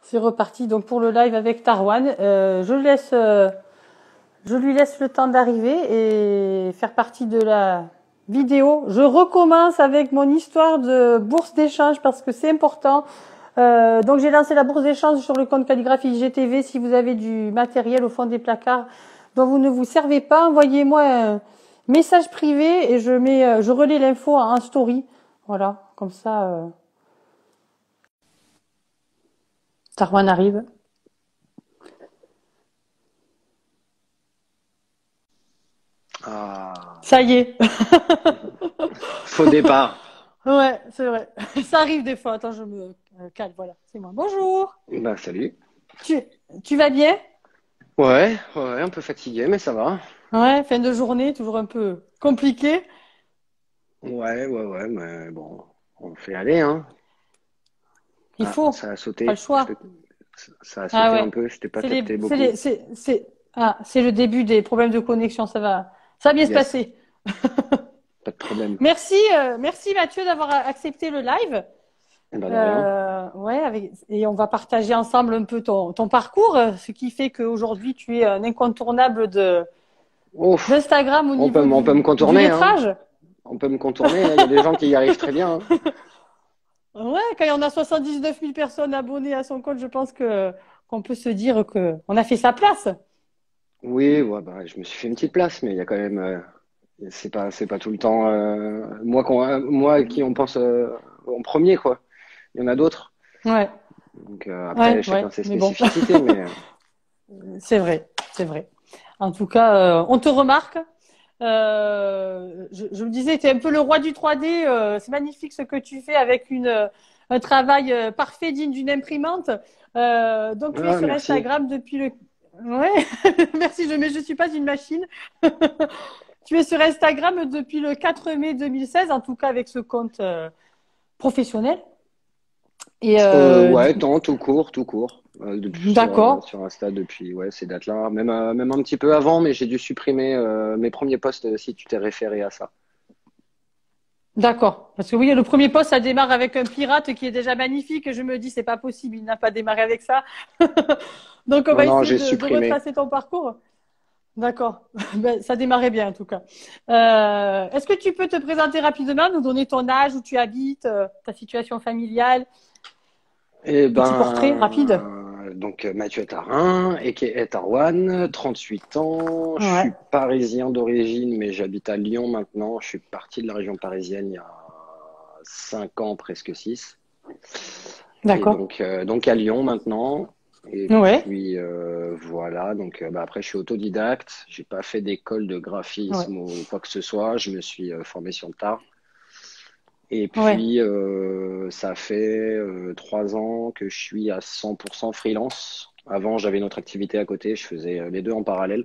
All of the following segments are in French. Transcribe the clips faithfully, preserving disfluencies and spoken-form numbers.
C'est reparti donc pour le live avec Tarwan. Euh, je laisse, euh, je lui laisse le temps d'arriver et faire partie de la vidéo. Je recommence avec mon histoire de bourse d'échange parce que c'est important. Euh, donc j'ai lancé la bourse d'échange sur le compte Calligraphie I G T V. Si vous avez du matériel au fond des placards dont vous ne vous servez pas, envoyez-moi un message privé et je mets, je relais l'info en story. Voilà, comme ça. Euh... Tarwan arrive. Ah. Ça y est. Faux départ. Ouais, c'est vrai. Ça arrive des fois. Attends, je me calme. Voilà, c'est moi. Bonjour. Bah salut. Tu, tu vas bien? Ouais, ouais, un peu fatigué, mais ça va. Ouais, fin de journée, toujours un peu compliqué. Ouais, ouais, ouais, mais bon, on fait aller, hein. Il Ah, faut. ça a Pas le sauté. Je choix. te- Ça a Ah sauté un ouais. peu, je t'ai pas C'est les, capté c'est beaucoup. les, c'est, c'est, ah, c'est le début des problèmes de connexion. Ça va, ça va bien se Yes, passer. pas de problème. Merci, euh, merci Mathieu d'avoir accepté le live. Eh ben de rien. Euh, ouais, avec, et on va partager ensemble un peu ton, ton parcours, ce qui fait qu'aujourd'hui tu es un incontournable de Ouf, d'Instagram au on peut, niveau on peut du, me du contourner, hein. lettrage. On peut me contourner, hein. Il y a des gens qui y arrivent très bien, hein. Ouais, quand il y en a soixante-dix-neuf mille personnes abonnées à son compte, je pense que qu'on peut se dire que on a fait sa place. Oui, ouais, bah, je me suis fait une petite place, mais il y a quand même, euh, c'est pas, c'est pas tout le temps euh, moi, qu'on, euh, moi qui on pense euh, en premier, quoi. Il y en a d'autres. Ouais, Donc euh, après, ouais, ouais, chacun ses mais bon, spécificités, mais euh, c'est vrai, c'est vrai. En tout cas, euh, on te remarque. Euh, je, je me disais, tu es un peu le roi du trois D. Euh, c'est magnifique ce que tu fais avec une, un travail euh, parfait digne d'une imprimante. Euh, donc, tu es ah, sur merci. Instagram depuis le... Ouais, merci, je, mais je suis pas une machine. Tu es sur Instagram depuis le quatre mai deux mille seize, en tout cas avec ce compte euh, professionnel. Et Euh, euh, ouais, tant, tout court, tout court. Euh, depuis sur, euh, d'accord, sur Insta depuis ouais, ces dates-là. Même, euh, même un petit peu avant, mais j'ai dû supprimer euh, mes premiers posts si tu t'es référé à ça. d'accord. Parce que oui, le premier post, ça démarre avec un pirate qui est déjà magnifique. Et je me dis, c'est pas possible, il n'a pas démarré avec ça. Donc, on Non, va non, essayer j'ai de, de supprimé. retracer ton parcours. D'accord. Ben, ça démarrait bien, en tout cas. Euh, est-ce que tu peux te présenter rapidement, nous donner ton âge, où tu habites, euh, ta situation familiale, Eh petit portrait rapide? ben, donc euh, Mathieu Tarin, et qui est Tarwan, trente-huit ans. Je Ouais. suis parisien d'origine, mais j'habite à Lyon maintenant. Je suis parti de la région parisienne il y a cinq ans, presque six. Et D'accord. donc, euh, donc à Lyon maintenant. Et Ouais. puis euh, voilà, donc euh, bah, après je suis autodidacte, j'ai pas fait d'école de Ouais. graphisme ou quoi que ce soit, je me suis euh, formé sur le tard. Et Ouais. puis euh, ça fait euh, trois ans que je suis à cent pour cent freelance. Avant j'avais une autre activité à côté, je faisais euh, les deux en parallèle.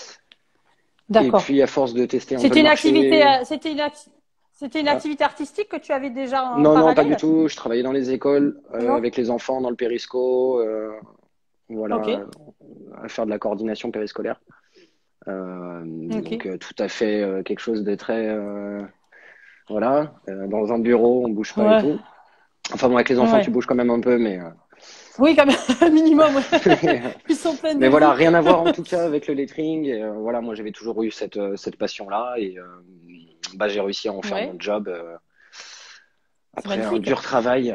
Et puis D'accord. à force de tester un peu C'était le une activité, marché, euh, c'était une, acti- c'était une ah, activité artistique que tu avais déjà en non non pas du parallèle? tout, je travaillais dans les écoles euh, Non? avec les enfants dans le périsco, euh, Ok. voilà, à faire de la coordination périscolaire. Euh, Ok. donc euh, tout à fait euh, quelque chose de très euh, voilà, euh, dans un bureau on bouge pas et Ouais. tout. Enfin bon, avec les enfants tu Ouais. bouges quand même un peu, mais euh, Oui, quand même, un minimum. Ouais. mais, euh, Ils sont pleins de mais voilà, vie. rien à voir en tout cas avec le lettering. Et, euh, voilà, moi j'avais toujours eu cette euh, cette passion là et euh, bah j'ai réussi à en faire mon Ouais. job euh, C'est après un magnifique. dur travail.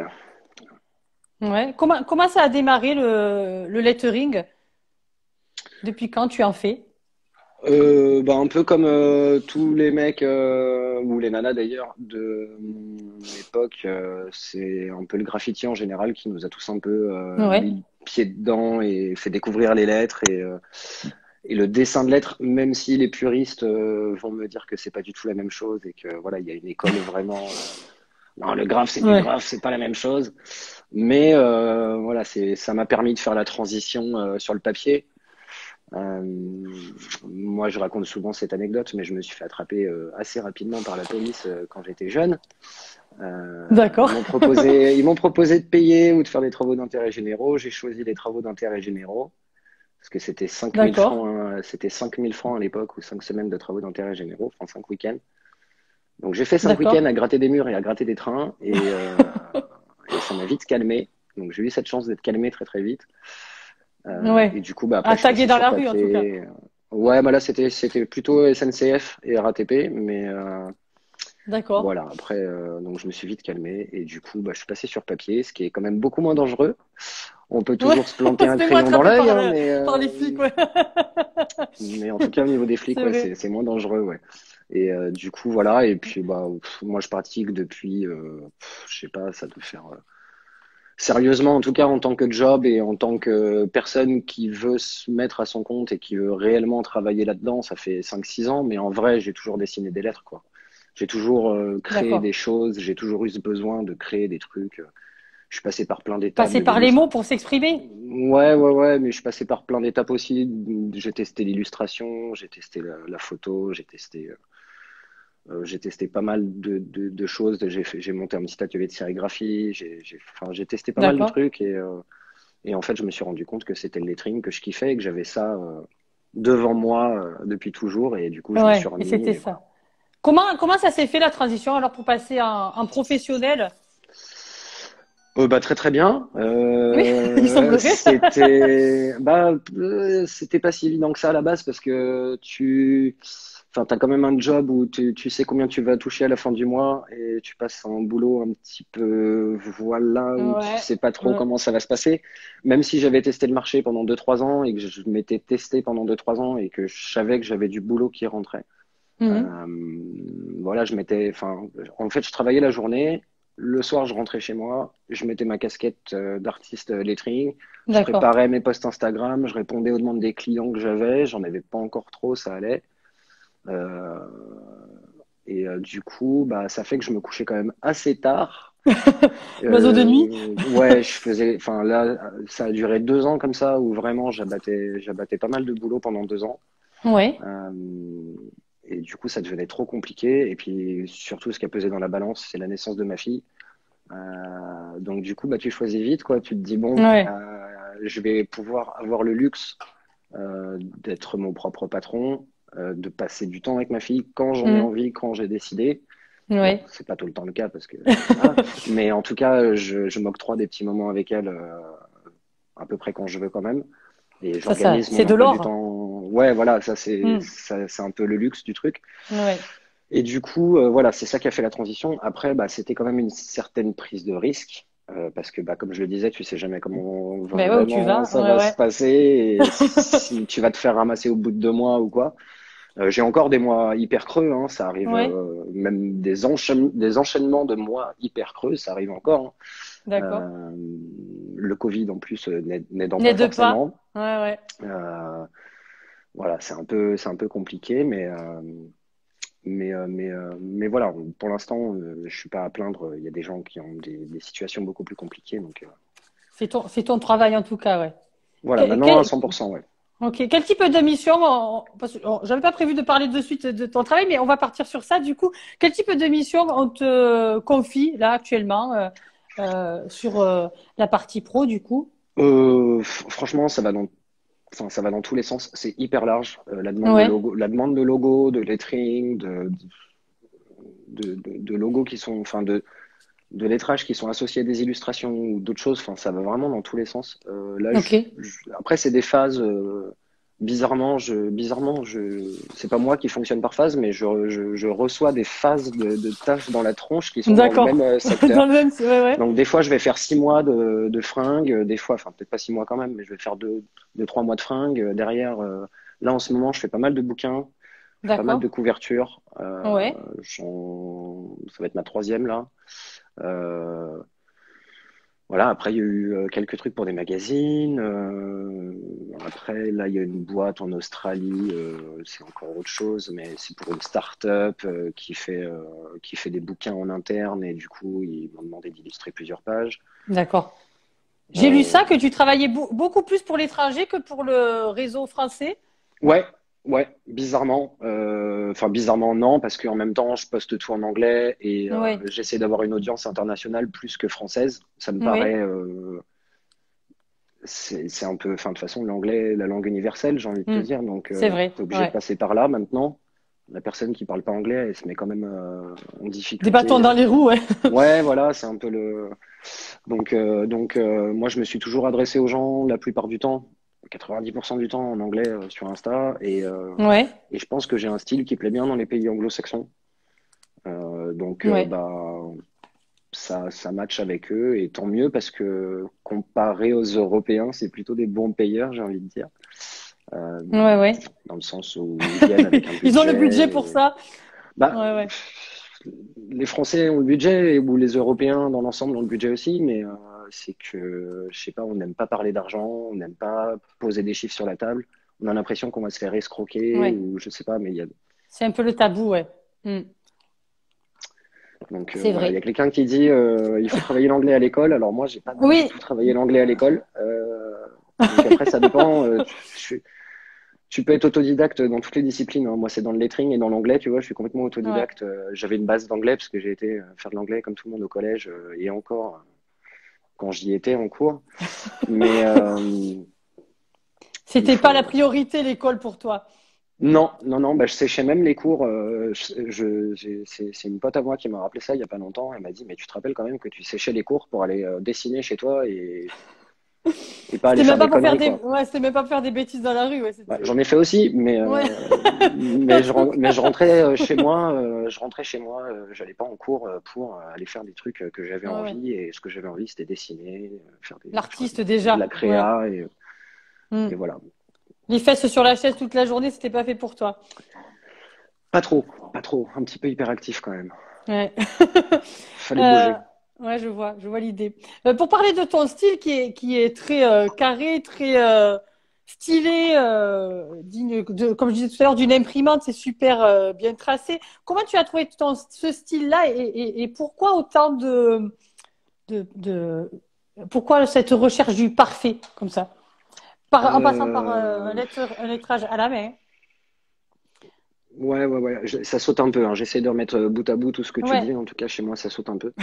Ouais. Comment, comment ça a démarré le, le lettering? Depuis quand tu en fais? Euh, bah, un peu comme euh, tous les mecs euh, ou les nanas d'ailleurs de mon époque, euh, c'est un peu le graffiti en général qui nous a tous un peu euh, Ouais. mis le pied dedans et fait découvrir les lettres et, euh, et le dessin de lettres, même si les puristes euh, vont me dire que c'est pas du tout la même chose et que voilà, il y a une école vraiment. euh, non, le graphe c'est du Ouais. graphe, c'est pas la même chose. Mais euh, voilà, c'est ça m'a permis de faire la transition euh, sur le papier. Euh, moi, je raconte souvent cette anecdote, mais je me suis fait attraper euh, assez rapidement par la police euh, quand j'étais jeune. Euh, ils D'accord. m'ont proposé, ils m'ont proposé de payer ou de faire des travaux d'intérêt généraux. J'ai choisi les travaux d'intérêt généraux parce que c'était cinq mille D'accord. francs, hein, c'était cinq mille francs à l'époque ou cinq semaines de travaux d'intérêt généraux, enfin cinq week-ends. Donc j'ai fait cinq week-ends D'accord. à gratter des murs et à gratter des trains et, euh, et ça m'a vite calmé. Donc j'ai eu cette chance d'être calmé très très vite. Euh, Ouais. et du coup, bah, après, À je suis taguer passé dans sur la rue, en tout cas. papier. Ouais, bah là, c'était, c'était plutôt S N C F et R A T P, mais euh, D'accord. voilà, après, euh, donc je me suis vite calmé et du coup, bah, je suis passé sur papier, ce qui est quand même beaucoup moins dangereux. On peut Ouais. toujours se planter On se un fait moins crayon dans attraper l'œil, par, hein, le- mais, par les euh, flics, ouais. mais en tout cas, au niveau des flics, C'est ouais, vrai. c'est, c'est moins dangereux, ouais. Et euh, du coup, voilà, et puis, bah, pff, moi, je pratique depuis, euh, pff, je sais pas, ça doit faire. euh, Sérieusement, en tout cas, en tant que job et en tant que personne qui veut se mettre à son compte et qui veut réellement travailler là-dedans, ça fait cinq six ans, mais en vrai, j'ai toujours dessiné des lettres, quoi. J'ai toujours euh, créé D'accord. des choses, j'ai toujours eu ce besoin de créer des trucs. Je suis passé par plein d'étapes Passer de par les l'illustration. mots pour s'exprimer. Ouais, ouais, ouais, mais je suis passé par plein d'étapes aussi. J'ai testé l'illustration, j'ai testé la, la photo, j'ai testé, euh, j'ai testé pas mal de, de, de choses. J'ai fait, j'ai monté un petit atelier de sérigraphie, j'ai, j'ai, enfin, j'ai testé pas mal de D'accord. trucs et, euh, et en fait, je me suis rendu compte que c'était le lettering que je kiffais et que j'avais ça euh, devant moi euh, depuis toujours et du coup, je me suis Ouais, et remis c'était et voilà. ça. Comment, comment ça s'est fait la transition alors pour passer en, en professionnel? Euh, bah, très très bien. Oui, il Euh, semblerait. c'était bah euh, c'était pas si évident que ça à la base parce que tu enfin t'as quand même un job où tu, tu sais combien tu vas toucher à la fin du mois et tu passes un boulot un petit peu voilà où tu Ouais, sais pas trop ouais. comment ça va se passer. Même si j'avais testé le marché pendant deux trois ans et que je m'étais testé pendant deux trois ans et que je savais que j'avais du boulot qui rentrait. Mhm. Euh, voilà, je m'étais, enfin, en fait, je travaillais la journée. Le soir, je rentrais chez moi, je mettais ma casquette euh, d'artiste euh, lettering, je D'accord. préparais mes posts Instagram, je répondais aux demandes des clients que j'avais. J'en avais pas encore trop, ça allait. Euh, et euh, du coup, bah, ça fait que je me couchais quand même assez tard. L'oiseau de nuit. Euh, ouais, je faisais, enfin là, ça a duré deux ans comme ça où vraiment j'abattais, j'abattais pas mal de boulot pendant deux ans. Ouais. Euh, et du coup, ça devenait trop compliqué. Et puis, surtout, ce qui a pesé dans la balance, c'est la naissance de ma fille. Euh, donc, du coup, bah, tu choisis vite, quoi. Tu te dis, bon, Ouais. euh, je vais pouvoir avoir le luxe euh, d'être mon propre patron, euh, de passer du temps avec ma fille quand j'en ai Mhm. envie, quand j'ai décidé. Bon, Ouais. c'est pas tout le temps le cas parce que voilà. Mais en tout cas, je, je m'octroie des petits moments avec elle euh, à peu près quand je veux quand même. Et Ça, ça, j'organise c'est mon de emploi du l'or. temps. Ouais, voilà, ça c'est Mhm. ça, c'est un peu le luxe du truc. Ouais. Et du coup, euh, voilà, c'est ça qui a fait la transition. Après, bah, c'était quand même une certaine prise de risque. Euh, parce que, bah, comme je le disais, tu sais jamais comment Ben ouais, où tu vraiment vas? ça Ouais, va se ouais. passer et si tu vas te faire ramasser au bout de deux mois ou quoi. Euh, j'ai encore des mois hyper creux, hein, ça arrive, Ouais. euh, même des, enchaîn- des enchaînements de mois hyper creux, ça arrive encore, hein. D'accord. Euh, le Covid en plus euh, n'aide- n'aidant pas N'aide pas. forcément. Ouais, ouais. Euh, voilà, c'est un peu, c'est un peu compliqué, mais, euh, mais, euh, mais, euh, mais voilà, pour l'instant, euh, je suis pas à plaindre. Il y a des gens qui ont des, des situations beaucoup plus compliquées, donc euh, C'est ton, c'est ton travail en tout cas, ouais. voilà, Que- maintenant à quel, cent pour cent, ouais. ok. Quel type de mission, on- parce que, oh, j'avais pas prévu de parler de suite de ton travail, mais on va partir sur ça. Du coup, quel type de mission on te confie là actuellement euh, euh, sur euh, la partie pro, du coup? Euh, f- franchement, ça va dans, enfin, ça va dans tous les sens. C'est hyper large. Euh, la demande de Ouais. logo, la demande de logo, de lettering, de, de, de, de logos qui sont, enfin, de, de lettrages qui sont associés à des illustrations ou d'autres choses. Enfin, ça va vraiment dans tous les sens. Euh, là, je, Ok. je- après, c'est des phases. euh, bizarrement, je, bizarrement, je, c'est pas moi qui fonctionne par phase, mais je, je, je reçois des phases de, de tâches dans la tronche qui sont dans le même D'accord. euh, Dans secteur. le même, ouais, ouais. Donc, des fois, je vais faire six mois de, de fringues, euh, des fois, enfin, peut-être pas six mois quand même, mais je vais faire deux, deux, trois mois de fringues. Euh, Derrière, euh, là, en ce moment, je fais pas mal de bouquins, je fais pas mal D'accord. de couvertures. Euh, Ouais. j'en- ça va être ma troisième là. Euh, voilà, après, il y a eu euh, quelques trucs pour des magazines. Euh, après, là, il y a une boîte en Australie, euh, c'est encore autre chose, mais c'est pour une start-up euh, qui fait, euh, qui fait des bouquins en interne et du coup, ils m'ont demandé d'illustrer plusieurs pages. D'accord. J'ai lu Euh, ça, que tu travaillais beau- beaucoup plus pour l'étranger que pour le réseau français. ouais, ouais, bizarrement. euh, Enfin, bizarrement, non, parce qu'en même temps, je poste tout en anglais et euh, Oui. j'essaie d'avoir une audience internationale plus que française. Ça me paraît. Oui. euh, c'est c'est un peu, enfin, de toute façon, l'anglais, la langue universelle, j'ai envie de te Hmm. dire, donc C'est euh, vrai. t'es obligé de Ouais. passer par là maintenant. la personne qui parle pas anglais, elle se met quand même euh, en Des bâtons difficulté. dans les roues, ouais. Ouais, voilà, c'est un peu le. Donc, euh, donc euh, moi, je me suis toujours adressé aux gens la plupart du temps, quatre-vingt-dix pour cent du temps en anglais euh, sur Insta, et, euh, Ouais, et je pense que j'ai un style qui plaît bien dans les pays anglo-saxons. Euh, donc, euh, ouais, bah, ça, ça match avec eux, et tant mieux parce que comparé aux Européens, c'est plutôt des bons payeurs, j'ai envie de dire. Euh, ouais, ouais. Dans le sens où ils viennent avec un Ils ont le budget budget. pour Et- ça. Bah, Ouais, ouais. les Français ont le budget, ou les Européens dans l'ensemble ont le budget aussi, mais euh, c'est que, je sais pas, on n'aime pas parler d'argent, on n'aime pas poser des chiffres sur la table. On a l'impression qu'on va se faire escroquer, Ouais. ou je sais pas, mais il y a. C'est un peu le tabou, ouais. Hmm. Donc euh, C'est voilà, il y vrai. a quelqu'un qui dit euh, il faut travailler l'anglais à l'école. Alors moi, j'ai pas du Oui. tout travaillé l'anglais à l'école. Euh, donc après, ça dépend. Euh, tu, tu peux être autodidacte dans toutes les disciplines, hein. Moi, c'est dans le lettering et dans l'anglais, tu vois, je suis complètement Ouais. autodidacte. Euh, J'avais une base d'anglais parce que j'ai été euh, faire de l'anglais comme tout le monde au collège euh, et encore euh, quand j'y étais en cours. Mais euh, il C'était pas la faut. priorité, l'école pour toi. Non, non, non, bah, je séchais même les cours. Euh, je, je- j'ai- c'est c'est une pote à moi qui m'a rappelé ça il y a pas longtemps. Elle m'a dit, mais tu te rappelles quand même que tu séchais les cours pour aller euh, dessiner chez toi et, et pas aller C'était faire même pas des pour faire conneries, des, quoi. ouais, c'était même pas pour faire des bêtises dans la rue, ouais, Ouais, c'était, j'en ai fait aussi, mais, ouais. euh, mais, je, ren- mais je rentrais euh, chez moi, euh, je rentrais chez moi, euh, j'allais pas en cours euh, pour euh, aller faire des trucs euh, que j'avais Ouais, ouais. envie, et ce que j'avais envie, c'était dessiner, euh, faire des, tu vois, L'artiste de la déjà, ouais. créa, et, Hmm. et voilà. Les fesses sur la chaise toute la journée, c'était pas fait pour toi. Pas trop, pas trop, un petit peu hyperactif quand même. Ouais. Fallait Euh, bouger. ouais, je vois, je vois l'idée. Euh, pour parler de ton style qui est, qui est très euh, carré, très euh, stylé, euh, digne de, comme je disais tout à l'heure, d'une imprimante, c'est super euh, bien tracé. Comment tu as trouvé ton, ce style-là et, et, et pourquoi autant de, de, de, pourquoi cette recherche du parfait comme ça? Par, en passant par euh, un, Euh, lettre, un lettrage à la main. ouais, ouais, ouais, je- ça saute un peu, hein. J'essaie de remettre euh, bout à bout tout ce que tu Ouais, dis, en tout cas chez moi ça saute un peu.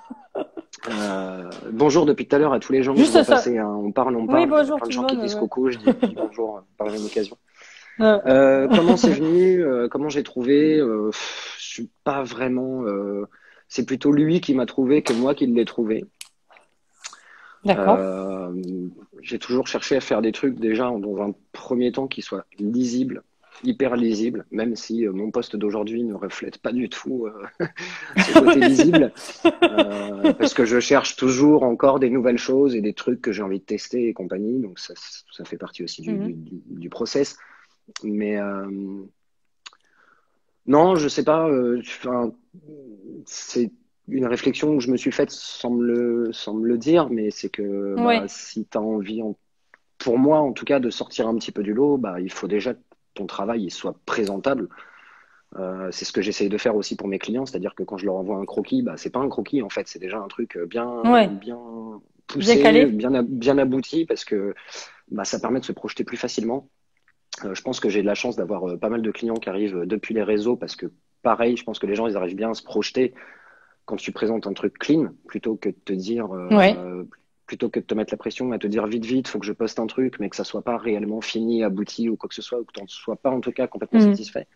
Euh, bonjour depuis tout à l'heure à tous les gens que je juste vois ça. passer, hein. On parle, on Oui, parle, il y a bonjour plein de tout le gens qui monde. disent Ouais. coucou, je dis, je dis bonjour euh, par la même occasion. Euh, Euh, comment c'est venu, euh, comment j'ai trouvé, euh, pff, je suis pas vraiment. Euh, c'est plutôt lui qui m'a trouvé que moi qui l'ai trouvé. d'accord. Euh, j'ai toujours cherché à faire des trucs déjà dans un premier temps qui soient lisibles, hyper lisibles, même si euh, mon poste d'aujourd'hui ne reflète pas du tout euh, ce côté Ouais, c'est- lisible, euh, parce que je cherche toujours encore des nouvelles choses et des trucs que j'ai envie de tester et compagnie. Donc ça, ça fait partie aussi du, du, Mhm. du du process. Mais euh, non, je sais pas. Euh, enfin, c'est une réflexion que je me suis faite sans me le, sans me le dire, mais c'est que bah, Ouais. si tu as envie, en- pour moi en tout cas, de sortir un petit peu du lot, bah, il faut déjà que ton travail il soit présentable. Euh, c'est ce que j'essaye de faire aussi pour mes clients, c'est-à-dire que quand je leur envoie un croquis, bah, c'est pas un croquis en fait, c'est déjà un truc bien, Ouais, bien bien poussé, calé. bien, a- bien abouti, parce que bah, ça permet de se projeter plus facilement. Euh, je pense que j'ai de la chance d'avoir euh, pas mal de clients qui arrivent euh, depuis les réseaux, parce que pareil, je pense que les gens ils arrivent bien à se projeter quand tu présentes un truc clean, plutôt que de te dire, Ouais. euh, plutôt que de te mettre la pression à te dire vite vite, faut que je poste un truc, mais que ça soit pas réellement fini, abouti ou quoi que ce soit, ou que tu n'en sois pas en tout cas complètement Mhm. satisfait.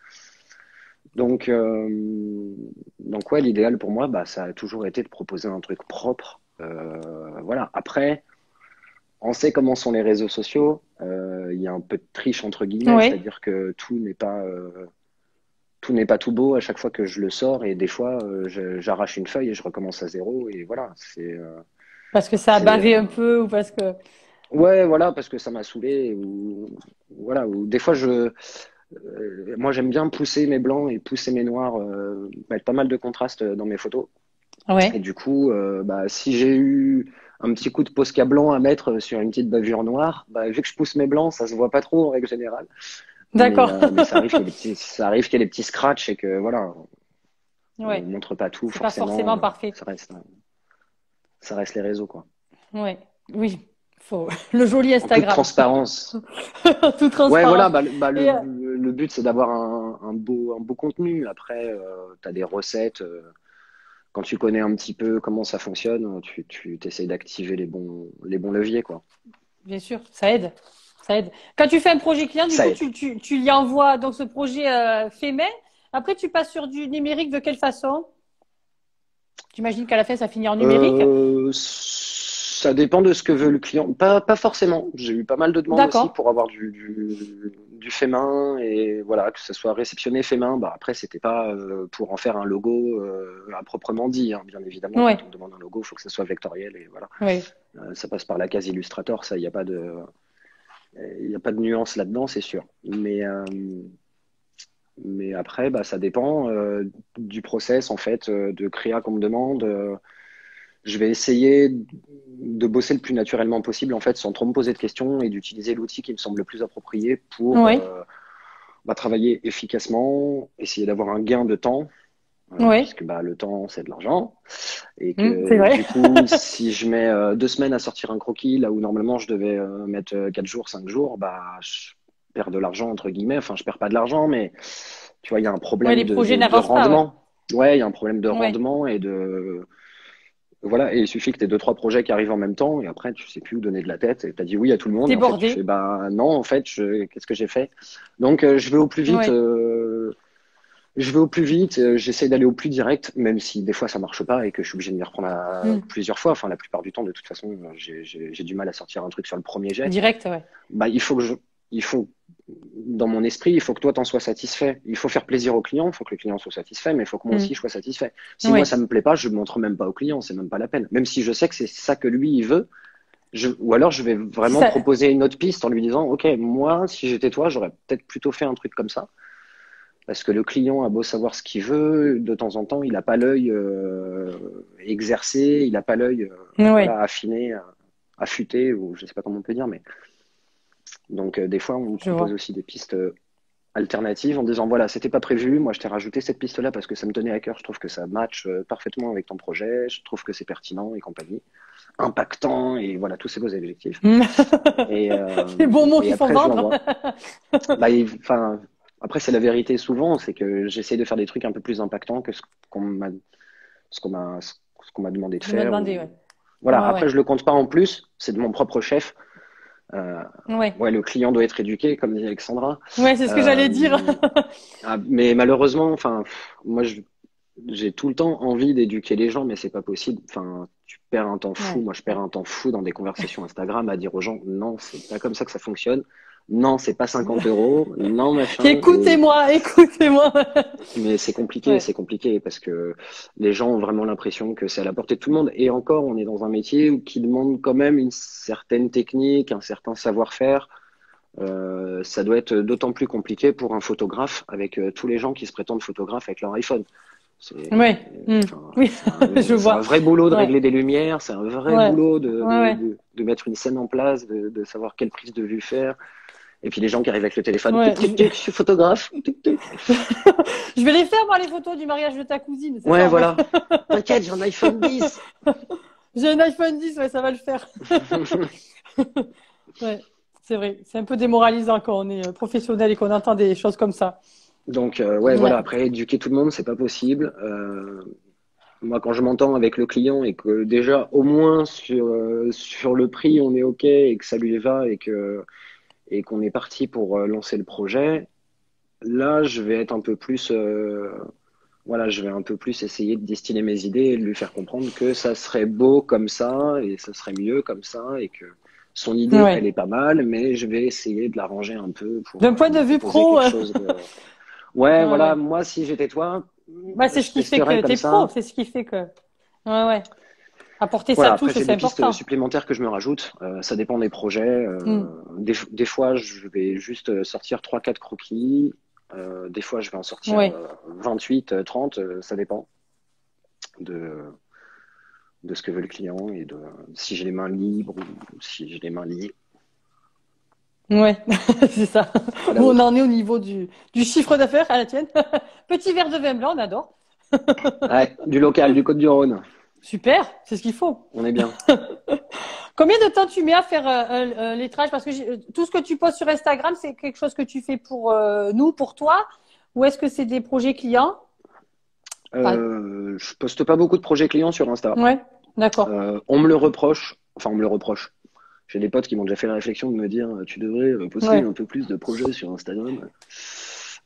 Donc, euh, donc ouais, l'idéal pour moi, bah, ça a toujours été de proposer un truc propre. Euh, voilà. Après, on sait comment sont les réseaux sociaux. Euh, Il y a un peu de triche entre guillemets, Ouais. c'est-à-dire que tout n'est pas euh, tout n'est pas tout beau à chaque fois que je le sors, et des fois euh, je- j'arrache une feuille et je recommence à zéro, et voilà. C'est euh, Parce que ça a c'est bavé euh, un peu ou parce que. ouais, voilà, parce que ça m'a saoulé, ou voilà, ou des fois je euh, moi j'aime bien pousser mes blancs et pousser mes noirs, euh, mettre pas mal de contraste dans mes photos. Et Ouais. du coup, euh, bah, si j'ai eu un petit coup de Posca blanc à mettre sur une petite bavure noire, bah, vu que je pousse mes blancs, ça se voit pas trop en règle générale. Mais, D'accord. euh, mais ça arrive qu'il y ait des petits, ça arrive qu'il y ait des petits scratchs, et que voilà, on Ouais. montre pas tout C'est pas forcément. forcément Euh, parfait. ça reste, ça reste les réseaux, quoi. Ouais. Oui. Faut le joli En toute Instagram. transparence. En toute Ouais, voilà, transparence. bah, le, bah, le, Et euh, le- le but c'est d'avoir un, un beau, un beau contenu. Après, euh, tu as des recettes. Euh, quand tu connais un petit peu comment ça fonctionne, tu, tu essayes d'activer les bons, les bons leviers, quoi. bien sûr, ça aide. Ça aide. Quand tu fais un projet client, du Ça coup, aide. tu, tu, tu lui envoies donc ce projet euh, fait main. Après, tu passes sur du numérique de quelle façon? J'imagine qu'à la fin, ça finit en numérique. Euh, ça dépend de ce que veut le client. Pas, pas forcément. J'ai eu pas mal de demandes aussi D'accord. pour avoir du, du, du fait main et voilà, que ce soit réceptionné fait main. Bah, après, c'était pas euh, pour en faire un logo euh, à proprement dit, hein. Bien évidemment, Oui, quand on demande un logo, il faut que ce soit vectoriel et voilà. oui. Euh, ça passe par la case Illustrator, ça, il n'y a pas de, il y a pas de nuance là-dedans, c'est sûr. Mais, euh, mais après, bah, ça dépend euh, du process en fait, euh, de créa qu'on me demande. Euh, je vais essayer de bosser le plus naturellement possible, en fait, sans trop me poser de questions et d'utiliser l'outil qui me semble le plus approprié pour Oui, euh, bah, travailler efficacement, essayer d'avoir un gain de temps, euh, oui. puisque bah, le temps, c'est de l'argent. Et Hmm, c'est que vrai. du coup, si je mets euh, deux semaines à sortir un croquis, là où normalement je devais euh, mettre euh, quatre jours, cinq jours, bah, je perds de l'argent, entre guillemets. Enfin, je perds pas de l'argent, mais tu vois, il y a un Oui, problème les de, projets de, de n'avancent pas, ouais. rendement. Ouais, il y a un problème de Oui. rendement et de, voilà, et il suffit que tu aies deux, trois projets qui arrivent en même temps, et après, tu sais plus où donner de la tête, et tu as dit oui à tout le monde, et en fait, tu fais, Débordé. bah non, en fait, je, qu'est-ce que j'ai fait? Donc, euh, je vais au plus vite, Oui. euh, je vais au plus vite, euh, j'essaie d'aller au plus direct, même si des fois ça marche pas et que je suis obligé de m'y reprendre à, Hmm. plusieurs fois. Enfin, la plupart du temps, de toute façon, j'ai, j'ai, j'ai du mal à sortir un truc sur le premier jet. Direct, ouais. Bah, il faut que je, il faut, dans mon esprit, il faut que toi t'en sois satisfait. Il faut faire plaisir au client, il faut que le client soit satisfait, mais il faut que moi Hmm. aussi je sois satisfait. Si moi Oui. ça me plaît pas, je ne montre même pas au client, c'est même pas la peine. Même si je sais que c'est ça que lui il veut, je, ou alors je vais Si vraiment ça... proposer une autre piste en lui disant, ok, moi si j'étais toi, j'aurais peut-être plutôt fait un truc comme ça, parce que le client a beau savoir ce qu'il veut, de temps en temps il n'a pas l'œil euh, exercé, il n'a pas l'œil euh, Oui, voilà affiné, euh, affûté, ou je sais pas comment on peut dire, mais donc euh, des fois on me je propose vois. aussi des pistes euh, alternatives en disant voilà, c'était pas prévu, moi je t'ai rajouté cette piste-là parce que ça me tenait à cœur, je trouve que ça match euh, parfaitement avec ton projet, je trouve que c'est pertinent et compagnie, impactant et voilà, tous ces beaux adjectifs. Hmm. Et, euh, Les bons mots et qui font après je vendre. l'envoie. Bah, il- enfin, après c'est la vérité souvent, c'est que j'essaie de faire des trucs un peu plus impactants que ce qu'on m'a ce qu'on m'a ce qu'on m'a demandé de Tu m'as faire. demandé, Ou... ouais. Voilà, Ouais, après ouais. je le compte pas en plus, c'est de mon propre chef. Euh, Ouais. ouais, le client doit être éduqué, comme dit Alexandra. Ouais, c'est ce que j'allais dire. Euh, ah, mais malheureusement, enfin, moi, je- j'ai tout le temps envie d'éduquer les gens, mais c'est pas possible. Enfin, tu perds un temps fou. Ouais. Moi, je perds un temps fou dans des conversations Instagram à dire aux gens, non, c'est pas comme ça que ça fonctionne. Non, c'est pas cinquante euros. Non, machin. Et Écoutez-moi, écoutez-moi. mais c'est compliqué, Ouais. c'est compliqué parce que les gens ont vraiment l'impression que c'est à la portée de tout le monde. Et encore, on est dans un métier où- qui demande quand même une certaine technique, un certain savoir-faire. Euh, ça doit être d'autant plus compliqué pour un photographe avec euh, tous les gens qui se prétendent photographes avec leur iPhone. C'est Ouais. Hmm. enfin, Oui, c'est je un, c'est un vois. vrai boulot de Ouais. régler des lumières, c'est un vrai Ouais. boulot de, Ouais, de, ouais. de, de mettre une scène en place, de, de savoir quelle prise de vue faire. Et puis les gens qui arrivent avec le téléphone, Ouais. tic, tic, Je... tic, je suis photographe, tic, tic. je vais les faire, moi, les photos du mariage de ta cousine, c'est Ouais, ça, en fait. voilà. T'inquiète, j'ai un iPhone dix. J'ai un iPhone dix, ouais, ça va le faire. Ouais, c'est vrai. C'est un peu démoralisant quand on est euh, professionnel et qu'on entend des choses comme ça. Donc, euh, ouais, voilà, Ouais. après, éduquer tout le monde, c'est pas possible. Euh, moi, quand je m'entends avec le client et que déjà, au moins sur, euh, sur le prix, on est OK et que ça lui va et que, et qu'on est parti pour euh, lancer le projet, là, je vais être un peu plus, euh, voilà, je vais un peu plus essayer de distiller mes idées et de lui faire comprendre que ça serait beau comme ça et ça serait mieux comme ça et que son idée, elle Ouais. est pas mal, mais je vais essayer de l'arranger un peu pour D'un euh, point lui de vue proposer pro, quelque euh, chose de, ouais, ouais, voilà, ouais. moi, si j'étais toi, Bah, c'est je ce qui fait testerais que comme t'es pro, ça. c'est ce qui fait que, ouais, ouais. Apporter sa Voilà, après, touche, j'ai c'est des pistes important. supplémentaires que je me rajoute. Euh, ça dépend des projets. Euh, Hmm. des, des fois, je vais juste sortir trois quatre croquis. Euh, des fois, je vais en sortir Ouais. euh, vingt-huit, euh, trente. Euh, ça dépend de, de ce que veut le client et de si j'ai les mains libres ou si j'ai les mains liées. Ouais, c'est ça. À la Où on vôtre. en est au niveau du, du chiffre d'affaires à la tienne. Petit verre de vin blanc, on adore. Ouais, du local, du Côte-du-Rhône. Super, c'est ce qu'il faut. On est bien. Combien de temps tu mets à faire euh, un, un lettrage? Parce que j'ai- euh, tout ce que tu postes sur Instagram, c'est quelque chose que tu fais pour euh, nous, pour toi, ou est-ce que c'est des projets clients? Enfin, Euh, je poste pas beaucoup de projets clients sur Insta. ouais, d'accord. Euh, on me le reproche. Enfin, on me le reproche. J'ai des potes qui m'ont déjà fait la réflexion de me dire tu devrais euh, poster Ouais. un peu plus de projets sur Instagram.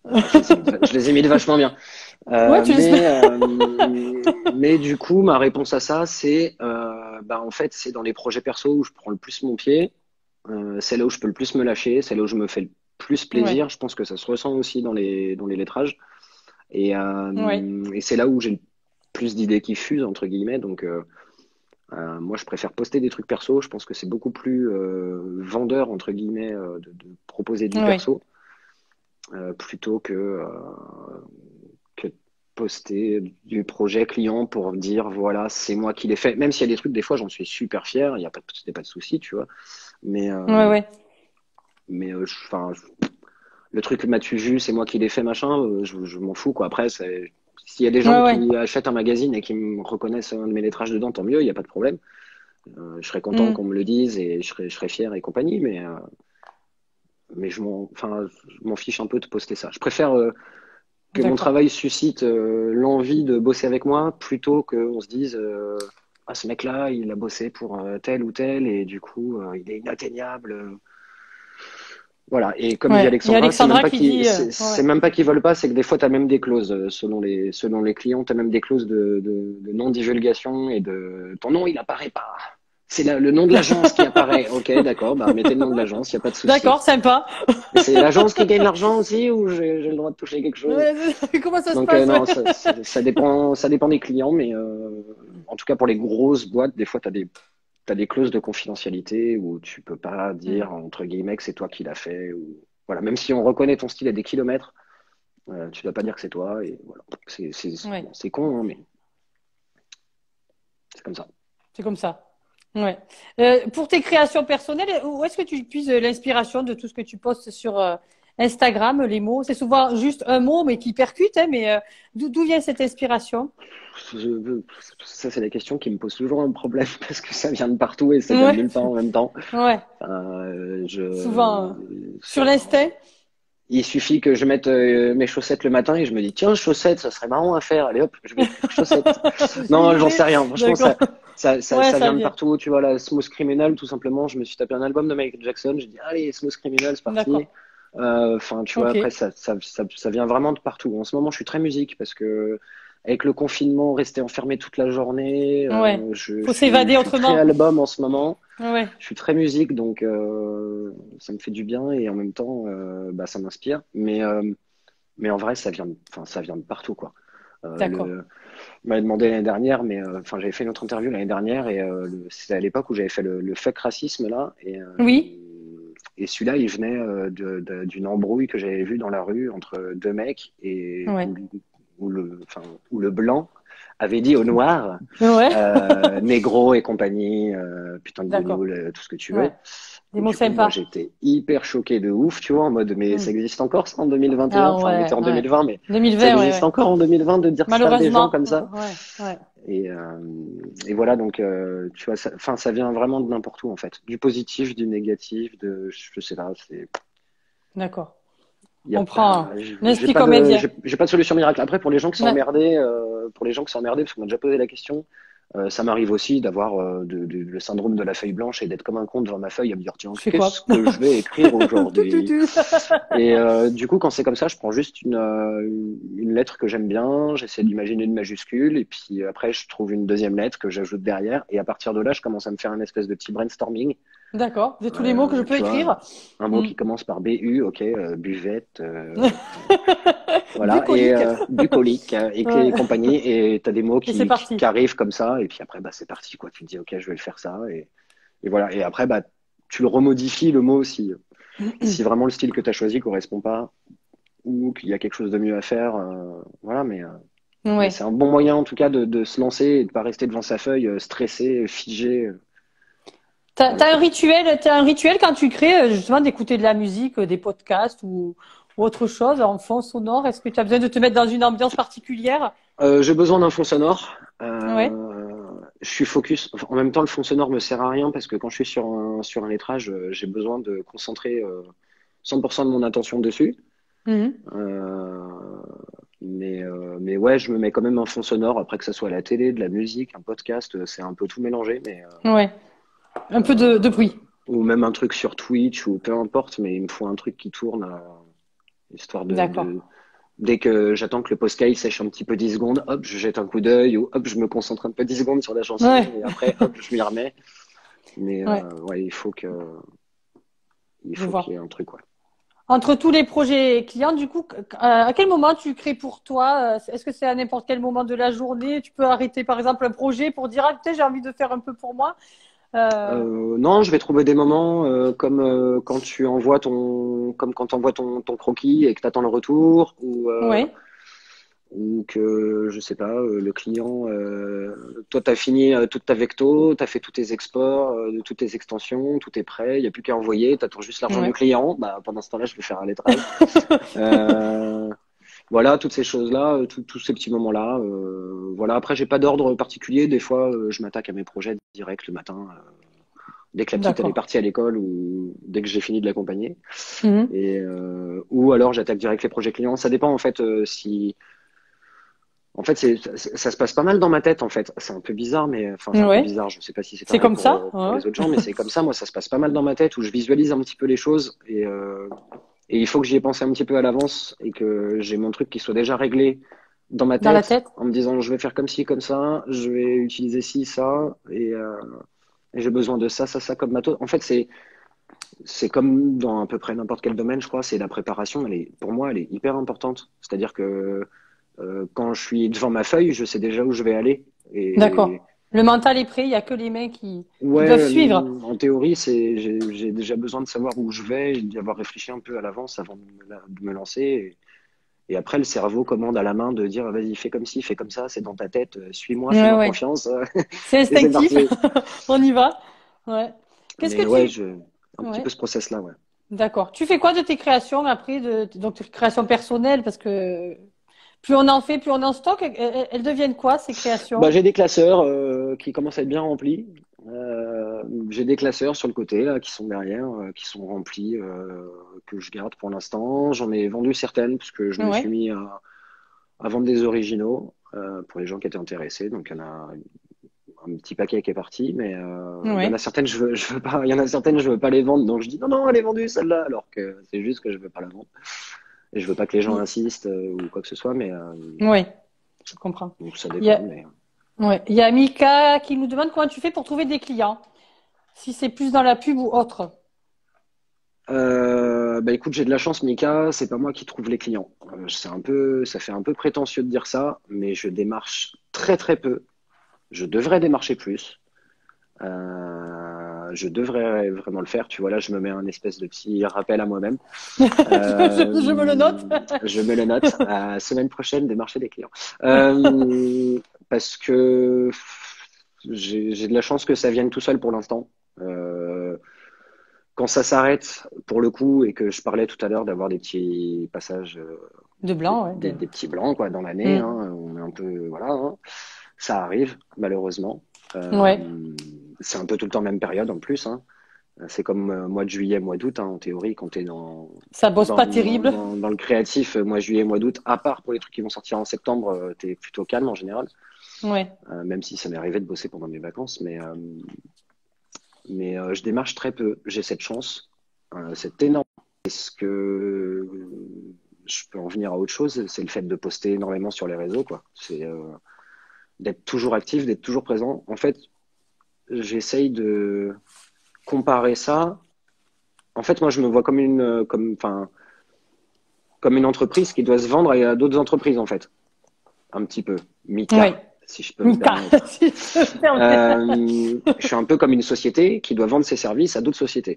Je les ai mis de, je les ai mis de vachement bien. Ouais, Euh, tu mais, l'espères. euh, mais du coup, ma réponse à ça, c'est, euh, bah, en fait, c'est dans les projets perso où je prends le plus mon pied. Euh, c'est là où je peux le plus me lâcher. C'est là où je me fais le plus Ouais, plaisir. Je pense que ça se ressent aussi dans les, dans les lettrages. Et, ouais, euh, et c'est là où j'ai le plus d'idées qui fusent, entre guillemets. Donc, euh, euh, moi, je préfère poster des trucs perso. Je pense que c'est beaucoup plus euh, vendeur, entre guillemets, euh, de, de proposer du ouais, perso euh, plutôt que, euh, que de poster du projet client pour dire voilà, c'est moi qui l'ai fait. Même s'il y a des trucs, des fois, j'en suis super fier. Il n'y a pas, de- pas de souci, tu vois. Mais, ouais, euh, ouais. mais euh, je- enfin, le truc m'as-tu vu, c'est moi qui l'ai fait, machin, euh, je, je m'en fous, quoi. Après, c'est- s'il y a des gens Ouais, ouais. qui achètent un magazine et qui me reconnaissent un de mes lettrages dedans, tant mieux, il n'y a pas de problème. Euh, je serais content Hmm. qu'on me le dise et je serais, je serais fier et compagnie, mais, euh, mais je m'en, enfin, je m'en fiche un peu de poster ça. Je préfère euh, que mon D'accord. travail suscite euh, l'envie de bosser avec moi plutôt qu'on se dise euh, ah, ce mec-là, il a bossé pour euh, tel ou tel et du coup, euh, il est inatteignable. Voilà, et comme dit Ouais. Il y a Alexandra, c'est même Alexandra pas qui qu'ils dit, euh, c'est ouais, c'est ouais. même pas qu'ils veulent pas, c'est que des fois tu as même des clauses euh, selon les selon les clients, tu as même des clauses de, de, de non-divulgation et de ton nom il apparaît pas. C'est la- le nom de l'agence qui apparaît. Ok, d'accord, bah mettez le nom de l'agence, il y a pas de souci. D'accord, sympa. Et c'est l'agence qui gagne l'argent aussi ou j'ai j'ai le droit de toucher quelque chose? Ouais, comment ça se Donc euh, passe, ouais. non, ça, ça, ça dépend ça dépend des clients, mais euh, en tout cas pour les grosses boîtes, des fois tu as des t'as des clauses de confidentialité où tu peux pas Hmm. dire entre guillemets que c'est toi qui l'as fait ou voilà, même si on reconnaît ton style à des kilomètres, euh, tu dois pas dire que c'est toi et voilà. C'est c'est Ouais, bon, c'est con hein, mais c'est comme ça. c'est comme ça. Ouais. Euh, pour tes créations personnelles, où est-ce que tu puises l'inspiration de tout ce que tu postes sur euh, Instagram, les mots? C'est souvent juste un mot, mais qui percute, hein, mais euh, d'où d'où vient cette inspiration? Je- ça c'est la question qui me pose toujours un problème parce que ça vient de partout et ça vient de Ouais, nulle part en même temps. ouais. Euh, je, Souvent euh, sur sur, l'instinct. il suffit que je mette euh, mes chaussettes le matin et je me dis tiens chaussettes ça serait marrant à faire allez hop je vais écrire chaussettes. J'ai une Non j'en sais idée. rien franchement D'accord. ça ça, ça Ouais, ça ça vient de vient. partout tu vois la Smooth Criminal tout simplement je me suis tapé un album de Michael Jackson j'ai dit allez Smooth Criminal c'est parti. D'accord. Euh, enfin tu vois Ok. après ça, ça ça ça vient vraiment de partout en ce moment je suis très musique parce que avec le confinement rester enfermé toute la journée Ouais. euh, je, je Faut suis s'évader je suis très autrement. album en ce moment. Ouais. Je suis très musique, donc euh, ça me fait du bien et en même temps, euh, bah, ça m'inspire. Mais, euh, mais en vrai, ça vient, de- enfin, ça vient de partout, quoi. Euh, D'accord. le, on m'avait demandé l'année dernière, mais euh, enfin, j'avais fait une autre interview l'année dernière et euh, le- c'était à l'époque où j'avais fait le, le fuck racisme là. Et, euh, Oui. et celui-là, il venait euh, de- de- d'une embrouille que j'avais vue dans la rue entre deux mecs et Ouais. où, où le, enfin, où le blanc avait dit au noir, Ouais. euh, négro et compagnie, euh, putain de D'accord. guignol, euh, tout ce que tu veux. Ouais. Des Et mots du coup, moi, sympas. j'étais hyper choqué de ouf, tu vois, en mode, mais Hmm. ça existe encore ça en deux mille vingt et un? Ah Enfin, on était ouais, en ouais. deux mille vingt, mais ça deux mille vingt, ouais, existe ouais. encore en deux mille vingt de dire ça à des gens Malheureusement. comme ça? Ouais, ouais. Et, euh, et voilà, donc, euh, tu vois, ça, enfin, ça vient vraiment de n'importe où, en fait. Du positif, du négatif, de, je sais pas, c'est, D'accord. il y a On pas, prend j'ai l'esprit pas comme il de, vient. j'ai j'ai pas de solution miracle. Après, pour les gens qui sont Ouais. emmerdés, euh, pour les gens qui sont emmerdés, parce qu'on m'a déjà posé la question, euh, ça m'arrive aussi d'avoir euh, de- de- le syndrome de la feuille blanche et d'être comme un con devant ma feuille à me dire, tiens, Tu fais qu'est-ce quoi? que je vais écrire Tout, tout, aujourd'hui? tout. Et euh, du coup, quand c'est comme ça, je prends juste une, euh, une lettre que j'aime bien, j'essaie d'imaginer une majuscule, et puis après, je trouve une deuxième lettre que j'ajoute derrière, et à partir de là, je commence à me faire un espèce de petit brainstorming. D'accord. De tous les mots que je Euh, peux tu vois, écrire. un mot Hmm. qui commence par B U, ok, euh, buvette, euh, voilà, et Bucolique. euh, bucolique, euh, et, Ouais. et compagnie, et t'as des mots Et c'est qui, qui, parti. qui arrivent comme ça, et puis après, bah, c'est parti, quoi. Tu te dis, ok, je vais le faire ça, et, et voilà. Et après, bah, tu le remodifies, le mot, si, si vraiment le style que tu as choisi correspond pas, ou qu'il y a quelque chose de mieux à faire, euh, voilà, mais, euh, mais Ouais. c'est un bon moyen, en tout cas, de, de se lancer et de pas rester devant sa feuille, euh, stressé, figé, euh, T'as, voilà, t'as un quoi. rituel, t'as un rituel quand tu crées, euh, justement, d'écouter de la musique, euh, des podcasts ou, ou autre chose en fond sonore. Est-ce que tu as besoin de te mettre dans une ambiance particulière? Euh, j'ai besoin d'un fond sonore. Ouais. Euh, je suis focus. Enfin, en même temps, le fond sonore me sert à rien parce que quand je suis sur un, sur un lettrage, euh, j'ai besoin de concentrer euh, cent pour cent de mon attention dessus. Mhm. Euh, mais, euh, mais ouais, je me mets quand même un fond sonore, après que ça soit la télé, de la musique, un podcast, euh, c'est un peu tout mélangé, mais Ouais. Un peu de, de euh, bruit. ou même un truc sur Twitch ou peu importe, mais il me faut un truc qui tourne. euh, histoire de, D'accord. de dès que j'attends que le Posca sèche un petit peu dix secondes, hop, je jette un coup d'œil ou hop, je me concentre un peu dix secondes sur la chanson Ouais, et après, hop, je m'y remets. Mais ouais, euh, ouais, il faut que il je faut qu'il y vois. ait un truc, ouais. Entre tous les projets clients, du coup, qu- à quel moment tu crées pour toi? euh, Est-ce que c'est à n'importe quel moment de la journée? Tu peux arrêter, par exemple, un projet pour dire, ah, peut-être j'ai envie de faire un peu pour moi. Euh, Euh, non, je vais trouver des moments euh, comme euh, quand tu envoies ton comme quand tu envoies ton, ton croquis et que tu attends le retour ou euh, oui, ou que je sais pas euh, le client euh, toi tu as fini euh, toute ta vecto, tu as fait tous tes exports, euh, de toutes tes extensions, tout est prêt, il y a plus qu'à envoyer, tu attends juste l'argent du ouais. client. Bah pendant ce temps-là, je vais faire un lettrage. Euh, voilà, toutes ces choses-là, euh, tous tous ces petits moments-là. Euh, voilà, après j'ai pas d'ordre particulier, des fois euh, je m'attaque à mes projets direct le matin. Euh, dès que la petite elle est D'accord. partie à l'école ou dès que j'ai fini de l'accompagner. Mhm. Et euh, ou alors j'attaque direct les projets clients. Ça dépend en fait euh, si. En fait, c'est, ça, ça se passe pas mal dans ma tête en fait. C'est un peu bizarre, mais enfin c'est un peu Ouais. bizarre. Je sais pas si c'est C'est pareil comme pour ça? euh, pour Ouais. les autres gens, mais c'est comme ça. Moi, ça se passe pas mal dans ma tête où je visualise un petit peu les choses et euh, et il faut que j'y ai pensé un petit peu à l'avance et que j'ai mon truc qui soit déjà réglé dans ma Dans la tête tête? en me disant je vais faire comme ci comme ça, je vais utiliser ci ça et, euh, et j'ai besoin de ça ça ça comme matos. En fait, c'est c'est comme dans à peu près n'importe quel domaine, je crois, c'est la préparation. Elle est, pour moi, elle est hyper importante. C'est-à-dire que euh, quand je suis devant ma feuille, je sais déjà où je vais aller. Et D'accord. Le mental est prêt, il n'y a que les mains qui, qui doivent ouais, suivre. en théorie, c'est, j'ai, j'ai déjà besoin de savoir où je vais, et d'y avoir réfléchi un peu à l'avance avant de me, la- de me lancer. Et, et après, le cerveau commande à la main de dire, vas-y, fais comme ci, fais comme ça, c'est dans ta tête, euh, suis-moi, Ouais, fais-moi ouais. confiance, C'est et c'est instinctif. parti. On y va. Ouais. Qu'est-ce Mais que ouais, tu... je, un petit peu Ouais. ce process-là, ouais. D'accord. Tu fais quoi de tes créations après, de, donc tes créations personnelles, parce que plus on en fait, plus on en stocke. Elles, elles- elles deviennent quoi, ces Bah, créations? j'ai des classeurs euh, qui commencent à être bien remplis. Euh, j'ai des classeurs sur le côté là, qui sont derrière, euh, qui sont remplis, euh, que je garde pour l'instant. J'en ai vendu certaines parce que je me suis Ouais. mis à, à vendre des originaux euh, pour les gens qui étaient intéressés. Donc il y en a un petit paquet qui est parti, mais euh, il y en a Ouais. certaines je veux, je veux pas, il y en a certaines je veux pas les vendre. Donc je dis non non, elle est vendue celle-là, alors que c'est juste que je veux pas la vendre et je veux pas que les gens Il- insistent euh, ou quoi que ce soit. Mais euh, Ouais. Je comprends. donc ça Il y dépend. a, Mais ouais. Il y a Mika qui nous demande comment tu fais pour trouver des clients. Si c'est plus dans la pub ou autre. Euh, bah écoute, j'ai de la chance, Mika, c'est pas moi qui trouve les clients. Euh, c'est un peu, ça fait un peu prétentieux de dire ça, mais je démarche très très peu. Je devrais démarcher plus. Euh, je devrais vraiment le faire. Tu vois, là, je me mets un espèce de petit rappel à moi-même. Je, je me le Euh, note. je me le note. À semaine prochaine, démarcher des clients. Euh, parce que j'ai j'ai de la chance que ça vienne tout seul pour l'instant. Euh, quand ça s'arrête, pour le coup, et que je parlais tout à l'heure d'avoir des petits passages, euh, De des, blanc, ouais. des- De... des petits blancs quoi, dans l'année, Hmm. hein, on est un peu, voilà, hein, ça arrive malheureusement. Ouais. Euh, c'est un peu tout le temps même période en plus. Hein. C'est comme euh, mois de juillet, mois d'août, hein, en théorie, quand tu es dans, Ça bosse dans, pas dans, terrible. dans, dans le créatif, euh, mois juillet, mois d'août, à part pour les trucs qui vont sortir en septembre, tu es plutôt calme en général, Ouais. euh, même si ça m'est arrivé de bosser pendant mes vacances, mais, euh, mais euh, je démarche très peu. J'ai cette chance, euh, c'est énorme. Est-ce que je peux en venir à autre chose? C'est le fait de poster énormément sur les réseaux, quoi. C'est euh, d'être toujours actif, d'être toujours présent. En fait, j'essaye de comparer ça. En fait, moi, je me vois comme une, comme, enfin, comme une entreprise qui doit se vendre à d'autres entreprises, en fait. Un petit peu. Oui. Mika, si je peux me Mika, permettre. si je peux me permettre. Euh, je suis un peu comme une société qui doit vendre ses services à d'autres sociétés.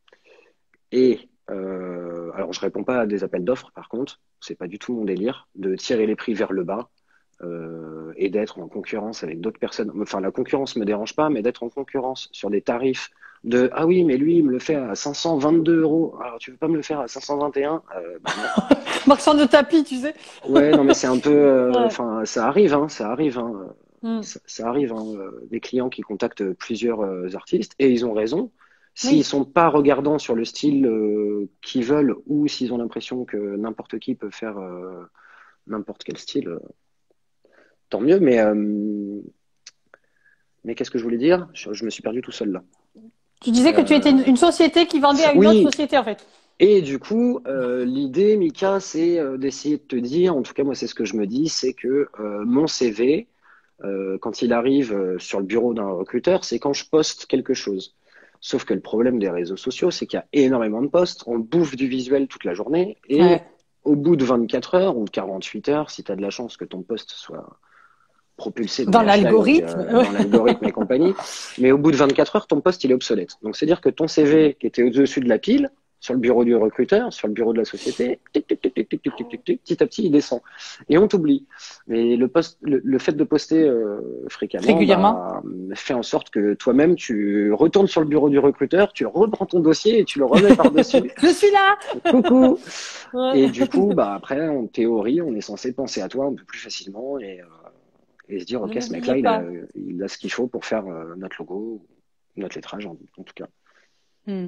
Et euh, alors, je réponds pas à des appels d'offres, par contre, c'est pas du tout mon délire de tirer les prix vers le bas euh, et d'être en concurrence avec d'autres personnes. Enfin, la concurrence me dérange pas, mais d'être en concurrence sur des tarifs de ah oui, mais lui, il me le fait à cinq cent vingt-deux euros. Alors, tu veux pas me le faire à cinq cent vingt et un? Euh, bah non. Marchand de tapis, tu sais. Ouais, non, mais c'est un peu. euh, Ouais. Enfin, ça arrive, hein, ça arrive. Hein, Hmm. ça, ça arrive. Hein, euh, des clients qui contactent plusieurs euh, artistes et ils ont raison. S'ils Oui. sont pas regardants sur le style euh, qu'ils veulent ou s'ils ont l'impression que n'importe qui peut faire euh, n'importe quel style, euh, tant mieux. Mais, euh, mais qu'est-ce que je voulais dire? Je, je me suis perdu tout seul là. Tu disais que tu étais une, Euh, une société qui vendait à une autre oui, société, en fait. Et du coup, euh, l'idée, Mika, c'est euh, d'essayer de te dire, en tout cas moi c'est ce que je me dis, c'est que euh, mon C V, euh, quand il arrive euh, sur le bureau d'un recruteur, c'est quand je poste quelque chose. Sauf que le problème des réseaux sociaux, c'est qu'il y a énormément de posts, on bouffe du visuel toute la journée, Ouais. et au bout de vingt-quatre heures ou quarante-huit heures, si tu as de la chance que ton post soit propulsé dans Dans les hashtags, l'algorithme. euh, dans l'algorithme et compagnie, mais au bout de vingt-quatre heures, ton post il est obsolète. Donc c'est-à-dire que ton C V qui était au-dessus de la pile, sur le bureau du recruteur, sur le bureau de la société, tic, tic, tic, tic, tic, tic, tic, tic, tic, petit à petit il descend. Et on t'oublie. Mais le, post, le, le fait de poster euh, fréquemment Régulièrement. bah, fait en sorte que toi-même tu retournes sur le bureau du recruteur, tu reprends ton dossier et tu le remets par-dessus. Je suis là. Coucou. Ouais. Et du coup, bah après, en théorie, on est censé penser à toi un peu plus facilement et, euh, et se dire, Ne ok, ce m'oubliez mec-là, il a, pas. il a ce qu'il faut pour faire euh, notre logo, notre lettrage en, en tout cas. Hmm.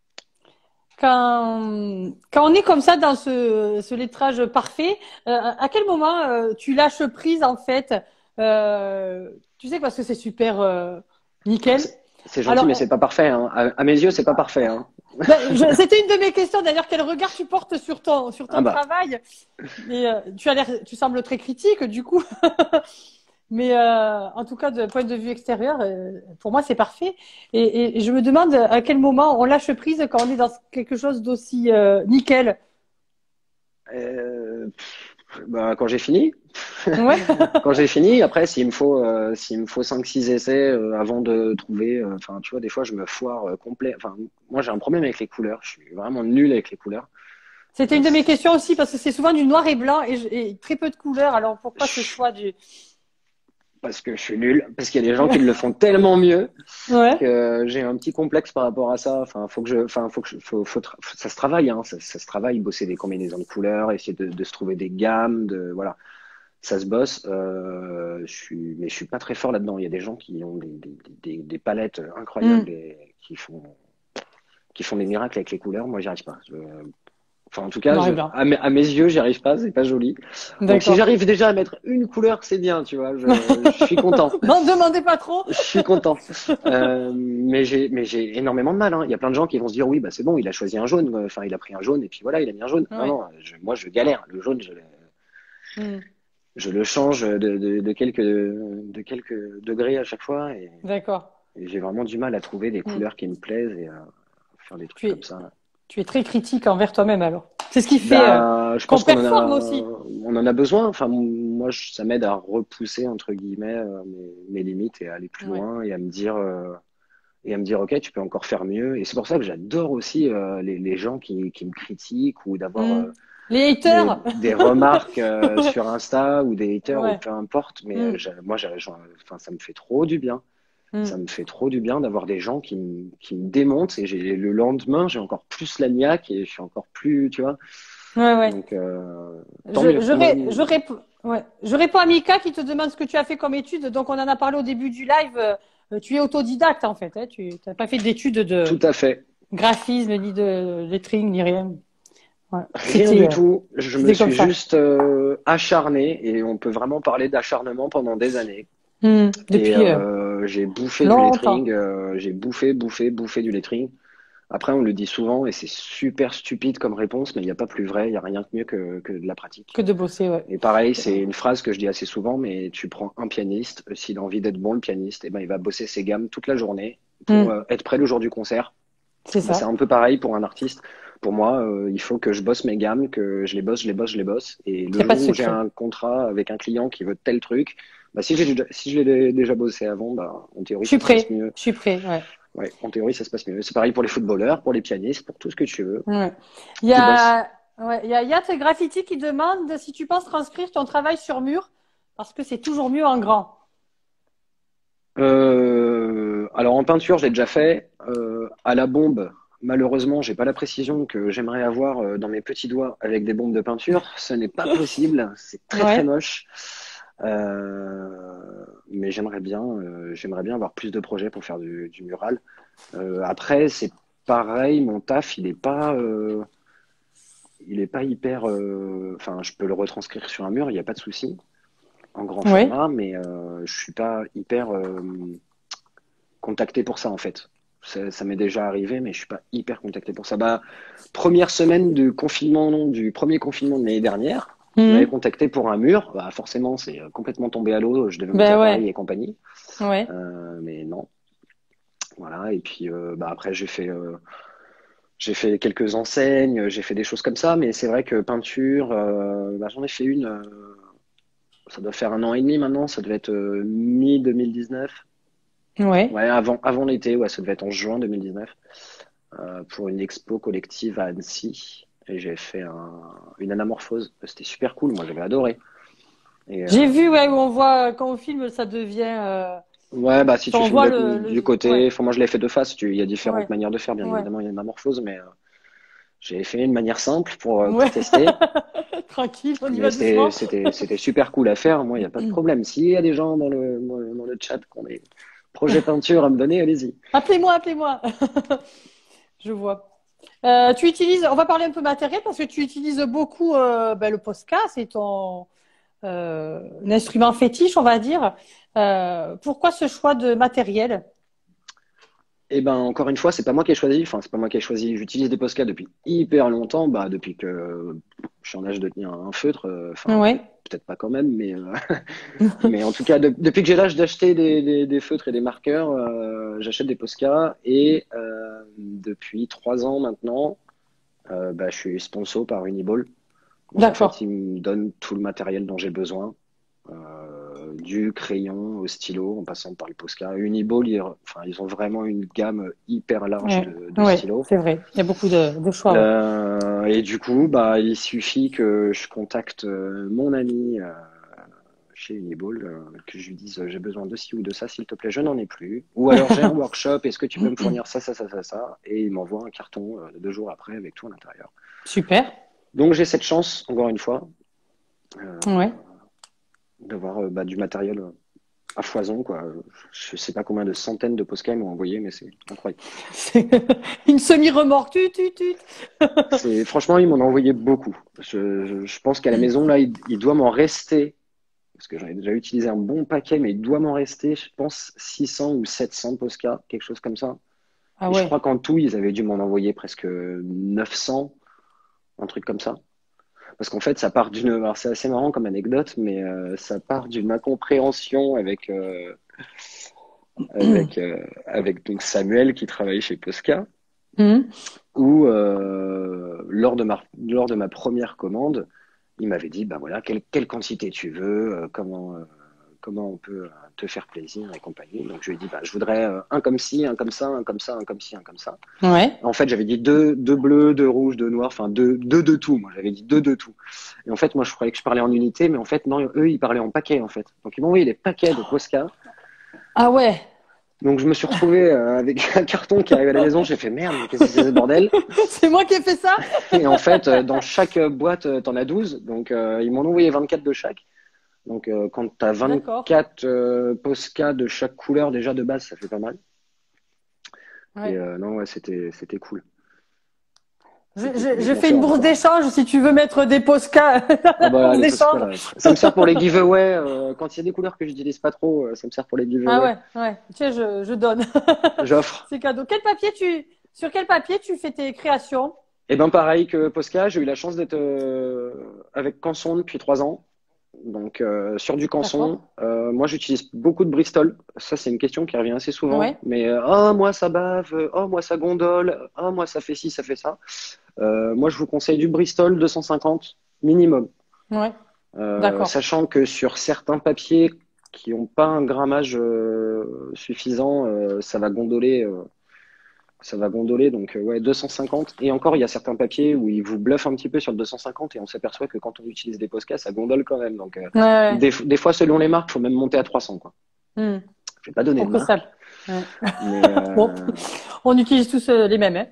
Quand, quand on est comme ça dans ce, ce lettrage parfait, euh, à quel moment euh, tu lâches prise en fait euh, tu sais, parce que c'est super euh, nickel. C'est c'est gentil, mais c'est Alors, pas parfait. Hein. À, à mes yeux, c'est pas parfait. Hein. ben, je- c'était une de mes questions d'ailleurs. Quel regard tu portes sur ton sur Ah ton bah, travail? Mais euh, tu as l'air, tu sembles très critique du coup. Mais euh, en tout cas, de point de vue extérieur, euh, pour moi, c'est parfait. Et, et je me demande à quel moment on lâche prise quand on est dans quelque chose d'aussi euh, nickel. euh, bah, quand j'ai fini, Ouais, quand j'ai fini, après, s'il me faut, euh, s'il me faut cinq six essais euh, avant de trouver, euh, enfin, tu vois, des fois, je me foire euh, complet. Enfin, moi, j'ai un problème avec les couleurs. Je suis vraiment nul avec les couleurs. c'était Euh, une de mes questions aussi parce que c'est souvent du noir et blanc et, je- et très peu de couleurs. Alors pourquoi ce je- choix du... parce que je suis nul, parce qu'il y a des gens qui le font tellement mieux Ouais, que j'ai un petit complexe par rapport à ça. Enfin, faut que je, enfin, faut que je, faut, faut, tra- ça se travaille, hein. Ça, ça se travaille, bosser des combinaisons de couleurs, essayer de, de se trouver des gammes, de, voilà, ça se bosse. Euh, je suis, mais je suis pas très fort là-dedans. Il y a des gens qui ont des, des, des, des palettes incroyables hmm, et qui font, qui font des miracles avec les couleurs. Moi, j'y arrive pas. Je- Enfin, en tout cas, noir je, et blanc. à, mes, à mes yeux, j'y arrive pas. C'est pas joli. Donc, si D'accord. j'arrive déjà à mettre une couleur, c'est bien, tu vois. Je, je suis content. N'en demandez pas trop. Je suis content. Euh, mais j'ai, mais j'ai énormément de mal. Hein. Il y a plein de gens qui vont se dire oui, bah c'est bon, il a choisi un jaune. Enfin, il a pris un jaune et puis voilà, il a mis un jaune. Non, Ouais. non. Je, moi, je galère. Le jaune, je, Hmm, je le change de, de, de quelques, de quelques degrés à chaque fois et, d'accord. et j'ai vraiment du mal à trouver des Hmm. couleurs qui me plaisent et à faire des trucs Tu comme es, ça. tu es très critique envers toi-même alors. C'est ce qui fait euh, Bah, je qu'on pense qu'on en performe a, aussi. on en a besoin. Enfin, moi, je- ça m'aide à repousser entre guillemets euh, mes, mes limites et à aller plus Ouais. loin et à me dire. euh, et à me dire, OK, tu peux encore faire mieux. Et c'est pour ça que j'adore aussi euh, les, les gens qui, qui me critiquent ou d'avoir Hmm. euh, Les des, haters. des remarques euh, sur Insta ou des haters ou Ouais. peu importe. Mais Hmm, euh, j'ai- moi, j'ai- j'en- enfin, ça me fait trop du bien. Ça hmm. me fait trop du bien d'avoir des gens qui, me- qui me démontent et j'ai, le lendemain, j'ai encore plus la niaque et je suis encore plus, tu vois. Ouais, ouais. Donc, euh, tant Je, mieux. je, Moi, ré- je, rép- ouais. Je réponds à Mika qui te demande ce que tu as fait comme étude. Donc, on en a parlé au début du live. Euh, tu es autodidacte, en fait. Hein. Tu n'as pas fait d'études de tout à fait. graphisme, ni de lettering, ni rien. Ouais. Rien C'était, du euh, tout. Je me c'était comme suis ça. juste euh, acharné et on peut vraiment parler d'acharnement pendant des années. Hmm. Et Depuis euh, euh, j'ai bouffé du lettering, longtemps. euh, j'ai bouffé, bouffé, bouffé du lettering. Après, on le dit souvent et c'est super stupide comme réponse, mais il n'y a pas plus vrai, il n'y a rien de mieux que, que de la pratique. Que de bosser, ouais. Et pareil, c'est une phrase que je dis assez souvent, mais tu prends un pianiste, euh, s'il a envie d'être bon, le pianiste, eh ben, il va bosser ses gammes toute la journée pour Hmm. euh, être prêt le jour du concert. C'est Ben, c'est ça. un peu pareil pour un artiste. Pour moi, euh, il faut que je bosse mes gammes, que je les bosse, je les bosse, je les bosse. Et Il le n'y a pas de jour où j'ai secret. un contrat avec un client qui veut tel truc, bah, si j'ai déjà, si je l'ai déjà bossé avant, bah, en théorie, Je suis ça se passe prêt. mieux. Je suis prêt, ouais. Ouais, en théorie, ça se passe mieux. C'est pareil pour les footballeurs, pour les pianistes, pour tout ce que tu veux. Ouais. Il y Tu bosses. a, ouais, il y a Yacht Graffiti qui demande si tu penses transcrire ton travail sur mur parce que c'est toujours mieux en grand. Euh, alors en peinture, j'ai déjà fait. Euh, à la bombe, malheureusement, j'ai pas la précision que j'aimerais avoir euh, dans mes petits doigts avec des bombes de peinture. Ce n'est pas possible. C'est très très Ouais. moche. Euh, mais j'aimerais bien, euh, j'aimerais bien avoir plus de projets pour faire du, du mural. Euh, après, c'est pareil, mon taf, il est pas, euh, il est pas hyper. euh, Enfin, je peux le retranscrire sur un mur, il n'y a pas de souci, en grand Ouais. format, mais euh, je suis pas hyper euh, contacté pour ça en fait. ça, ça m'est déjà arrivé, mais je suis pas hyper contacté pour ça. Bah, première semaine du confinement, non, du premier confinement de l'année dernière, on m'avait Mhm. contacté pour un mur. Bah, forcément, c'est euh, complètement tombé à l'eau. Je devais monter Ben à ouais, Paris et compagnie. ouais. Euh, mais non. Voilà. Et puis, euh, bah, après, j'ai fait, euh, j'ai fait quelques enseignes, j'ai fait des choses comme ça. Mais c'est vrai que peinture, euh, bah, j'en ai fait une. Euh, ça doit faire un an et demi maintenant. Ça devait être euh, mi-deux mille dix-neuf. Ouais. Ouais, avant, avant l'été. Ouais, ça devait être en juin deux mille dix-neuf. Euh, pour une expo collective à Annecy. Et j'ai fait un, une anamorphose. C'était super cool. Moi, j'avais adoré. Et euh, J'ai vu, ouais, où on voit, quand on filme, ça devient, euh, ouais, bah, si tu on filmes voit de- le, du le, ouais, côté, enfin, moi, je l'ai fait de face. Tu- Il y a différentes ouais, manières de faire, bien ouais, évidemment. Il y a une anamorphose, mais euh, j'ai fait une manière simple pour, euh, pour ouais. tester. Tranquille, on y Mais va c'était, doucement. c'était, c'était super cool à faire. Moi, il n'y a pas de problème. S'il y a des gens dans le, dans le, dans le chat qui ont des projets peinture à me donner, allez-y. Appelez-moi, appelez-moi. Je vois. Euh, tu utilises, on va parler un peu matériel parce que tu utilises beaucoup euh, ben, le Posca, c'est ton euh, un instrument fétiche, on va dire. Euh, pourquoi ce choix de matériel? Et ben encore une fois, c'est pas moi qui ai choisi. Enfin, c'est pas moi qui ai choisi. J'utilise des Posca depuis hyper longtemps. Bah depuis que je suis en âge de tenir un feutre. euh, Enfin, peut-être Ouais, peut-être pas quand même, mais euh, mais en tout cas, de- depuis que j'ai l'âge d'acheter des, des, des feutres et des marqueurs, euh, j'achète des Posca. Et euh, depuis trois ans maintenant, euh, bah, je suis sponsor par Uniball. Donc en fait, d'accord. ils me donnent tout le matériel dont j'ai besoin. Euh, du crayon au stylo, en passant par le Posca. Uniball, ils, enfin, ils ont vraiment une gamme hyper large Ouais, de, de ouais, stylos. c'est vrai. Il y a beaucoup de, de choix, ouais. Euh, et du coup, bah, il suffit que je contacte euh, mon ami euh, chez Uniball, euh, que je lui dise euh, j'ai besoin de ci ou de ça, s'il te plaît, je n'en ai plus. Ou alors j'ai un workshop, est-ce que tu peux me fournir ça, ça, ça, ça, ça? Et il m'envoie un carton euh, deux jours après avec tout à l'intérieur. Super. Donc j'ai cette chance, encore une fois, euh, Ouais. d'avoir euh, bah, du matériel euh, à foison, quoi. Je sais pas combien de centaines de Posca ils m'ont envoyé, mais c'est incroyable. C'est une semi-remorque. Tut, tut, tut. C'est, franchement, ils m'en ont envoyé beaucoup. Je, je, je pense qu'à la maison, là, il, il doit m'en rester, parce que j'en ai déjà utilisé un bon paquet, mais il doit m'en rester, je pense, six cents ou sept cents Posca, quelque chose comme ça. Ah Et je ouais. crois qu'en tout, ils avaient dû m'en envoyer presque neuf cents, un truc comme ça. Parce qu'en fait, ça part d'une, alors c'est assez marrant comme anecdote, mais euh, ça part d'une incompréhension avec, euh, avec, euh, avec donc Samuel qui travaille chez Posca. Mhm. Où euh, lors de ma, lors de ma première commande, il m'avait dit, ben voilà, quelle, quelle quantité tu veux, euh, comment, euh, comment on peut euh, te faire plaisir et compagnie. Donc je lui ai dit, bah, je voudrais euh, un comme ci, un comme ça, un comme ça, un comme ci, un comme ça. Ouais. En fait, j'avais dit deux, deux bleus, deux rouges, deux noirs, enfin deux, deux de tout. Moi, j'avais dit deux de tout. Et en fait, moi, je croyais que je parlais en unité, mais en fait, non, eux, ils parlaient en paquets, en fait. Donc ils m'ont envoyé des paquets de Posca. Ah ouais. Donc je me suis retrouvé euh, avec un carton qui arrive à la maison. J'ai fait merde, mais qu'est-ce que c'est ce bordel? C'est moi qui ai fait ça? Et en fait, euh, dans chaque euh, boîte, euh, t'en as douze. Donc, euh, ils m'en ont envoyé vingt-quatre de chaque. Donc, euh, quand t'as D'accord. vingt-quatre euh, Posca de chaque couleur, déjà de base, ça fait pas mal. Et Ouais. euh, non, ouais, c'était, c'était cool. Je, C'était cool. je, Et je je m'en fais sers une bourse encore. d'échange si tu veux mettre des Posca. Ah bah, Bourse les Posca, d'échange. là, ça me sert pour les giveaways. Euh, quand il y a des couleurs que j'utilise pas trop, euh, ça me sert pour les Ah giveaways. ouais, ouais. Tiens, je, je donne. J'offre. C'est cadeau. Quel papier tu, sur quel papier tu fais tes créations? Et ben pareil que Posca, j'ai eu la chance d'être euh, avec Canson depuis trois ans. Donc euh, sur du D'accord. Canson, euh, moi j'utilise beaucoup de Bristol. Ça c'est une question qui revient assez souvent. Ouais. Mais euh, oh moi ça bave, oh moi ça gondole, oh moi ça fait ci, ça fait ça. Euh, moi je vous conseille du Bristol deux cent cinquante minimum. Ouais. Euh, D'accord. sachant que sur certains papiers qui n'ont pas un grammage euh, suffisant, euh, ça va gondoler. Euh, ça va gondoler, donc euh, ouais, deux cent cinquante. Et encore, il y a certains papiers où ils vous bluffent un petit peu sur le deux cent cinquante et on s'aperçoit que quand on utilise des Posca, ça gondole quand même. Donc, euh, Ouais, ouais. des, des fois, selon les marques, il faut même monter à trois cents, quoi. Hmm. Je vais pas donner Pour de que ça. marque, Ouais. mais Bon, euh, on utilise tous euh, les mêmes, hein,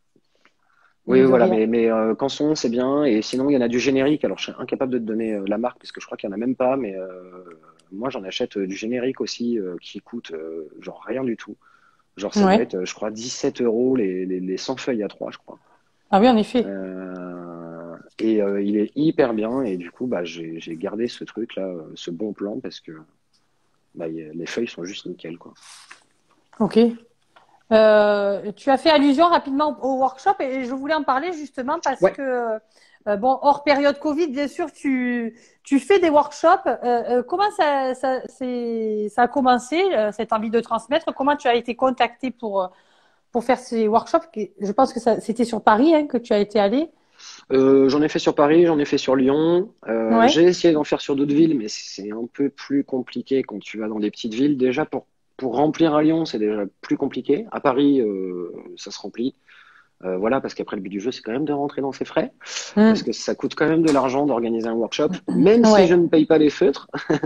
oui, mine de voilà. rien. Mais, mais euh, Canson, c'est bien. Et sinon, il y en a du générique. Alors, je suis incapable de te donner euh, la marque parce que je crois qu'il y en a même pas. Mais euh, moi, j'en achète euh, du générique aussi euh, qui coûte euh, genre rien du tout. Genre, ça doit Ouais. être, euh, je crois, dix-sept euros les, les, les cent feuilles à trois, je crois. Ah oui, en effet. Euh, et euh, il est hyper bien. Et du coup, bah, j'ai j'ai gardé ce truc-là, euh, ce bon plan, parce que bah, y a- les feuilles sont juste nickel, quoi. Ok. Euh, tu as fait allusion rapidement au workshop et je voulais en parler justement parce Ouais. que, euh, bon, hors période Covid, bien sûr, tu, tu fais des workshops. Euh, euh, comment ça, ça, c'est, ça a commencé, euh, cette envie de transmettre? Comment tu as été contacté pour, euh, pour faire ces workshops? Je pense que ça, c'était sur Paris, hein, que tu as été allé. Euh, j'en ai fait sur Paris, j'en ai fait sur Lyon. Euh, Ouais. j'ai essayé d'en faire sur d'autres villes, mais c'est un peu plus compliqué quand tu vas dans des petites villes. Déjà, pour, pour remplir à Lyon, c'est déjà plus compliqué. À Paris, euh, ça se remplit. Euh, voilà, parce qu'après, le but du jeu, c'est quand même de rentrer dans ses frais, parce Mm. que ça coûte quand même de l'argent d'organiser un workshop, même si je Ouais. ne paye pas les feutres.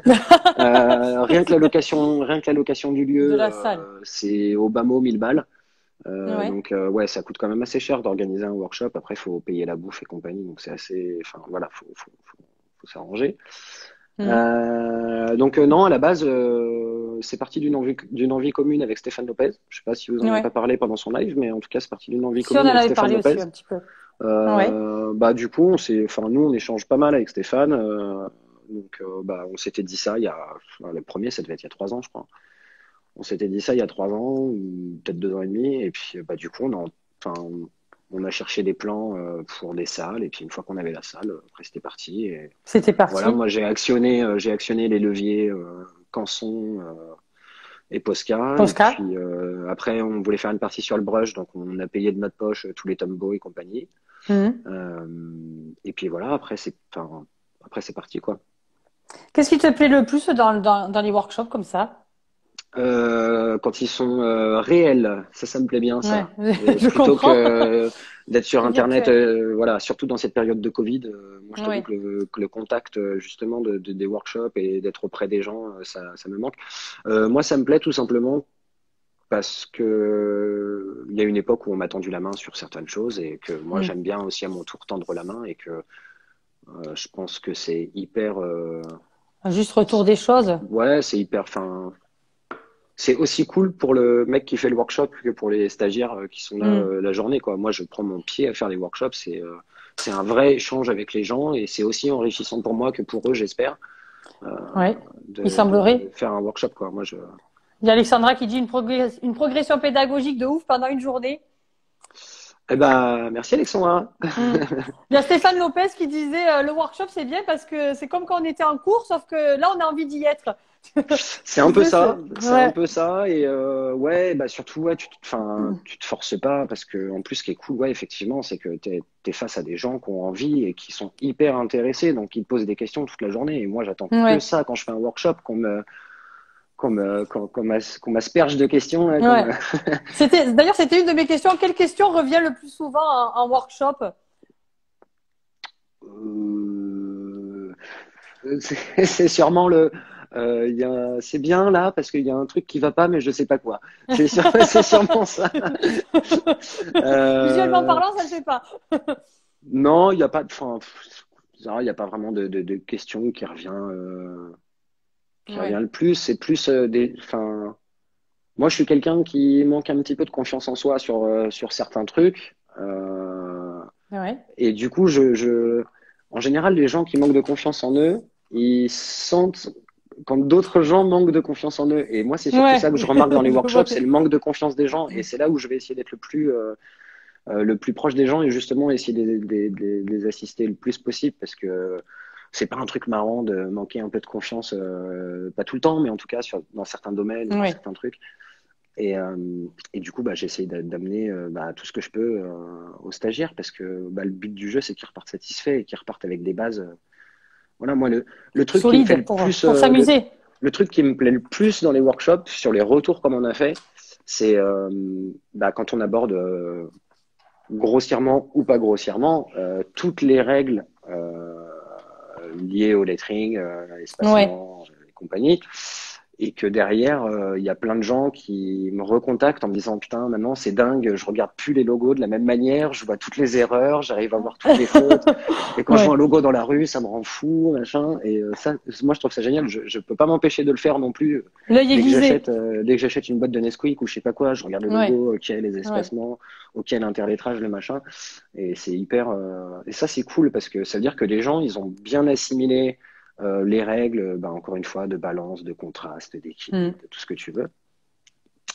Euh, rien que la location, rien que la location du De lieu, la salle. euh, c'est au bas mot mille balles. Euh, Ouais. donc euh, ouais, ça coûte quand même assez cher d'organiser un workshop. Après, il faut payer la bouffe et compagnie, donc c'est assez. Enfin voilà, faut, faut, faut, faut s'arranger. Mm. Euh, donc euh, non, à la base, euh, c'est parti d'une envie, d'une envie commune avec Stéphane Lopez. Je sais pas si vous en avez pas Ouais. parlé pendant son live, mais en tout cas, c'est parti d'une envie Si on en commune avec avait Stéphane parlé Lopez. aussi un petit peu. Ouais. Euh, bah du coup, on s'est, enfin nous, on échange pas mal avec Stéphane. Euh, donc euh, bah on s'était dit ça il y a, enfin, le premier, ça devait être il y a trois ans, je crois. On s'était dit ça il y a trois ans, ou peut-être deux ans et demi, et puis bah du coup on a, enfin, on a cherché des plans euh, pour des salles, et puis une fois qu'on avait la salle, après c'était parti. Et C'était voilà, parti. moi j'ai actionné, euh, j'ai actionné les leviers euh, Canson euh, et Posca, et Posca. puis euh, après on voulait faire une partie sur le brush, donc on a payé de notre poche euh, tous les Tombow et compagnie. Mm. Euh, et puis voilà, après c'est, enfin, après c'est parti quoi. Qu'est-ce qui te plaît le plus dans, dans, dans les workshops comme ça? Euh, quand ils sont euh, réels, ça, ça me plaît bien, Ouais, ça. Euh, je plutôt comprends. que d'être sur Internet, Virtuel. euh, voilà, surtout dans cette période de Covid, euh, moi je t'avoue Ouais. que le, que le contact euh, justement de, de- des workshops et d'être auprès des gens, euh, ça, ça me manque. Euh, moi, ça me plaît tout simplement parce que il y a une époque où on m'a tendu la main sur certaines choses et que moi Mm. j'aime bien aussi à mon tour tendre la main et que euh, je pense que c'est hyper, euh, Un juste retour des choses. ouais, c'est hyper, enfin. C'est aussi cool pour le mec qui fait le workshop que pour les stagiaires euh, qui sont là Mm. euh, la journée, quoi. Moi, je prends mon pied à faire des workshops. C'est euh, c'est un vrai échange avec les gens et c'est aussi enrichissant pour moi que pour eux, j'espère, euh, Ouais. Il de, de, de semblerait. faire un workshop, quoi. Moi, je. Il y a Alexandra qui dit une, progress- une progression pédagogique de ouf pendant une journée. Eh ben, merci Alexandra. Mm. Il y a Stéphane Lopez qui disait euh, le workshop c'est bien parce que c'est comme quand on était en cours, sauf que là on a envie d'y être. C'est Il un peu disait, ça, c'est- c'est un ouais. peu ça, et euh, ouais, bah surtout ouais, tu, te- enfin, tu te forces pas parce que en plus, ce qui est cool, ouais, effectivement, c'est que t'es, t'es face à des gens qui ont envie et qui sont hyper intéressés, donc ils te posent des questions toute la journée. Et moi, j'attends que Ouais. ça quand je fais un workshop, qu'on me, qu'on me, qu'on, qu'on m'as- qu'on m'asperge de questions, hein, qu'on me- Ouais. C'était, d'ailleurs, c'était une de mes questions. Quelle question revient le plus souvent en, en workshop? Euh, c'est c'est sûrement le. Euh, il y a, c'est bien là parce qu'il y a un truc qui va pas, mais je sais pas quoi. C'est sûr, c'est sûrement ça. Visuellement Euh, parlant, ça le fait pas. Non, il n'y a pas de, enfin, pff, il y a pas vraiment de, de, de question qui revient, euh, qui revient Ouais. le plus. C'est plus euh, des, enfin, moi, je suis quelqu'un qui manque un petit peu de confiance en soi sur euh, sur certains trucs. Euh, Ouais. et du coup, je, je, en général, les gens qui manquent de confiance en eux, ils sentent quand d'autres gens manquent de confiance en eux. Et moi, c'est surtout Ouais. ça que je remarque dans les Je vois. workshops, c'est le manque de confiance des gens. Et c'est là où je vais essayer d'être le plus euh, euh, le plus proche des gens et justement essayer de les, de, de- de les assister le plus possible parce que c'est pas un truc marrant de manquer un peu de confiance, euh, pas tout le temps, mais en tout cas sur, dans certains domaines ou dans Ouais. certains trucs. Et, euh, et du coup, bah, j'essaie d'a- d'amener euh, bah, tout ce que je peux euh, aux stagiaires parce que bah, le but du jeu, c'est qu'ils repartent satisfaits et qu'ils repartent avec des bases. euh. Voilà, moi, le, le truc qui me fait Solide le pour, plus, pour euh, le, s'amuser. le truc qui me plaît le plus dans les workshops, sur les retours comme on a fait, c'est euh, bah, quand on aborde euh, grossièrement ou pas grossièrement, euh, toutes les règles euh, liées au lettering, euh, à Ouais. l'espacement et compagnie, et que derrière, euh, il y a plein de gens qui me recontactent en me disant putain, maintenant c'est dingue, je regarde plus les logos de la même manière, je vois toutes les erreurs, j'arrive à voir toutes les fautes, et quand je vois un Ouais. logo dans la rue, ça me rend fou, machin, et euh, ça, moi je trouve ça génial, je, je peux pas m'empêcher de le faire non plus. L'œil Dès que j'achète, aiguisé. euh, dès que j'achète une boîte de Nesquik ou je sais pas quoi, je regarde le Ouais. logo, ok, les Ouais. espacements, ok, l'interlettrage, le machin, et c'est hyper, euh, et ça c'est cool parce que ça veut dire que les gens, ils ont bien assimilé euh, les règles, bah, encore une fois, de balance, de contraste, d'équilibre, Mm. de tout ce que tu veux.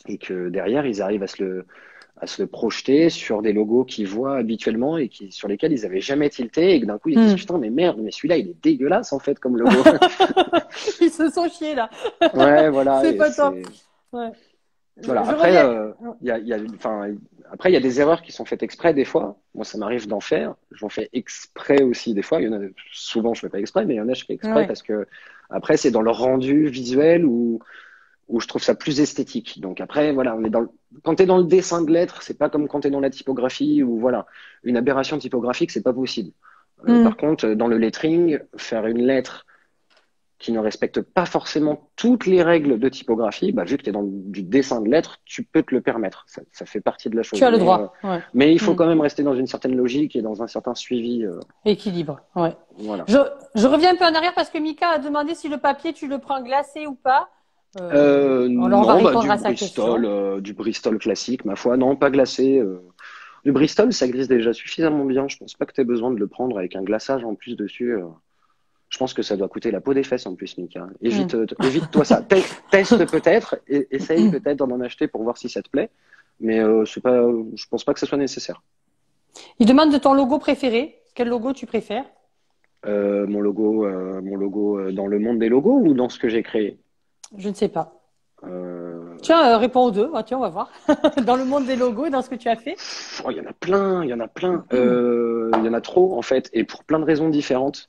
et que derrière, ils arrivent à se le, à se le projeter sur des logos qu'ils voient habituellement et qui, sur lesquels ils n'avaient jamais tilté, et que d'un coup, ils se disent, Hmm. putain, mais merde, mais celui-là, il est dégueulasse, en fait, comme logo. Ils se sont chiés là. Ouais, voilà, C'est et pas top. c'est, Ouais. voilà. Je, je Après, reviens. euh, il y a, il y a, enfin, après, il y a des erreurs qui sont faites exprès des fois. Moi, ça m'arrive d'en faire. J'en fais exprès aussi des fois. Il y en a, souvent, je fais pas exprès, mais il y en a, je fais exprès Ouais. parce que après, c'est dans le rendu visuel où, où je trouve ça plus esthétique. Donc après, voilà, on est dans le, quand tu es dans le dessin de lettres, c'est pas comme quand tu es dans la typographie ou voilà, une aberration typographique, c'est pas possible. Euh, Hmm. par contre, dans le lettering, faire une lettre qui ne respecte pas forcément toutes les règles de typographie, bah, vu que tu es dans du dessin de lettres, tu peux te le permettre. Ça, ça fait partie de la Tu chose. as le Mais, euh, droit. Ouais. mais il faut Hmm. quand même rester dans une certaine logique et dans un certain suivi. Euh, Équilibre. Ouais. voilà. Je, je reviens un peu en arrière parce que Mika a demandé si le papier, tu le prends glacé ou pas. Euh, Euh, alors, on va non, bah, répondre du à sa Bristol, question. euh, du Bristol classique, ma foi. Non, pas glacé. Euh. Du Bristol, ça glisse déjà suffisamment bien. Je pense pas que tu aies besoin de le prendre avec un glaçage en plus dessus. euh. Je pense que ça doit coûter la peau des fesses en plus, Mika. Hmm. Évite, euh, évite-toi ça. Te- teste peut-être, et, essaye peut-être d'en en acheter pour voir si ça te plaît. Mais euh, c'est pas, je pense pas que ce soit nécessaire. Il demande de ton logo préféré. Quel logo tu préfères? Euh, mon logo, euh, mon logo euh, dans le monde des logos ou dans ce que j'ai créé? Je ne sais pas. Euh, Tiens, euh, réponds aux deux. Ah, tiens, on va voir. Dans le monde des logos et dans ce que tu as fait. oh, il y en a plein, il y en a plein. Euh, Il y en a trop en fait, et pour plein de raisons différentes.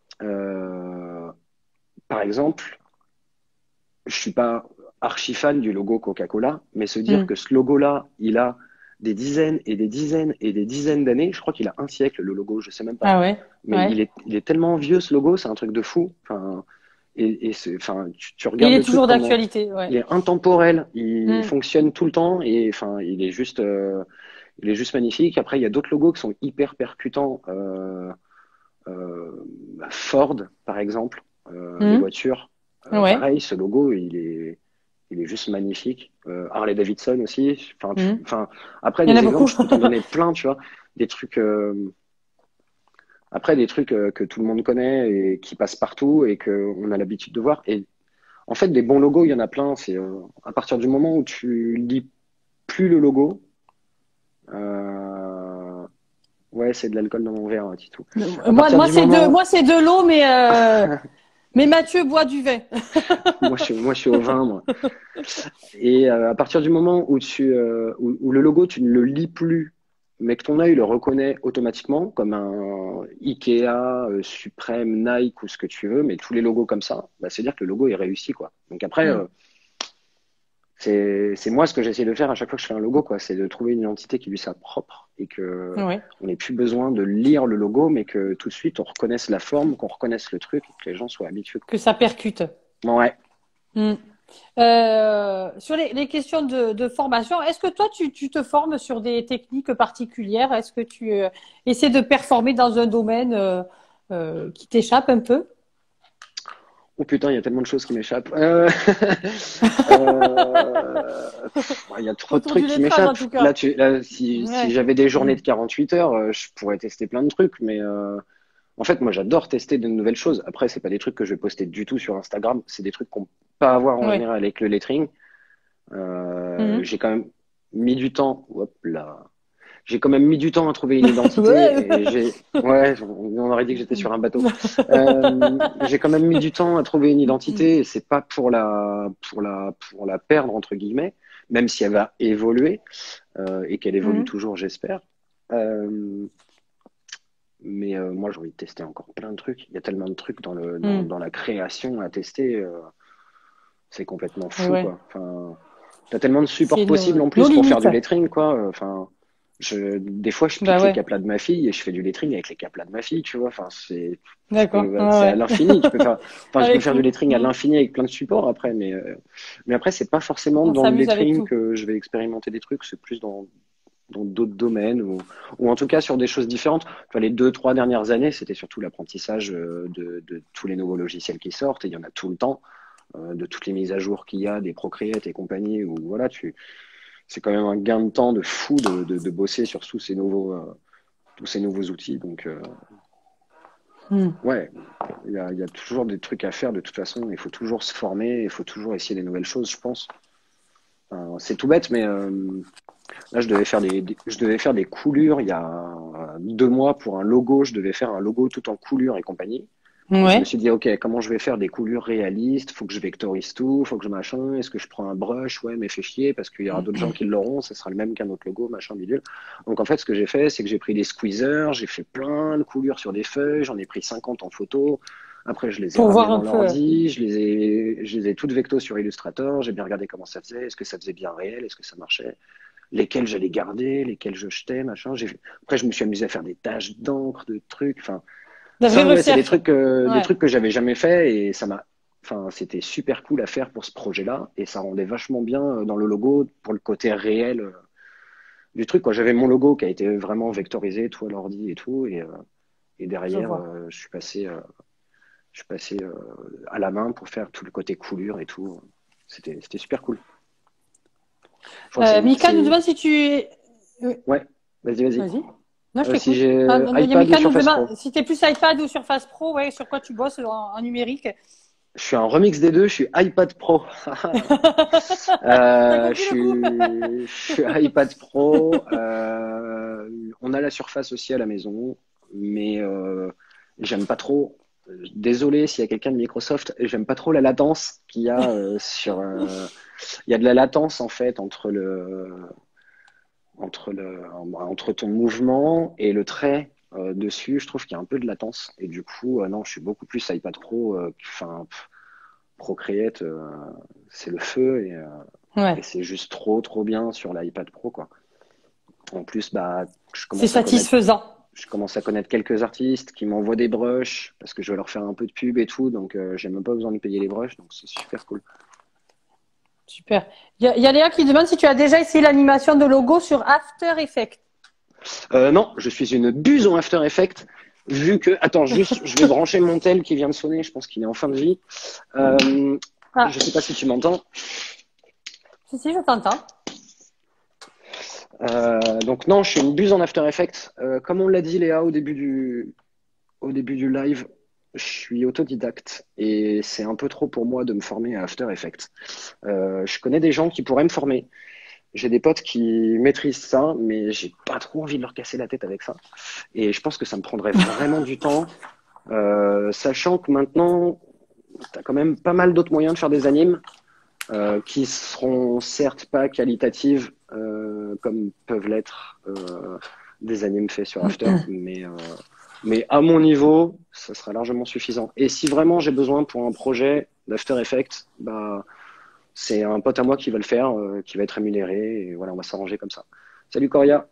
Euh, Par exemple, je suis pas archi fan du logo Coca-Cola, mais se dire Hmm. que ce logo-là, il a des dizaines et des dizaines et des dizaines d'années. Je crois qu'il a un siècle, le logo, je sais même pas. Ah ouais, Mais ouais. il est, il est tellement vieux, ce logo, c'est un truc de fou. Enfin, et, et c'est, enfin, tu, tu Il regardes est le truc toujours pendant, d'actualité, ouais. il est intemporel, il Hmm. fonctionne tout le temps et enfin, il est juste, euh, il est juste magnifique. Après, il y a d'autres logos qui sont hyper percutants. Euh, euh, Ford, par exemple, euh, les Hmm. voitures. Euh, Ouais. pareil, ce logo, il est, il est juste magnifique. Euh, Harley Davidson aussi. Enfin, tu- Hmm. enfin, après Il y en a des beaucoup. exemples, je peux t'en donner plein, tu vois, des trucs. Euh, après des trucs euh, que tout le monde connaît et qui passent partout et que on a l'habitude de voir. Et en fait, des bons logos, il y en a plein. C'est euh, à partir du moment où tu lis plus le logo. Euh, ouais, c'est de l'alcool dans mon verre, hein, Titou. À Moi, partir moi du c'est de, moment moi, c'est de l'eau, mais, euh, mais Mathieu boit du vin. moi, je suis, moi, je suis au vin, moi. Et euh, à partir du moment où, tu, euh, où, où le logo, tu ne le lis plus, mais que ton œil le reconnaît automatiquement, comme un Ikea, euh, Supreme, Nike ou ce que tu veux, mais tous les logos comme ça, bah, c'est dire que le logo est réussi, quoi. Donc après, Hmm. euh, c'est, c'est moi ce que j'essaie de faire à chaque fois que je fais un logo, quoi. C'est de trouver une identité qui lui soit propre et que Ouais. on n'ait plus besoin de lire le logo, mais que tout de suite on reconnaisse la forme, qu'on reconnaisse le truc et que les gens soient habitués, Que quoi. ça percute. Ouais. Hmm. Euh, sur les, les questions de, de formation, est-ce que toi, tu, tu te formes sur des techniques particulières? Est-ce que tu euh, essaies de performer dans un domaine euh, euh, qui t'échappe un peu? Oh putain, il y a tellement de choses qui m'échappent. Euh, euh, pff, Il y a trop de Autour du trucs qui lettrage, en m'échappent. tout Là, cas. tu, là, si, si Ouais. j'avais des journées Hmm. de quarante-huit heures, euh, je pourrais tester plein de trucs. Mais euh, en fait, moi, j'adore tester de nouvelles choses. Après, c'est pas des trucs que je vais poster du tout sur Instagram. C'est des trucs qu'on peut pas avoir en Ouais. général avec le lettering. Euh, Mhm. j'ai quand même mis du temps. Hop là. J'ai quand même mis du temps à trouver une Ouais. identité et j'ai, ouais, on aurait dit que j'étais sur un bateau. Euh, j'ai quand même mis du temps à trouver une identité et c'est pas pour la, pour la, pour la perdre entre guillemets, même si elle va évoluer euh, et qu'elle évolue Mhm. toujours, j'espère. Euh, mais euh, moi, j'ai envie de tester encore plein de trucs. Il y a tellement de trucs dans le, dans, Mhm. dans la création à tester, euh, c'est complètement Et fou, ouais. quoi. Enfin, t'as tellement de supports C'est possibles nos, en nos plus pour faire limites. du lettering, quoi. Enfin, je, des fois, je Bah pique les ouais. caplas de ma fille et je fais du lettering avec les caplas de ma fille, tu vois. Enfin, c'est, je D'accord. peux, c'est à Ouais, ouais. l'infini. Tu peux faire, enfin, je peux Avec faire du tout. lettering à Mhm. l'infini avec plein de supports après, mais, euh, mais après, c'est pas forcément On dans le s'amuse avec lettering tout. que je vais expérimenter des trucs. C'est plus dans, dans d'autres domaines ou, ou en tout cas sur des choses différentes. Enfin, les deux, trois dernières années, c'était surtout l'apprentissage euh, de, de tous les nouveaux logiciels qui sortent et il y en a tout le temps, euh, de toutes les mises à jour qu'il y a, des Procreate et compagnie, où voilà, tu, c'est quand même un gain de temps de fou de, de, de bosser sur tous ces nouveaux, euh, tous ces nouveaux outils. Donc, euh, Mhm. ouais, il y a, il y a toujours des trucs à faire de toute façon. Il faut toujours se former, il faut toujours essayer des nouvelles choses, je pense. Enfin, c'est tout bête, mais euh, là, je devais faire des, des- je devais faire des coulures il y a deux mois pour un logo. Je devais faire un logo tout en couleurs et compagnie. Et je me Ouais. suis dit, OK, comment je vais faire des coulures réalistes? Faut que je vectorise tout, faut que je machin. Est-ce que je prends un brush? Ouais, mais fais chier parce qu'il y aura d'autres gens qui l'auront. Ce sera le même qu'un autre logo, machin, bidule. Donc, en fait, ce que j'ai fait, c'est que j'ai pris des squeezers, j'ai fait plein de coulures sur des feuilles, j'en ai pris cinquante en photo. Après, je les ai Pour ramenées voir un dans peu. l'ordi, je les ai, je les ai toutes vecto sur Illustrator. J'ai bien regardé comment ça faisait, est-ce que ça faisait bien réel, est-ce que ça marchait, lesquels j'allais garder, lesquels je jetais, machin. J'ai, après, je me suis amusé à faire des taches d'encre, de trucs. Enfin, La vraie ça, ouais, c'est des recherche. trucs, euh, des Ouais, trucs que j'avais jamais fait et ça m'a, enfin, c'était super cool à faire pour ce projet-là et ça rendait vachement bien euh, dans le logo pour le côté réel euh, du truc, quoi. J'avais mon logo qui a été vraiment vectorisé, tout à l'ordi et tout et, euh, et je derrière, vois. euh, je suis passé, euh, je suis passé euh, à la main pour faire tout le côté coulure et tout. C'était, c'était super cool. Je crois que Euh, c'est, Mika nous c'est, demande si tu... Oui, ouais, vas-y, vas-y. vas-y. Non, je Euh, si t'écoute. Ah, j'ai non, il y a iPad ou Mika nous Surface demande Pro. si tu es plus iPad ou Surface Pro, ouais, sur quoi tu bosses en, en numérique. Je suis un remix des deux, je suis iPad Pro. T'as Euh, je compris le coup? suis, je suis iPad Pro. Euh, on a la Surface aussi à la maison, mais euh, j'aime pas trop. Désolé s'il y a quelqu'un de Microsoft, j'aime pas trop la latence qu'il y a euh, sur. euh, il y a de la latence en fait entre le entre le entre ton mouvement et le trait euh, dessus. Je trouve qu'il y a un peu de latence et du coup, euh, non, je suis beaucoup plus iPad Pro. euh, Enfin, pff, Procreate, euh, c'est le feu et, euh, et Ouais, c'est juste trop trop bien sur l'iPad Pro quoi. En plus, bah, je c'est commence à connaître, satisfaisant. je commence à connaître quelques artistes qui m'envoient des brushes parce que je vais leur faire un peu de pub et tout, donc euh, j'ai même pas besoin de payer les brushes, donc c'est super cool. Super. Il y, a- il y a Léa qui demande si tu as déjà essayé l'animation de logo sur After Effects. Euh, non, je suis une buse en After Effects. Vu que, attends, juste, je vais brancher mon tel qui vient de sonner. Je pense qu'il est en fin de vie. Euh, Ah, je sais pas si tu m'entends. si, si, je t'entends. Euh, donc non, je suis une buse en After Effects. Euh, comme on l'a dit, Léa, au début du, au début du live, je suis autodidacte et c'est un peu trop pour moi de me former à After Effects. Euh, je connais des gens qui pourraient me former. J'ai des potes qui maîtrisent ça, mais j'ai pas trop envie de leur casser la tête avec ça. Et je pense que ça me prendrait vraiment du temps, euh, sachant que maintenant, tu as quand même pas mal d'autres moyens de faire des animes euh, qui seront certes pas qualitatives euh, comme peuvent l'être euh, des animes faits sur After, mais, euh, mais à mon niveau, ça sera largement suffisant. Et si vraiment j'ai besoin pour un projet d'After Effects, bah, c'est un pote à moi qui va le faire, euh, qui va être rémunéré, et voilà, on va s'arranger comme ça. Salut Coria.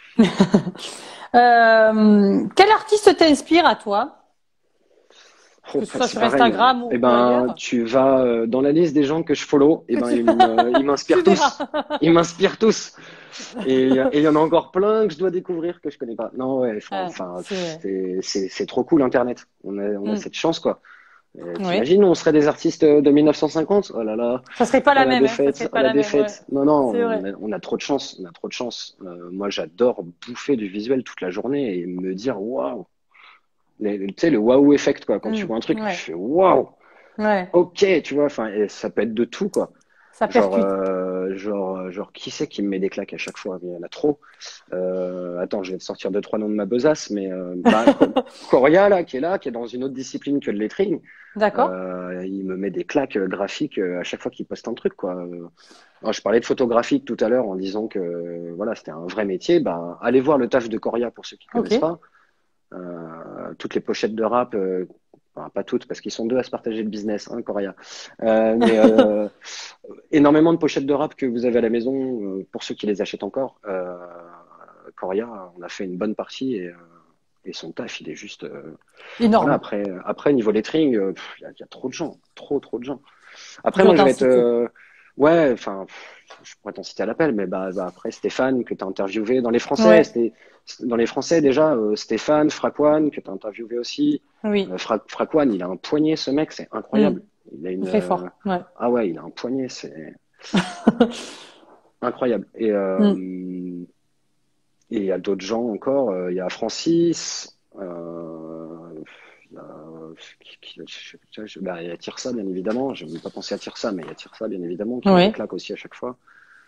Euh, quel artiste t'inspire à toi? Oh, Que ce bah, soit c'est sur pareil. Hein. Instagram Eh ou, ou ben, ailleurs? tu vas euh, dans la liste des gens que je follow. Eh Que ben, tu, ils me- ils tu m'inspirent verras. tous. Ils m'inspirent tous. Et et il y en a encore plein que je dois découvrir que je connais pas. Non, ouais. Enfin, Ah, enfin, c'est, c'est c'est c'est trop cool Internet. On a on a hmm, cette chance quoi. Euh, oui. T'imagines, on serait des artistes de mille neuf cent cinquante. Oh là là. Ça serait pas Oh la la même, hein. Ça serait défaite. Oh pas la la même, ouais. défaite. Non, non. C'est On vrai. a, on a trop de chance. On a trop de chance. Euh, moi, j'adore bouffer du visuel toute la journée et me dire waouh. Les- Tu sais, le waouh effect quoi. Quand tu Hmm, vois un truc, tu ouais, fais waouh. ouais. Ok, tu vois, enfin, et ça peut être de tout, quoi. Ça Genre, percute. euh, genre, euh, genre, qui c'est qui me met des claques à chaque fois? Il y en a trop. Euh, attends, je vais te sortir deux, trois noms de ma besace, mais euh, bah, Co- Coria, là, qui est là, qui est dans une autre discipline que le lettering, D'accord? euh, il me met des claques euh, graphiques euh, à chaque fois qu'il poste un truc, quoi. Euh, alors, je parlais de photographique tout à l'heure en disant que euh, voilà, c'était un vrai métier. Bah, allez voir le taf de Coria pour ceux qui Ok. connaissent pas. Euh, toutes les pochettes de rap, euh, enfin, pas toutes, parce qu'ils sont deux à se partager le business, hein, Coria. Euh, mais euh, énormément de pochettes de rap que vous avez à la maison, euh, pour ceux qui les achètent encore. Euh, Coria, on a fait une bonne partie et, euh, et son taf, il est juste. Euh, voilà, Énorme. après, après niveau lettering, euh, pff, il y, a il y a trop de gens, trop, trop de gens. Après, Dur moi, je d'en vais être. citer. Euh, ouais, enfin, je pourrais t'en citer à l'appel, mais bah, bah, après, Stéphane, que tu as interviewé dans les Français, Ouais, c'était dans les Français déjà, euh, Stéphane, Fraquan, que tu as interviewé aussi. oui. Euh, Fra- Fraquan, il a un poignet, ce mec, c'est Hmm. incroyable. Il a une. Très euh, fort. Ouais. Ah ouais, il a un poignet, c'est incroyable. Et euh, Hmm. et il y a d'autres gens encore. euh, Il y a Francis. Euh, il y a, qui- qui- je- je- bah, il y a Tirsa, bien évidemment. Je n'ai même pas pensé à Tirsa, mais il y a Tirsa, bien évidemment, qui met des Ouais. claques aussi à chaque fois.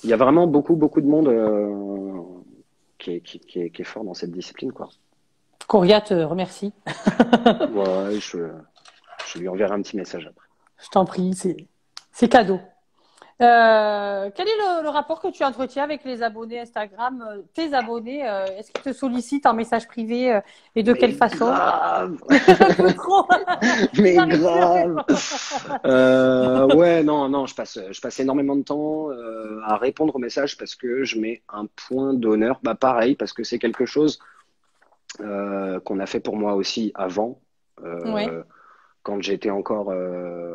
il y a vraiment beaucoup, beaucoup de monde euh, qui, est, qui, qui, est, qui est fort dans cette discipline, quoi. Coria te remercie. Ouais, je, je lui enverrai un petit message après. Je t'en prie, c'est c'est cadeau. Euh, quel est le, le rapport que tu entretiens avec les abonnés Instagram, euh, tes abonnés, euh, est-ce qu'ils te sollicitent en message privé euh, et de Mais quelle façon? grave, Un peu trop. mais J'arrive plus à grave. répondre. Euh, ouais, non, non, je passe, je passe énormément de temps euh, à répondre aux messages parce que je mets un point d'honneur. Bah pareil, parce que c'est quelque chose euh, qu'on a fait pour moi aussi avant, Ouais. euh, quand j'étais encore euh,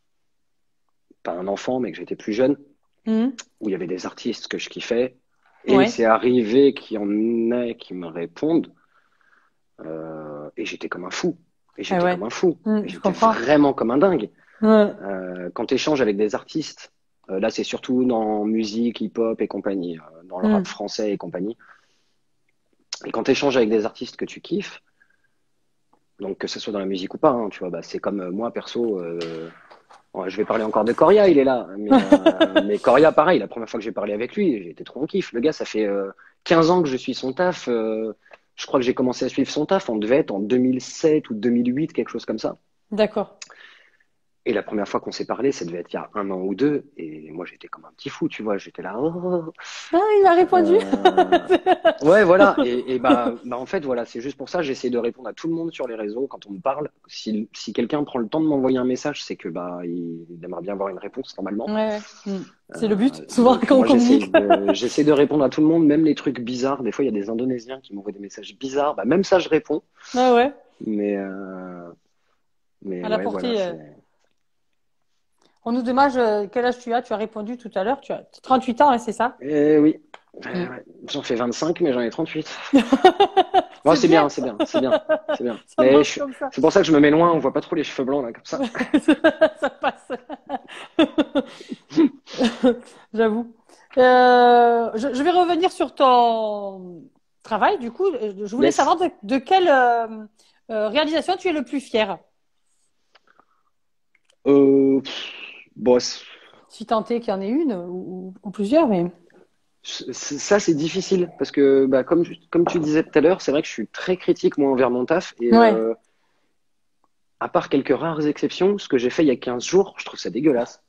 pas un enfant, mais que j'étais plus jeune, Mhm. où il y avait des artistes que je kiffais. Et Ouais. c'est arrivé qu'il y en ait qui me répondent. Euh, et j'étais comme un fou. Et Ah j'étais ouais. comme un fou. Mhm, Et je j'étais comprends. vraiment comme un dingue. Ouais. Euh, quand tu échanges avec des artistes, euh, là c'est surtout dans musique, hip-hop et compagnie, euh, dans le rap Mhm. français et compagnie. Et quand tu échanges avec des artistes que tu kiffes, donc que ce soit dans la musique ou pas, hein, tu vois, bah, c'est comme euh, moi perso, euh, ouais, je vais parler encore de Coria, il est là. Mais, euh, mais Coria, pareil, la première fois que j'ai parlé avec lui, j'ai été trop en kiff. Le gars, ça fait euh, quinze ans que je suis son taf. Euh, je crois que j'ai commencé à suivre son taf, on devait être en deux mille sept ou deux mille huit, quelque chose comme ça. D'accord. Et la première fois qu'on s'est parlé, ça devait être il y a un an ou deux. Et moi, j'étais comme un petit fou, tu vois. J'étais là. Oh, Ah, il a répondu. euh, ouais, voilà. Et, et bah, bah, en fait, voilà, c'est juste pour ça, j'essaie de répondre à tout le monde sur les réseaux quand on me parle. Si, si quelqu'un prend le temps de m'envoyer un message, c'est que bah, il, il aimerait bien avoir une réponse normalement. Ouais, ouais. Mhm. C'est le but, Euh, souvent, donc quand on moi, j'essaie communique. de, j'essaie de répondre à tout le monde, même les trucs bizarres. Des fois, il y a des Indonésiens qui m'envoient des messages bizarres. Bah, même ça, je réponds. Ah ouais. Mais, euh, mais À la ouais, voilà, portée. euh, c'est. On nous demande euh, quel âge tu as. Tu as répondu tout à l'heure. Tu as trente-huit ans, hein, c'est ça? Eh oui, ouais, Mhm. ouais. J'en fais vingt-cinq, mais j'en ai trente-huit. Bon, C'est c'est bien. bien, c'est bien, c'est bien, c'est bien. Ça Mais marche je- comme ça. c'est pour ça que je me mets loin, on voit pas trop les cheveux blancs là, comme ça. Ça passe. J'avoue. Euh, je, je vais revenir sur ton travail. Du coup, je voulais Yes. savoir de, de quelle euh, euh, réalisation tu es le plus fier, Euh, pff, bon, c- si tant est qu'il y en ait une ou, ou- ou plusieurs. Mais c- ça c'est difficile parce que bah, comme, je- comme tu disais tout à l'heure, c'est vrai que je suis très critique moi envers mon taf et ouais. euh, à part quelques rares exceptions, ce que j'ai fait il y a quinze jours, je trouve ça dégueulasse.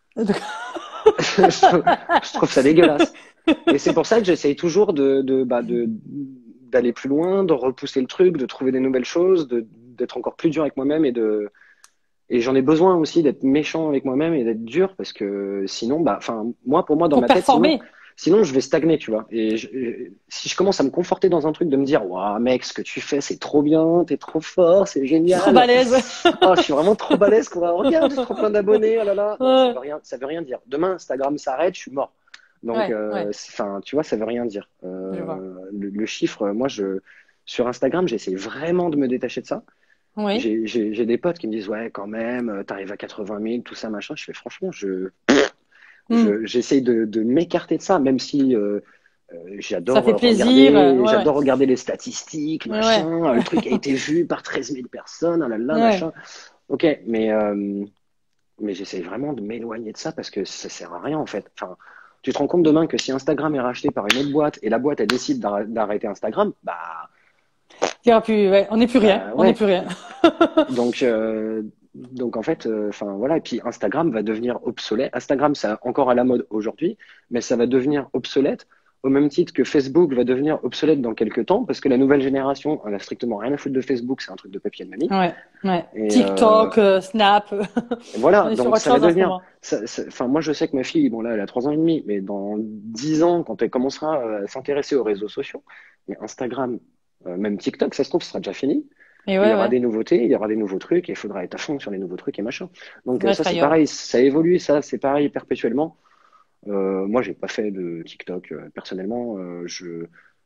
Je trouve, je trouve ça dégueulasse. Et c'est pour ça que j'essaye toujours de, de, bah, de, d'aller plus loin, de repousser le truc, de trouver des nouvelles choses, de, d'être encore plus dur avec moi-même et de, et j'en ai besoin aussi d'être méchant avec moi-même et d'être dur parce que sinon, bah, enfin, moi, pour moi, dans Pour ma tête, sinon, performer. sinon, je vais stagner, tu vois. Et je- je- si je commence à me conforter dans un truc, de me dire, waouh, mec, ce que tu fais, c'est trop bien, t'es trop fort, c'est Je suis trop génial. balèze. Oh, je suis vraiment trop balèze, quoi. Regarde, j'ai trop plein d'abonnés, oh là là. Non, ça Ouais, veut rien, ça veut rien dire. Demain, Instagram s'arrête, je suis mort. Donc, ouais, euh, ouais, c'est- enfin, tu vois, ça veut rien dire. je vois. Euh, le, le chiffre, moi, je, sur Instagram, j'essaie vraiment de me détacher de ça. Oui. J'ai j'ai- j'ai des potes qui me disent, ouais, quand même, euh, t'arrives à quatre-vingt mille, tout ça, machin. Je fais, franchement, je, Hmm. je, j'essaye de, de m'écarter de ça, même si euh, euh, Ça j'adore fait plaisir. euh, regarder, Ouais, ouais. j'adore regarder les statistiques, Ouais, machin. Le truc a été vu par treize mille personnes, oh là là, ouais. machin. Ok, mais, euh, mais j'essaye vraiment de m'éloigner de ça parce que ça sert à rien, en fait. Enfin, tu te rends compte demain que si Instagram est racheté par une autre boîte et la boîte, elle décide d'arr- d'arrêter Instagram, bah, Il y aura plus, ouais, on n'est plus rien. bah On n'est ouais. plus rien. Donc, euh, donc en fait, euh, enfin voilà. Et puis Instagram va devenir obsolète. Instagram, c'est encore à la mode aujourd'hui, mais ça va devenir obsolète au même titre que Facebook va devenir obsolète dans quelques temps, parce que la nouvelle génération, elle a strictement rien à foutre de Facebook, c'est un truc de papier de mamie. Ouais, ouais. Et euh, TikTok, euh, Snap. voilà, On est sur donc autre ça va chose en ce devenir. moment. ça- ça- Enfin, moi, je sais que ma fille, bon là, elle a trois ans et demi, mais dans dix ans, quand elle commencera à s'intéresser aux réseaux sociaux, mais Instagram, euh, même TikTok, ça se trouve, ce sera déjà fini. Et Il y ouais, aura ouais. des nouveautés, il y aura des nouveaux trucs, et il faudra être à fond sur les nouveaux trucs et machin. Ça Donc va euh, ça être c'est ailleurs. pareil, ça évolue, ça c'est pareil perpétuellement. Euh, moi j'ai pas fait de TikTok euh, personnellement. Euh, je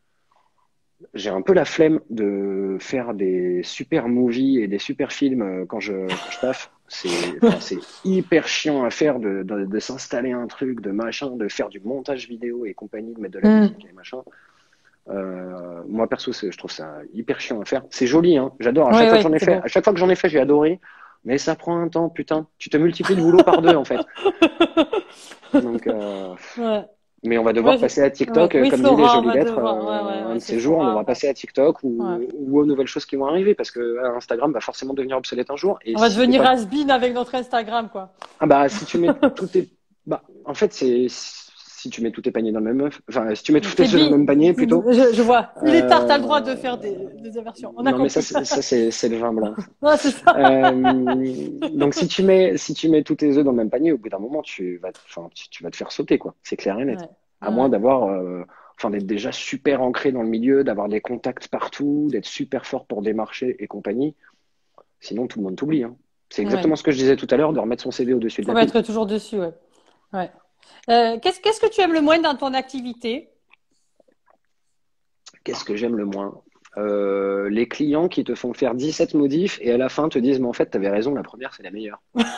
j'ai un peu la flemme de faire des super movies et des super films euh, quand je quand je taffe. C'est enfin c'est hyper chiant à faire de de, de s'installer un truc, de machin, de faire du montage vidéo et compagnie, de mettre de la Hmm. musique et machin. Euh, moi perso, c'est- je trouve ça hyper chiant à faire. C'est joli, hein. J'adore. À chaque Ouais, fois que ouais, j'en ai c'est fait, beau. à chaque fois que j'en ai fait, j'ai adoré. Mais ça prend un temps, putain. Tu te multiplies le boulot par deux, en fait. Donc, euh, Ouais. Mais on va devoir Ouais, je- passer à ouais. TikTok, euh, Oui, comme dit les Flora, on jolies va lettres. devoir. Ouais, Euh, ouais, un ouais, de c'est ces jours, on Flora. devra passer à TikTok Ouais. ou, ou aux nouvelles choses qui vont arriver parce que euh, Instagram va forcément devenir obsolète un jour. Et On va si t'es devenir pas, has-been avec notre Instagram, quoi. ah bah si tu mets tous tes, bah en fait c'est si tu mets tous tes paniers dans le même œuf, enfin si tu mets tous tes T'es œufs dans le bi, même panier plutôt. je, je vois. Il est tard, t'as le droit de faire Euh, des, des aversions. On a non mais ça compris. c'est ça c'est c'est le vin blanc. Ouais, c'est ça. Euh, donc si tu mets si tu mets tous tes œufs dans le même panier, au bout d'un moment tu vas te- enfin tu, tu vas te faire sauter quoi. C'est clair et net. Ouais, À moins ouais, d'avoir euh, enfin d'être déjà super ancré dans le milieu, d'avoir des contacts partout, d'être super fort pour démarcher et compagnie. Sinon tout le monde t'oublie, hein. C'est ouais. exactement ce que je disais tout à l'heure, de remettre son C V au-dessus de Faut la pile. mettre toujours dessus, ouais. Ouais. Euh, qu'est-ce, qu'est-ce que tu aimes le moins dans ton activité? Qu'est-ce que j'aime le moins? Euh, les clients qui te font faire dix-sept modifs et à la fin te disent, mais en fait, t'avais raison, la première, c'est la meilleure.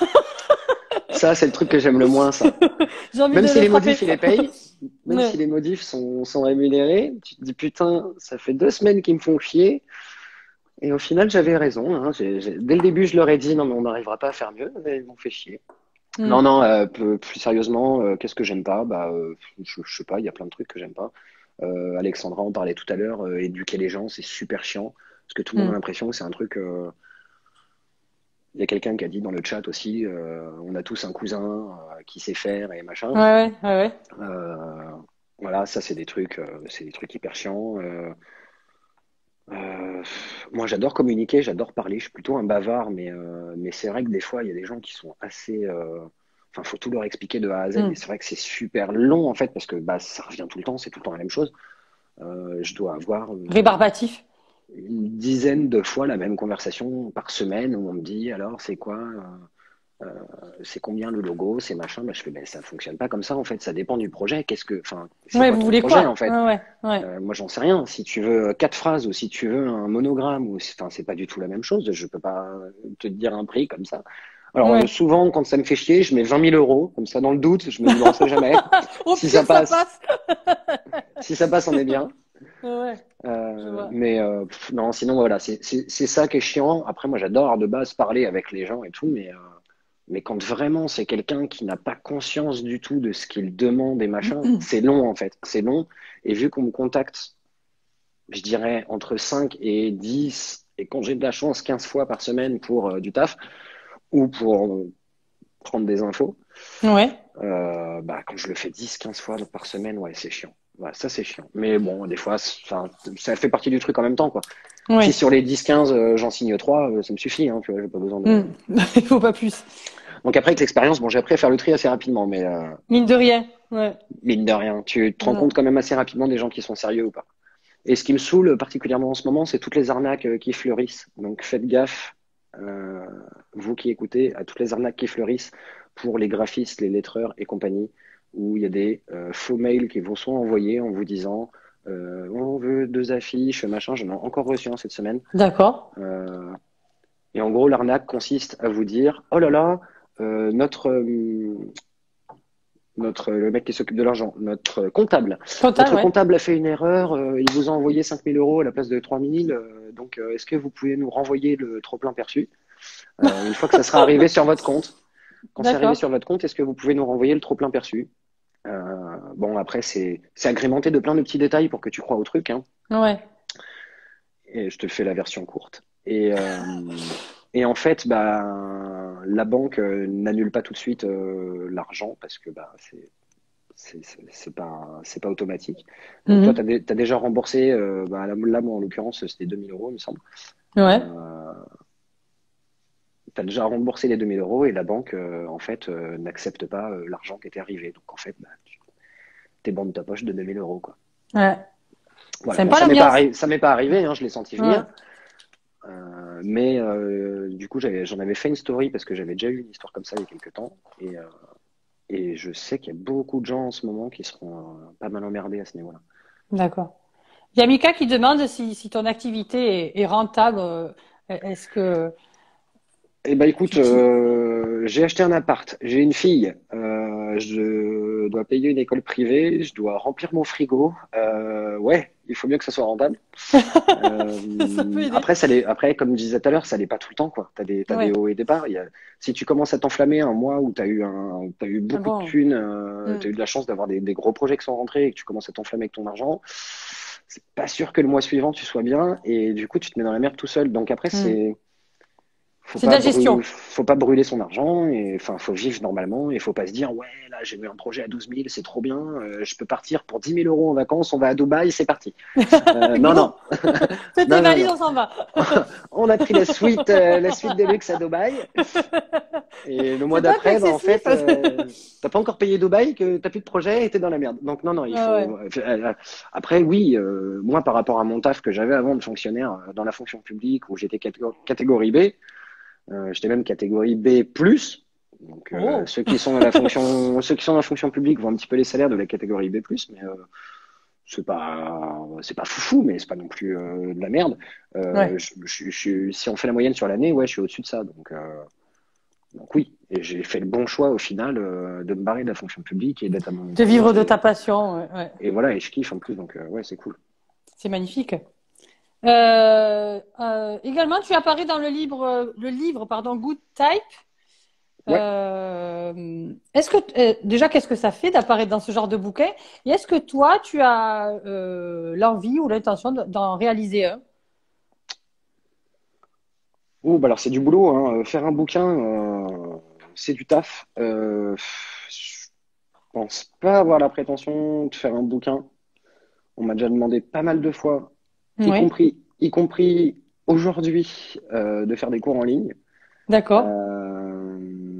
Ça, c'est le truc que j'aime le moins, ça. J'ai envie Même de si le les modifs, frapper. ils les payent, même si Ouais. les modifs sont, sont rémunérés, tu te dis, putain, ça fait deux semaines qu'ils me font chier. Et au final, j'avais raison, hein. J'ai- j'ai- Dès le début, je leur ai dit, non, mais on n'arrivera pas à faire mieux. Et ils m'ont fait chier. Non, Hmm. non, euh, plus, plus sérieusement, euh, qu'est-ce que j'aime pas? Bah, euh, je, je sais pas, il y a plein de trucs que j'aime pas. Euh, Alexandra en parlait tout à l'heure, euh, éduquer les gens, c'est super chiant. Parce que tout le monde a Hmm. l'impression que c'est un truc. euh, Il y a quelqu'un qui a dit dans le chat aussi, euh, on a tous un cousin euh, qui sait faire et machin. Ouais, ouais, ouais, ouais. Euh, voilà, ça c'est des trucs, euh, c'est des trucs hyper chiants. Euh, euh, moi j'adore communiquer, j'adore parler, je suis plutôt un bavard, mais, euh, mais c'est vrai que des fois il y a des gens qui sont assez. euh, Enfin, faut tout leur expliquer de A à Z, et Hmm. c'est vrai que c'est super long en fait, parce que bah, ça revient tout le temps, c'est tout le temps la même chose. Euh, je dois avoir euh, Rébarbatif. une dizaine de fois la même conversation par semaine où on me dit alors c'est quoi, euh, c'est combien le logo, c'est machin. Bah, je fais ben ça fonctionne pas comme ça en fait, ça dépend du projet. Qu'est-ce que, enfin, c'est Ouais, quoi vous ton voulez projet en quoi? fait? Ouais, ouais, ouais. Euh, moi j'en sais rien. Si tu veux quatre phrases ou si tu veux un monogramme ou enfin c'est pas du tout la même chose. Je peux pas te dire un prix comme ça. Alors euh, Ouais. souvent quand ça me fait chier, je mets vingt mille euros comme ça dans le doute. Je me dis bon on sait jamais. Au Si ça pire, ça passe, passe. si ça passe on est bien. Ouais, je Euh, vois. mais euh, pff, non, sinon voilà, c'est c'est- c'est ça qui est chiant. Après, moi, j'adore de base parler avec les gens et tout, mais, euh, mais quand vraiment c'est quelqu'un qui n'a pas conscience du tout de ce qu'il demande et machin, c'est long en fait. C'est long. Et vu qu'on me contacte, je dirais entre cinq et dix et quand j'ai de la chance, quinze fois par semaine pour euh, du taf ou pour euh, prendre des infos, Ouais, euh, bah, quand je le fais dix quinze fois par semaine, ouais, c'est chiant. Ouais, ça, c'est chiant. Mais bon, des fois, c'est- enfin, ça fait partie du truc en même temps, quoi. Si ouais. sur les dix quinze, euh, j'en signe trois, euh, ça me suffit, hein, tu vois, j'ai pas besoin de. Hmm. Il faut pas plus. Donc après, avec l'expérience, bon, j'ai appris à faire le tri assez rapidement, mais euh, Mine de rien. Ouais. mine de rien, tu te rends Ouais. compte quand même assez rapidement des gens qui sont sérieux ou pas. Et ce qui me saoule particulièrement en ce moment, c'est toutes les arnaques euh, qui fleurissent. Donc faites gaffe, euh, vous qui écoutez, à toutes les arnaques qui fleurissent pour les graphistes, les lettreurs et compagnie, où il y a des euh, faux mails qui vous sont envoyés en vous disant euh, on veut deux affiches, machin. J'en ai encore reçu un cette semaine. D'accord. Euh, et en gros, l'arnaque consiste à vous dire oh là là, euh, notre euh, notre le mec qui s'occupe de l'argent, notre comptable. Comptable, Notre ouais. comptable a fait une erreur, euh, il vous a envoyé cinq mille euros à la place de trois mille, euh, donc euh, est-ce que vous pouvez nous renvoyer le trop-plein perçu? Euh, une fois que ça sera arrivé sur votre compte, quand c'est arrivé D'accord. sur votre compte, est-ce que vous pouvez nous renvoyer le trop-plein perçu? Euh, bon, après, c'est c'est agrémenté de plein de petits détails pour que tu crois au truc, hein, Ouais. et je te fais la version courte. Et, euh, et en fait, bah, la banque euh, n'annule pas tout de suite euh, l'argent parce que bah, c'est c'est c'est- c'est pas, c'est pas automatique. Donc toi, tu Mhm. as, déjà remboursé, euh, bah, là, là, moi, en l'occurrence, c'était deux mille euros, il me semble. Ouais. Euh, tu as déjà remboursé les deux mille euros et la banque, euh, en fait, euh, n'accepte pas euh, l'argent qui était arrivé. Donc en fait, bah, tu t'es banc de ta poche de deux mille euros, quoi. Ouais. Voilà, bon, Sympa ça m'est pas, l'ambiance. arri- ça m'est pas arrivé, hein, je l'ai senti Ouais. venir. Euh, mais euh, du coup, j'avais- j'en avais fait une story parce que j'avais déjà eu une histoire comme ça il y a quelques temps. Et, euh, et je sais qu'il y a beaucoup de gens en ce moment qui seront euh, pas mal emmerdés à ce niveau-là. D'accord. Il y a Mika qui demande si, si ton activité est, est rentable. euh, Est-ce que Eh ben écoute, tu t'y... euh, j'ai acheté un appart, j'ai une fille, euh, je je dois payer une école privée, je dois remplir mon frigo. Euh, ouais, il faut mieux que ça soit rentable. Ça peut Euh, aider. après, ça l'est- après, comme je disais tout à l'heure, ça n'est pas tout le temps, quoi. T'as des, t'as des Ouais. hauts et des bas. Il y a, si tu commences à t'enflammer un mois où tu as eu un, t'as eu Ah beaucoup de bon. thunes, euh, tu Hmm. as eu de la chance d'avoir des, des gros projets qui sont rentrés et que tu commences à t'enflammer avec ton argent, c'est pas sûr que le mois suivant tu sois bien et du coup tu te mets dans la merde tout seul. Donc après, Hmm. c'est faut C'est de pas la brûler, gestion. faut pas brûler son argent et enfin faut vivre normalement et faut pas se dire ouais là j'ai eu un projet à douze mille c'est trop bien, euh, je peux partir pour dix mille euros en vacances, on va à Dubaï, c'est parti. Euh, non non Go! Fais tes non non valises, non, on s'en va. on a pris la suite euh, la suite de luxe à Dubaï et le mois C'est pas un peu d'après bah, en excessif? fait euh, t'as pas encore payé Dubaï que t'as plus de projet et t'es dans la merde. Donc non non il Ah ouais. faut euh, après oui euh, moi par rapport à mon taf que j'avais avant de fonctionnaire euh, dans la fonction publique où j'étais catég- catégorie B. Euh, j'étais même catégorie B plus. Donc euh, Oh. ceux qui sont dans la fonction, ceux qui sont dans la fonction publique voient un petit peu les salaires de la catégorie B plus, mais euh, c'est pas, c'est pas foufou, mais c'est pas non plus euh, de la merde. Euh, Ouais. je, je- je- si on fait la moyenne sur l'année, ouais, je suis au-dessus de ça. Donc, euh, donc oui, et j'ai fait le bon choix au final euh, de me barrer de la fonction publique et d'être à mon De vivre compte de et, ta passion. Ouais, ouais. et voilà, et je kiffe en plus, donc euh, ouais, c'est cool. C'est magnifique. Euh, euh, également, tu apparais dans le livre, le livre, pardon, Good Type. Ouais. Euh, est-ce que euh, déjà, qu'est-ce que ça fait d'apparaître dans ce genre de bouquin? Et est-ce que toi, tu as euh, l'envie ou l'intention de- d'en réaliser un? Oh, bah alors c'est du boulot, hein. Euh, Faire un bouquin, euh, c'est du taf. Euh, je pense pas avoir la prétention de faire un bouquin. On m'a déjà demandé pas mal de fois, y Oui, compris, y compris aujourd'hui, euh, de faire des cours en ligne. d'accord. Euh,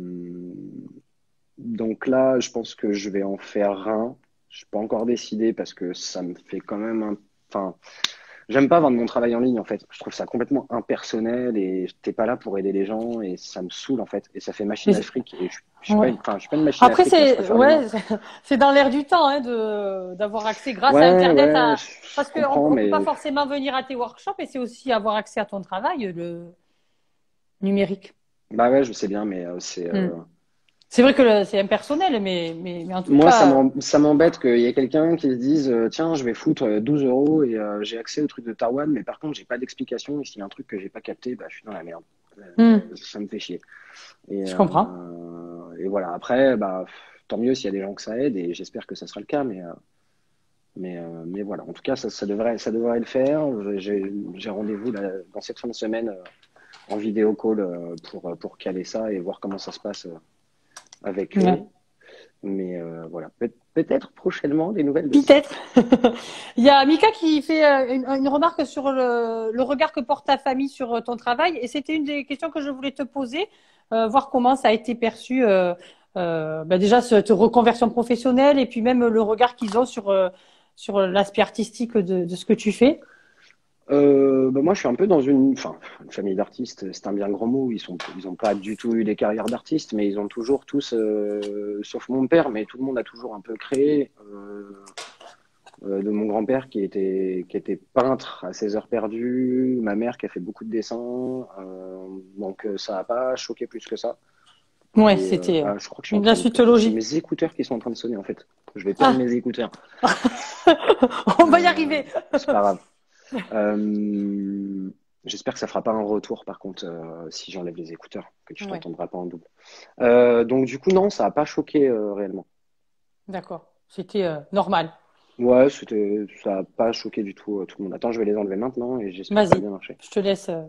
donc là, je pense que je vais en faire un. Je suis pas encore décidé parce que ça me fait quand même un. Enfin, j'aime pas vendre mon travail en ligne en fait. Je trouve ça complètement impersonnel et t'es pas là pour aider les gens et ça me saoule en fait. Et ça fait machine à Mais- fric et je, je suis pas ouais. une, enfin, je suis pas une machine à Après, fric. Moi, je c'est préfère l'humain. ouais, c'est dans l'air du temps hein, de d'avoir accès grâce à Ouais, Internet ouais, à je, je parce qu'on comprends, on peut pas mais forcément venir à tes workshops et c'est aussi avoir accès à ton travail, le numérique. bah ouais, je sais bien, mais euh, c'est Hmm. euh, C'est vrai que le- c'est impersonnel, mais, mais, mais en tout moi, ça cas, m'em- ça m'embête qu'il y ait quelqu'un qui se dise euh, tiens, je vais foutre euh, douze euros et euh, j'ai accès au truc de Tarwan, mais par contre, j'ai pas d'explication et s'il y a un truc que j'ai pas capté, bah, je suis dans la merde. hmm, Euh, ça me fait chier. Et, je comprends. euh, et voilà. Après, bah, tant mieux s'il y a des gens que ça aide et j'espère que ça sera le cas, mais, euh, mais, euh, mais voilà. En tout cas, ça, ça devrait, ça devrait le faire. J'ai j'ai rendez-vous là, dans cette fin de semaine euh, en vidéo call euh, pour, pour caler ça et voir comment ça se passe euh, avec eux. Ouais. Mais euh, voilà, Peut- peut-être prochainement des nouvelles de ça. Peut-être. Il y a Mika qui fait euh, une, une remarque sur le, le regard que porte ta famille sur euh, ton travail. Et c'était une des questions que je voulais te poser, euh, voir comment ça a été perçu, euh, euh, bah déjà cette reconversion professionnelle et puis même le regard qu'ils ont sur, euh, sur l'aspect artistique de, de ce que tu fais. Euh, bah moi, je suis un peu dans une, enfin, une famille d'artistes. C'est un bien grand mot. Ils sont, ils ont pas du tout eu des carrières d'artistes, mais ils ont toujours tous, euh, sauf mon père, mais tout le monde a toujours un peu créé. Euh, euh, de mon grand-père qui était, qui était peintre à ses heures perdues, ma mère qui a fait beaucoup de dessins, euh, donc euh, ça n'a pas choqué plus que ça. Ouais, Et euh, c'était euh, ah, je crois que je suis en une la train de, suite j'ai logique. mes écouteurs qui sont en train de sonner en fait. Je vais perdre Ah, mes écouteurs. on va y Euh, arriver. c'est pas grave. Euh, j'espère que ça fera pas un retour par contre euh, si j'enlève les écouteurs, que tu Ouais, t'entendras pas en double. Euh, donc du coup non, ça a pas choqué euh, réellement. d'accord. C'était euh, normal. Ouais, c'était, ça a pas choqué du tout euh, tout le monde. Attends, je vais les enlever maintenant et j'espère que ça a Vas-y, bien marché. je te laisse. euh,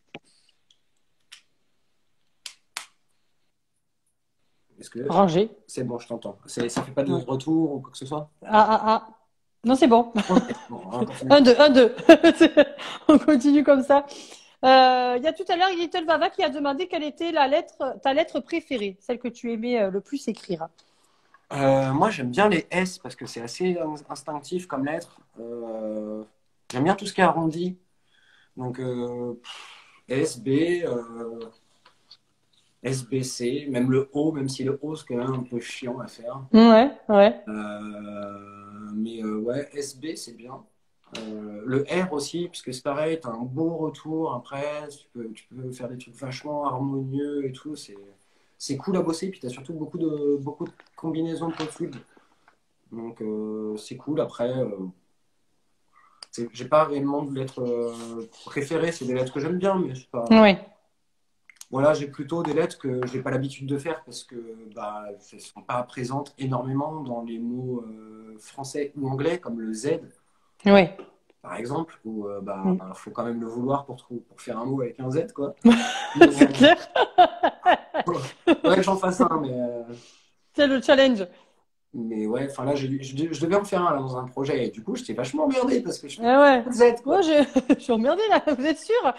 Est-ce que Ranger. c'est bon, je t'entends. C'est- Ça fait pas de Ouais. retour ou quoi que ce soit? Ah, ah, ah. Non, c'est bon. Ok, bon, on va continuer. Un, deux, un, deux. On continue comme ça. Euh, il y a tout à l'heure Little Vava qui a demandé quelle était la lettre, ta lettre préférée, celle que tu aimais euh, le plus écrire. Euh, moi, j'aime bien les S parce que c'est assez in- instinctif comme lettre. Euh, j'aime bien tout ce qui est arrondi. Donc, euh, pff, S, B, euh, S, B, C, même le O, même si le O, c'est quand même un peu chiant à faire. Ouais, ouais. Euh, mais euh, ouais, S, B, c'est bien. Euh, le R aussi, puisque c'est pareil, tu as un beau retour après, tu peux, tu peux faire des trucs vachement harmonieux et tout, c'est, c'est cool à bosser, puis tu as surtout beaucoup de, beaucoup de combinaisons possibles. Donc, euh, c'est cool. Après, euh, c'est- j'ai pas réellement de lettres euh, préférées. C'est des lettres que j'aime bien, mais c'est pas. Oui, Voilà, j'ai plutôt des lettres que j'ai pas l'habitude de faire parce que bah, elles sont pas présentes énormément dans les mots euh, français ou anglais, comme le Z, oui. par exemple, où euh, bah, Mm. faut quand même le vouloir pour, trou- pour faire un mot avec un Z, quoi. Mais, C'est euh, clair. faudrait que j'en fasse un, mais, euh, C'est le challenge. mais ouais, enfin là, j'ai- je, je devais en faire un là, dans un projet et du coup, j'étais vachement emmerdé parce que je fais Ah ouais. Z, quoi. Moi, je, je suis emmerdée là, vous êtes sûr?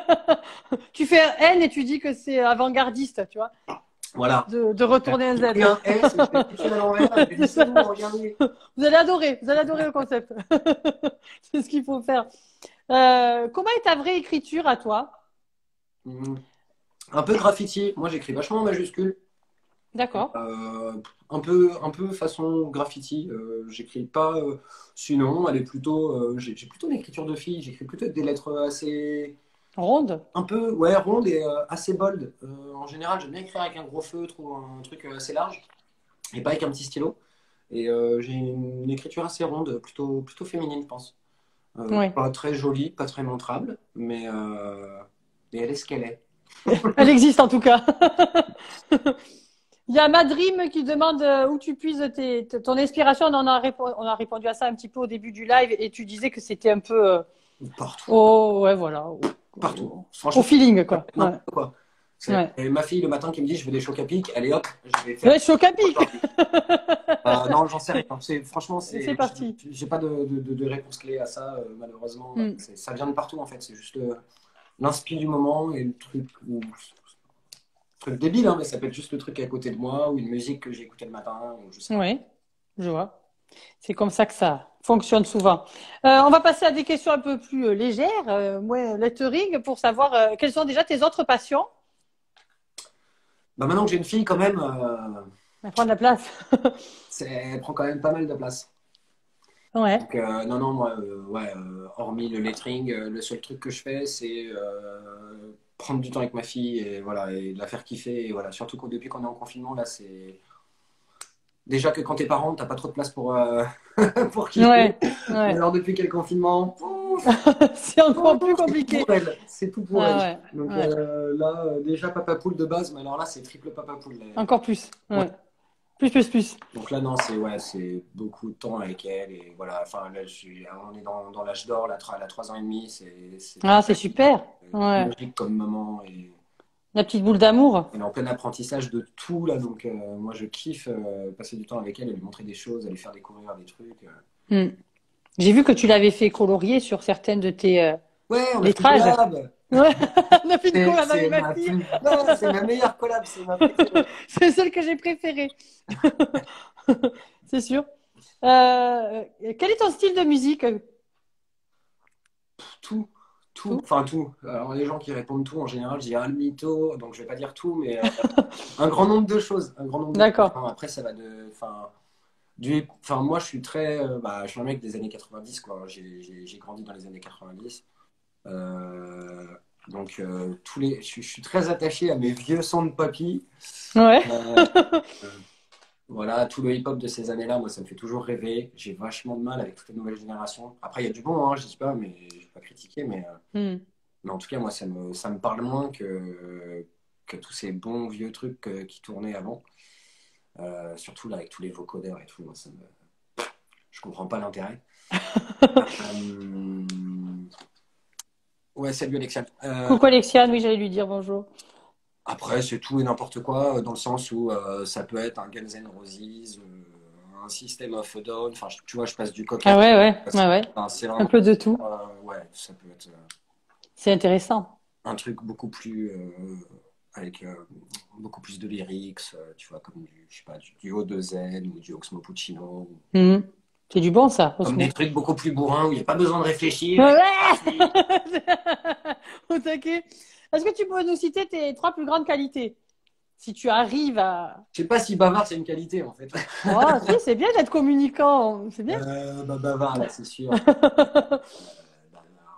Tu fais un N et tu dis que c'est avant-gardiste, tu vois, Voilà. de, de retourner un J'ai pris Z. un S, je l'ai écrit à l'envers, et j'ai dit C'est c'est ça. bon, regardez. Vous allez adorer, vous allez adorer le concept. C'est ce qu'il faut faire. Euh, comment est ta vraie écriture à toi? Hmm. Un peu graffiti, moi j'écris vachement en majuscule. D'accord. Euh, un peu, un peu façon graffiti. Euh, j'écris pas. Euh, sinon, elle est plutôt. Euh, j'ai j'ai plutôt une écriture de fille. J'écris plutôt avec des lettres assez. Ronde? Un peu, ouais, rondes et euh, assez bold. Euh, en général, j'aime bien écrire avec un gros feutre ou un truc euh, assez large et pas avec un petit stylo. Et euh, j'ai une écriture assez ronde, plutôt, plutôt féminine, je pense. Euh, Oui. pas très jolie, pas très montrable, mais, euh, mais elle est ce qu'elle est. Elle existe en tout cas. Il y a Madrim qui demande euh, où tu puises tes, t- ton inspiration. On, en a répo- on a répondu à ça un petit peu au début du live et tu disais que c'était un peu euh, Partout, au, ouais, voilà, au, partout. au- au Franchement, feeling, quoi. Ouais. n'importe quoi. C'est- Ouais. et ma fille, le matin, qui me dit, je veux des chocs à pic, allez hop, je vais faire. Ouais, choc à pic. Euh, non, j'en sais rien. C'est, franchement, C'est c'est, parti. j'ai pas de, de, de- de réponse clé à ça, euh, malheureusement. Mm. C'est- ça vient de partout, en fait. C'est juste le- l'inspi du moment et le truc, ou- truc débile, hein, mais ça peut être juste le truc à côté de moi ou une musique que j'ai écoutée le matin, ou je sais pas. Oui, je vois. C'est comme ça que ça fonctionne souvent. Euh, on va passer à des questions un peu plus euh, légères, euh, moins lettering, pour savoir euh, quelles sont déjà tes autres passions. Bah, maintenant que j'ai une fille, quand même, euh, On va prendre la place. c'est- elle prend quand même pas mal de place. Ouais. Donc, euh, non, non, moi, euh, ouais, euh, hormis le lettering, euh, le seul truc que je fais, c'est euh, prendre du temps avec ma fille et voilà, et la faire kiffer. Et voilà, surtout qu'au depuis qu'on est en confinement, là, c'est déjà que quand t'es parent, t'as pas trop de place pour, euh, pour kiffer. Ouais. Mais Ouais. alors, depuis qu'il y a le confinement, ouf, C'est encore plus c'est tout compliqué. pour elle. C'est tout pour Ah elle. ouais. Donc Ouais. euh, là, euh, déjà papa poule de base, mais alors là, c'est triple papa poule. Là. Encore plus. Ouais. Ouais. Plus, plus, plus. Donc là, non, c'est ouais, c'est beaucoup de temps avec elle. Et voilà, enfin, là, je suis- on est dans, dans l'âge d'or, la, tra- la trois ans et demi, c'est c'est Ah, c'est super. euh, Ouais. magique comme maman. Et La petite boule d'amour. elle est en plein apprentissage de tout, là. Donc, euh, moi, je kiffe euh, passer du temps avec elle et lui montrer des choses, aller faire découvrir des trucs. euh. Hmm. J'ai vu que tu l'avais fait colorier sur certaines de tes euh, Ouais, on a fait une lettrages. collab. Ouais. On a fait une C'est collab c'est avec ma ma fille. plus- ouais, c'est ma meilleure collab, c'est ma préférée. C'est celle que j'ai préférée. C'est sûr. Euh, quel est ton style de musique? Tout, tout, Tout. enfin tout. Alors, les gens qui répondent tout, en général, je dis un mytho, donc je vais pas dire tout, mais euh, un grand nombre de choses. Un grand nombre de choses. D'accord. Enfin, après, ça va de. Enfin, du, enfin, moi, je suis très. euh, bah, je suis un mec des années quatre-vingt-dix, quoi. J'ai j'ai- j'ai grandi dans les années quatre-vingt-dix. Euh, donc, euh, tous les, je, suis je suis très attaché à mes vieux sons de papy. Ouais. Euh, euh, voilà, tout le hip-hop de ces années-là, moi, ça me fait toujours rêver. J'ai vachement de mal avec toutes les nouvelles générations. Après, il y a du bon, hein, je dis pas, mais je vais pas critiquer, mais, euh, Hmm. mais en tout cas, moi, ça me, ça me parle moins que, que tous ces bons vieux trucs euh, qui tournaient avant. Euh, surtout là, avec tous les vocodeurs et tout, moi, ça me, je comprends pas l'intérêt. Euh, Ouais, salut Alexiane. Euh, Coucou Alexiane, oui, j'allais lui dire bonjour. après, c'est tout et n'importe quoi, euh, dans le sens où euh, ça peut être un Guns N' Roses, euh, un System of a Down, enfin, je- tu vois, je passe du coq à Ah ouais, l'âne. ouais, C'est ouais, ouais. enfin, c'est Un vraiment, peu de tout. euh, ouais, ça peut être euh, C'est intéressant. un truc beaucoup plus, euh, avec euh, beaucoup plus de lyrics, euh, tu vois, comme du, je sais pas, du, du O deux Z ou du Oxmo Puccino, ou- Hmm. C'est du bon, ça, comme Osmo. des trucs beaucoup plus bourrins où il n'y a pas besoin de réfléchir. Ouais. Au taquet. Est-ce que tu peux nous citer tes trois plus grandes qualités? Si tu arrives à... Je sais pas si bavard c'est une qualité en fait. Oh, si, c'est bien d'être communicant. C'est bien. Euh, bah, bavard là, c'est sûr. Bavard,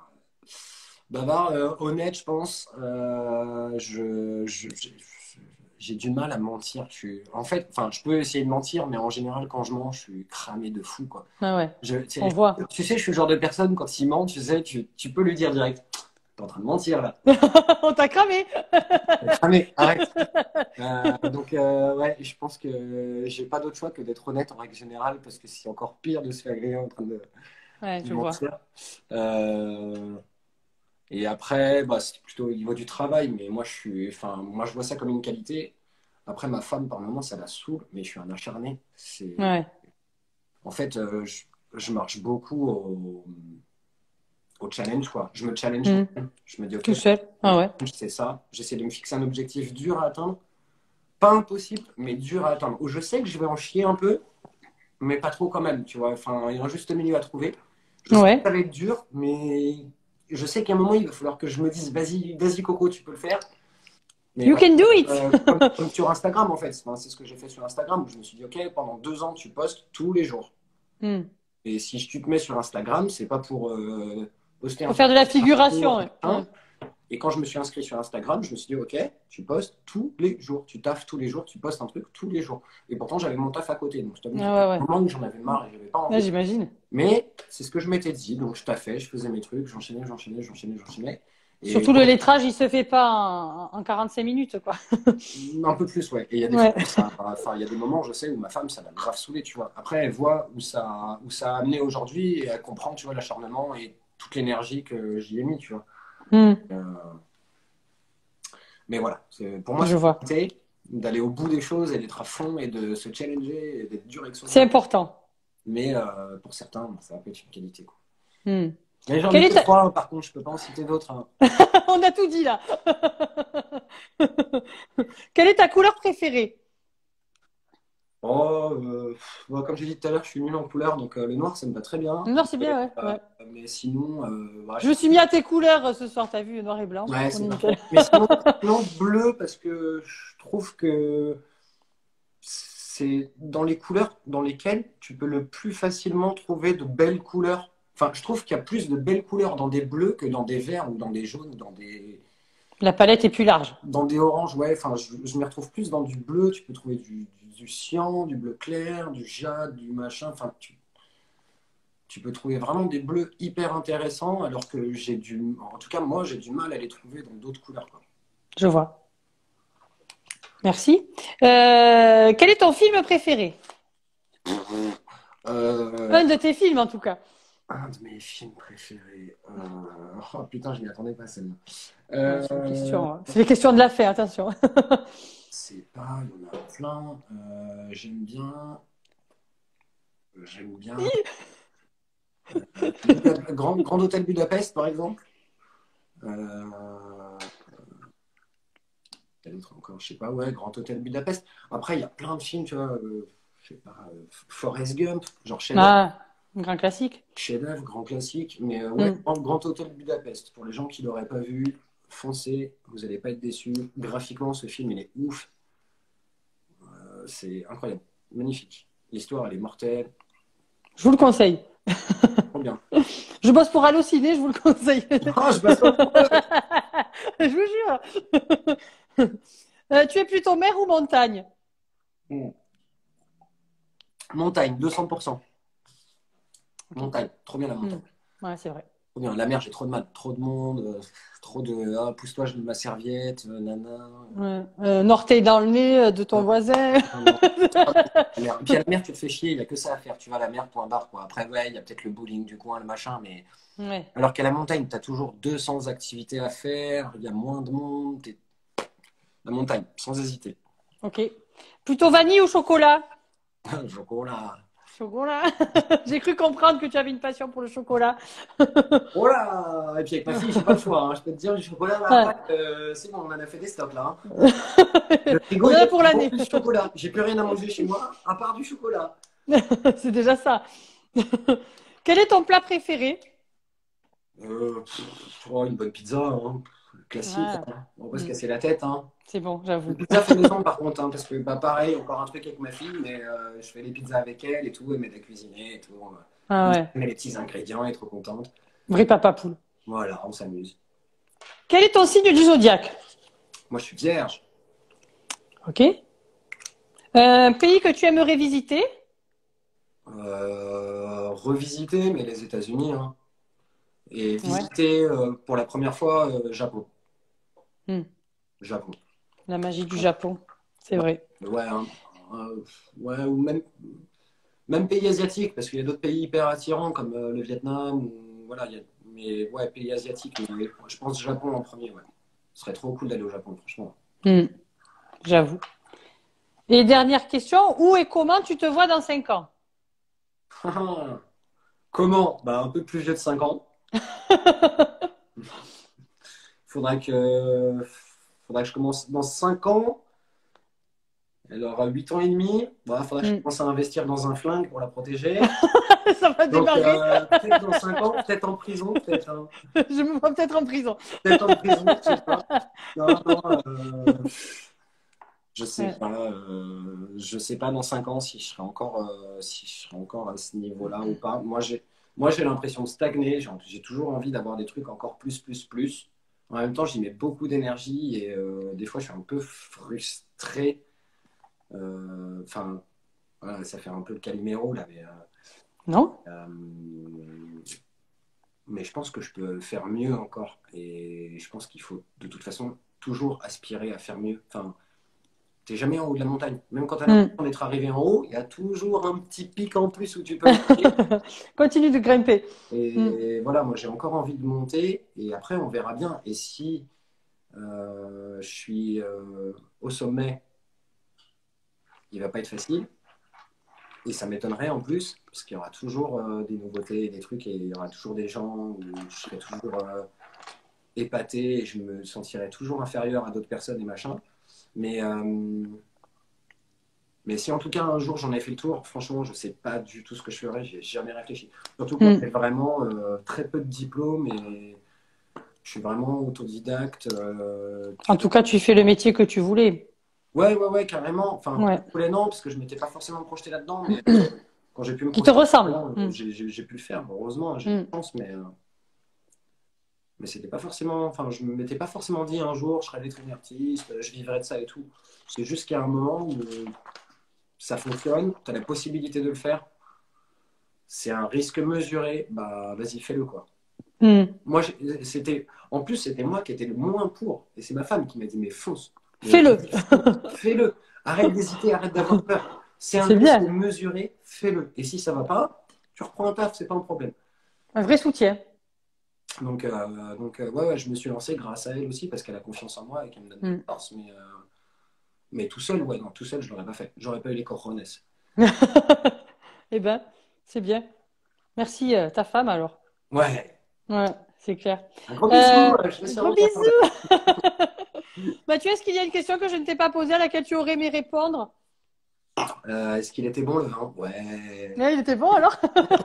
Bavard, euh, honnête, je pense. Euh, je, je, je- j'ai du mal à mentir. Je suis... En fait, enfin, je peux essayer de mentir, mais en général, quand je mens, je suis cramé de fou, quoi. Ah ouais, Je, tu on sais, voit. tu sais, je suis le genre de personne, quand il ment, tu sais, tu, tu peux lui dire direct, t'es en train de mentir, là. On t'a cramé. T'es cramé, arrête. Euh, donc, euh, ouais, je pense que j'ai pas d'autre choix que d'être honnête en règle générale, parce que c'est encore pire de se faire griller en train de, Ouais, de je vois. mentir. Euh, et après, bah, c'est plutôt au niveau du travail, mais moi, je suis, enfin, moi, je vois ça comme une qualité. Après, ma femme, par moments, ça la saoule, mais je suis un acharné. C'est, Ouais. en fait, euh, je, je marche beaucoup au, au challenge, quoi. Je me challenge Hmm. moi-même. Je me dis, OK, Tout seul. Ah ouais. c'est ça. J'essaie de me fixer un objectif dur à atteindre. Pas impossible, mais dur à atteindre. Où je sais que je vais en chier un peu, mais pas trop quand même, tu vois. Enfin, il y a un juste milieu à trouver. Je sais que Ouais. ça va être dur, mais je sais qu'à un moment, il va falloir que je me dise, vas-y, vas-y, Coco, tu peux le faire. Mais You par can do exemple, it. euh, comme, comme sur Instagram, en fait. Enfin, c'est ce que j'ai fait sur Instagram, où je me suis dit, OK, pendant deux ans, tu postes tous les jours. Hmm. Et si tu te mets sur Instagram, c'est pas pour euh, poster un Faut faire de la un photo, figuration. Ouais. un, Ouais. et quand je me suis inscrit sur Instagram, je me suis dit, OK, tu postes tous les jours, tu taffes tous les jours, tu postes un truc tous les jours. Et pourtant, j'avais mon taf à côté. Donc, je t'avoue, Ah qu'il y a ouais, un ouais. moment où j'en avais marre et j'avais pas Ouais, envie. j'imagine. Mais c'est ce que je m'étais dit. Donc, je taffais, je faisais mes trucs, j'enchaînais, j'enchaînais, j'enchaînais, j'enchaînais. Et Surtout le lettrage, il se fait pas en, en quarante-cinq minutes, quoi. un peu plus, ouais. Et il y a des fois, Ouais. où ça, enfin, il y a des moments, je sais, où ma femme, ça m'a grave saoulé, tu vois. Après, elle voit où ça, où ça a amené aujourd'hui et elle comprend, tu vois, l'acharnement et toute l'énergie que j'y ai mis, tu vois. Hmm. Euh, mais voilà, c'est- pour moi, Je vois. c'est d'aller au bout des choses et d'être à fond et de se challenger et d'être dur avec C'est soi-même. important. Mais euh, pour certains, ça peut être une qualité, quoi. Hmm. Mais j'en ai Quelle est que ta... trois, par contre, je peux pas en citer d'autres, hein. On a tout dit là. Quelle est ta couleur préférée? Oh, euh, pff, bon, comme j'ai dit tout à l'heure, je suis nul en couleur, donc euh, le noir, ça me va très bien. Non, c'est Et, bien, ouais. euh, Ouais. mais sinon, euh, bah, Je je- me suis mis à tes couleurs euh, ce soir, t'as vu, noir et blanc. ouais, On c'est est parfait. nickel. Mais sinon, sinon, bleu, parce que je trouve que c'est dans les couleurs dans lesquelles tu peux le plus facilement trouver de belles couleurs. Enfin, je trouve qu'il y a plus de belles couleurs dans des bleus que dans des verts ou dans des jaunes, dans des, La palette est plus large. dans des oranges. Ouais, enfin, je, je m'y retrouve plus dans du bleu. Tu peux trouver du, du, du cyan, du bleu clair, du jade, du machin. Enfin, tu, tu peux trouver vraiment des bleus hyper intéressants, alors que j'ai du, en tout cas, moi, j'ai du mal à les trouver dans d'autres couleurs, quoi. Je vois. Merci. Euh, quel est ton film préféré? Euh, Un de tes films, en tout cas. un de mes films préférés. Euh, oh putain, je m'y attendais pas celle-là. Ouais, c'est une Euh, question, hein. C'est les questions de la fée, attention. c'est pas, il y en a plein. Euh, j'aime bien. J'aime bien. euh, Grand, Grand Hôtel Budapest, par exemple. Euh, quel autre encore? Je sais pas, ouais, Grand Hôtel Budapest. Après, il y a plein de films, tu vois. Euh, je sais pas, euh, Forrest Gump, genre chef-d'œuvre, Ah, un grand classique. chef-d'œuvre, grand classique. Mais euh, ouais, Hmm. Grand, Grand Hôtel Budapest. Pour les gens qui l'auraient pas vu, foncez, vous allez pas être déçus. Graphiquement, ce film, il est ouf. Euh, c'est incroyable, magnifique. L'histoire, elle est mortelle. Je vous le conseille. Trop bien. Je bosse pour Allociné, je vous le conseille. Ah, je passe pas. Je vous jure. Euh, tu es plutôt mer ou montagne? Montagne, deux cents pour cent. Ok. Montagne, trop bien la montagne. Hmm. Ouais, c'est vrai. Trop bien. La mer, j'ai trop de mal. Trop de monde, euh, trop de. Ah, pousse-toi, je mets ma serviette, euh, nana. Ouais. Euh, un orteil dans le nez euh, de ton voisin. Non, non, c'est pas bon. La mer. Et puis à la mer, tu te fais chier, il n'y a que ça à faire. Tu vas à la mer, point barre, quoi. Après, ouais, il y a peut-être le bowling du coin, le machin, mais. Ouais. Alors qu'à la montagne, tu as toujours deux cents activités à faire, il y a moins de monde. t'es- La montagne, sans hésiter. Ok. Plutôt vanille ou chocolat? Chocolat. Chocolat. J'ai cru comprendre que tu avais une passion pour le chocolat. Oh là! Et puis avec ma fille, j'ai pas le choix, hein. Je peux te dire, du chocolat, là, Ouais. après, euh, c'est bon, on en a fait des stocks là, hein. Le frigo, On en il a est pour l'année. rempli de chocolat. J'ai plus rien à manger chez moi, à part du chocolat. C'est déjà ça. Quel est ton plat préféré? Euh, pff, oh, une bonne pizza, hein. Classique, Ah, hein. On va pas se hmm. casser la tête, hein. C'est bon, j'avoue. Une pizza fait maison, par contre, hein, parce que, bah, pareil, encore un truc avec ma fille, mais euh, je fais les pizzas avec elle et tout, elle m'aide à cuisiner et tout. Ah Elle ouais. met les petits ingrédients, elle est trop contente. Vrai papa poule. Voilà, on s'amuse. Quel est ton signe du zodiaque? Moi, je suis vierge. Ok. Un pays que tu aimerais visiter? Euh, revisiter, mais les États-Unis, hein. Et Ouais. visiter euh, pour la première fois euh, Japon. Hmm. Japon. La magie du Japon, c'est Ouais, vrai. ouais, hein, euh, ouais, ou même, même pays asiatiques, parce qu'il y a d'autres pays hyper attirants comme euh, le Vietnam, ou, voilà, il y a- mais ouais, pays asiatiques. Mais je pense Japon en premier, ouais. Ce serait trop cool d'aller au Japon, franchement. Hmm. J'avoue. Et dernière question, où et comment tu te vois dans cinq ans? Comment? Bah, un peu plus vieux de cinq ans. Faudra que, faudra que je commence dans cinq ans. Elle aura huit ans et demi. Bah, faudra que je Hmm. commence à investir dans un flingue pour la protéger. Ça va Donc, démarrer. euh, peut-être dans cinq ans, peut-être en prison, peut-être hein, Je me vois peut-être en prison. peut-être en prison, je sais pas. Non, non, euh, je sais Ouais. pas. Euh, je sais pas dans cinq ans si je serai encore, euh, si je serai encore à ce niveau-là ou pas. Moi, j'ai, moi, j'ai l'impression de stagner. J'ai j'ai toujours envie d'avoir des trucs encore plus, plus, plus. En même temps, j'y mets beaucoup d'énergie et euh, des fois, je suis un peu frustré. Euh, Enfin, voilà, ça fait un peu le Calimero là, mais, euh, Non? euh, mais je pense que je peux faire mieux encore. Et je pense qu'il faut de toute façon toujours aspirer à faire mieux. Enfin, t'es jamais en haut de la montagne. Même quand tu as Hmm. l'impression d'être arrivé en haut, il y a toujours un petit pic en plus où tu peux monter. Continue de grimper. Hmm. Et voilà, moi j'ai encore envie de monter. Et après, on verra bien. Et si euh, je suis euh, au sommet, il va pas être facile. Et ça m'étonnerait en plus, parce qu'il y aura toujours euh, des nouveautés, des trucs, et il y aura toujours des gens où je serai toujours euh, épaté et je me sentirai toujours inférieur à d'autres personnes et machin. Mais, euh, mais si en tout cas un jour j'en ai fait le tour, franchement, je sais pas du tout ce que je ferais, j'ai jamais réfléchi. Surtout que moi, Hmm. j'ai vraiment euh, très peu de diplômes et je suis vraiment autodidacte. euh, En tout cas, tu fais le métier que tu voulais. Ouais, ouais, ouais, carrément. Enfin, Ouais. pour les non, parce que je m'étais pas forcément projeté là-dedans, mais quand j'ai pu me Qui te projeter ressemble. là-dedans, euh, Hmm. j'ai j'ai- j'ai pu le faire. Heureusement, hein, j'ai eu de Hmm. la chance, mais. euh, Mais c'était pas forcément, enfin, je me m'étais pas forcément dit un jour je serais lettré artiste, je vivrais de ça et tout. C'est juste qu'il y a un moment où ça fonctionne, tu as la possibilité de le faire, c'est un risque mesuré, bah vas-y, fais-le quoi. Hmm. Moi, j'ai- c'était, en plus, c'était moi qui étais le moins pour, et c'est ma femme qui m'a dit mais fonce, mais Fais-le. vas-y, fonce, fais-le, arrête d'hésiter, arrête d'avoir peur. C'est un C'est risque bien. mesuré, fais-le. Et si ça va pas, tu reprends un taf, c'est pas un problème. Un vrai soutien. Donc, euh, donc euh, ouais, ouais, je me suis lancé grâce à elle aussi parce qu'elle a confiance en moi et qu'elle me donne de la Hmm. force. Mais, euh, mais tout seul, ouais, non, tout seul, je l'aurais pas fait. J'aurais pas eu les cojones. Eh ben, c'est bien. Merci, euh, ta femme alors. Ouais, Ouais, c'est clair. un gros bisou, Euh, euh, je te laisse gros revenir. bisous. Mathieu, est-ce qu'il y a une question que je ne t'ai pas posée à laquelle tu aurais aimé répondre? Euh, est-ce qu'il était bon le vin? Ouais. Ouais, il était bon alors?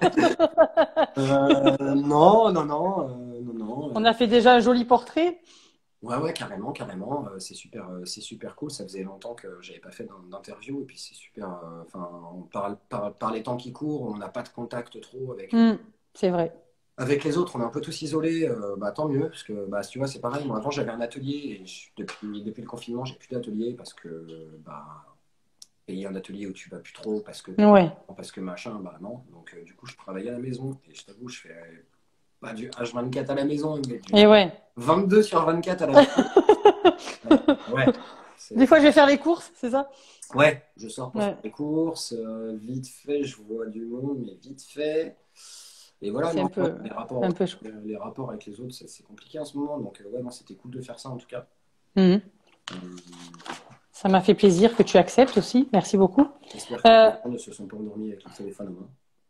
Euh, non, non, non, euh, non, non. On euh, a fait déjà un joli portrait. ouais, ouais, carrément, carrément. euh, c'est super, euh, c'est super cool. Ça faisait longtemps que j'avais pas fait d'in- d'interview et puis c'est super. euh, Enfin, on parle par, par les temps qui courent, on n'a pas de contact trop avec. Hmm, c'est vrai. Avec les autres, on est un peu tous isolés, euh, bah, tant mieux, parce que bah, tu vois, c'est pareil. Moi, avant, j'avais un atelier et je- depuis, depuis le confinement, j'ai plus d'atelier parce que bah, payer un atelier où tu vas plus trop parce que, Ouais. parce que machin, bah non. Donc, euh, du coup, je travaillais à la maison et je t'avoue, je fais pas du H vingt-quatre à la maison, mais du Et ouais. vingt-deux sur vingt-quatre à la maison. Euh, ouais, Des c'est- fois, je vais faire les courses, c'est ça? ouais, je sors pour faire Ouais. des courses, euh, vite fait, je vois du monde, mais vite fait. Et voilà, C'est un non, ouais, peu, les rapports, un entre- peu chaud. les rapports avec les autres, c'est c'est compliqué en ce moment. Donc, euh, ouais, non, c'était cool de faire ça en tout cas. Mhm. Euh, Ça m'a fait plaisir que tu acceptes aussi. Merci beaucoup. J'espère que Euh, les gens ne se sont pas endormis avec le téléphone en main.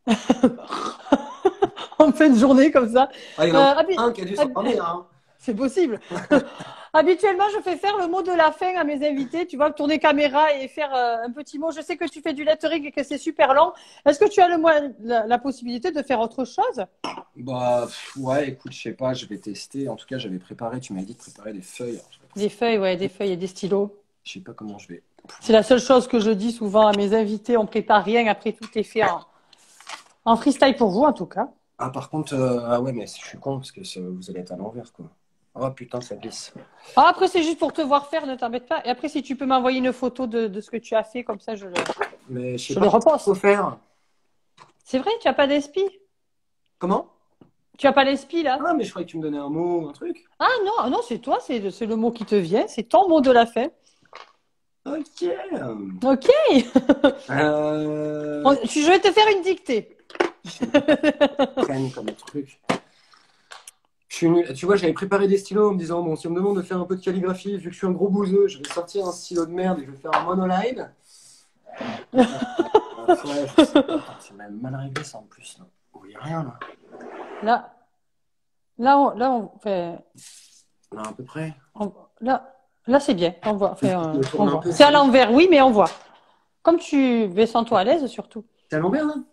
en fin de journée comme ça. Ah, il y en Euh, a habi- un qui a dû hab- s'endormir, hein. c'est possible. Habituellement, je fais faire le mot de la fin à mes invités. Tu vois, tourner caméra et faire euh, un petit mot. Je sais que tu fais du lettering et que c'est super long. Est-ce que tu as le moyen- la, la possibilité de faire autre chose? Bah, pff, ouais, écoute, je sais pas, je vais tester. En tout cas, j'avais préparé, tu m'avais dit de préparer des feuilles. Alors, je sais pas Des feuilles, ouais, des feuilles et des stylos. je sais pas comment je vais. C'est la seule chose que je dis souvent à mes invités. On prépare rien. Après, tout est fait en, en freestyle pour vous, en tout cas. Ah, par contre, euh, ah ouais, mais je suis con parce que ça- vous allez être à l'envers, quoi. Oh putain, ça glisse. Ah, après, c'est juste pour te voir faire, ne t'embête pas. Et après, si tu peux m'envoyer une photo de, de ce que tu as fait, comme ça, je le, Mais je sais je pas le ce qu'il reposte. faut faire. C'est vrai, tu n'as pas d'E S P I? Comment? Tu n'as pas l'E S P I, là? Ah, mais je croyais que tu me donnais un mot, un truc. Ah non, ah non, c'est toi, c'est c'est le mot qui te vient, c'est ton mot de la fin. Ok. Ok. Euh... On- tu- je vais te faire une dictée. Prenne comme truc. Je suis nul. Tu vois, j'avais préparé des stylos en me disant, bon, si on me demande de faire un peu de calligraphie, vu que je suis un gros bouseux, je vais sortir un stylo de merde et je vais faire un monoline. Euh, ouais, je sais pas. Attends, c'est même mal réglé ça en plus. Là. Vous voyez rien là. Là, là, on, là, on fait, Là, à peu près. on- là, là, c'est bien. On voit. Enfin, Je euh, me on tourne un voit. peu. C'est à l'envers, oui, mais on voit. Comme tu veux, sens-toi à l'aise, surtout. C'est à l'envers là?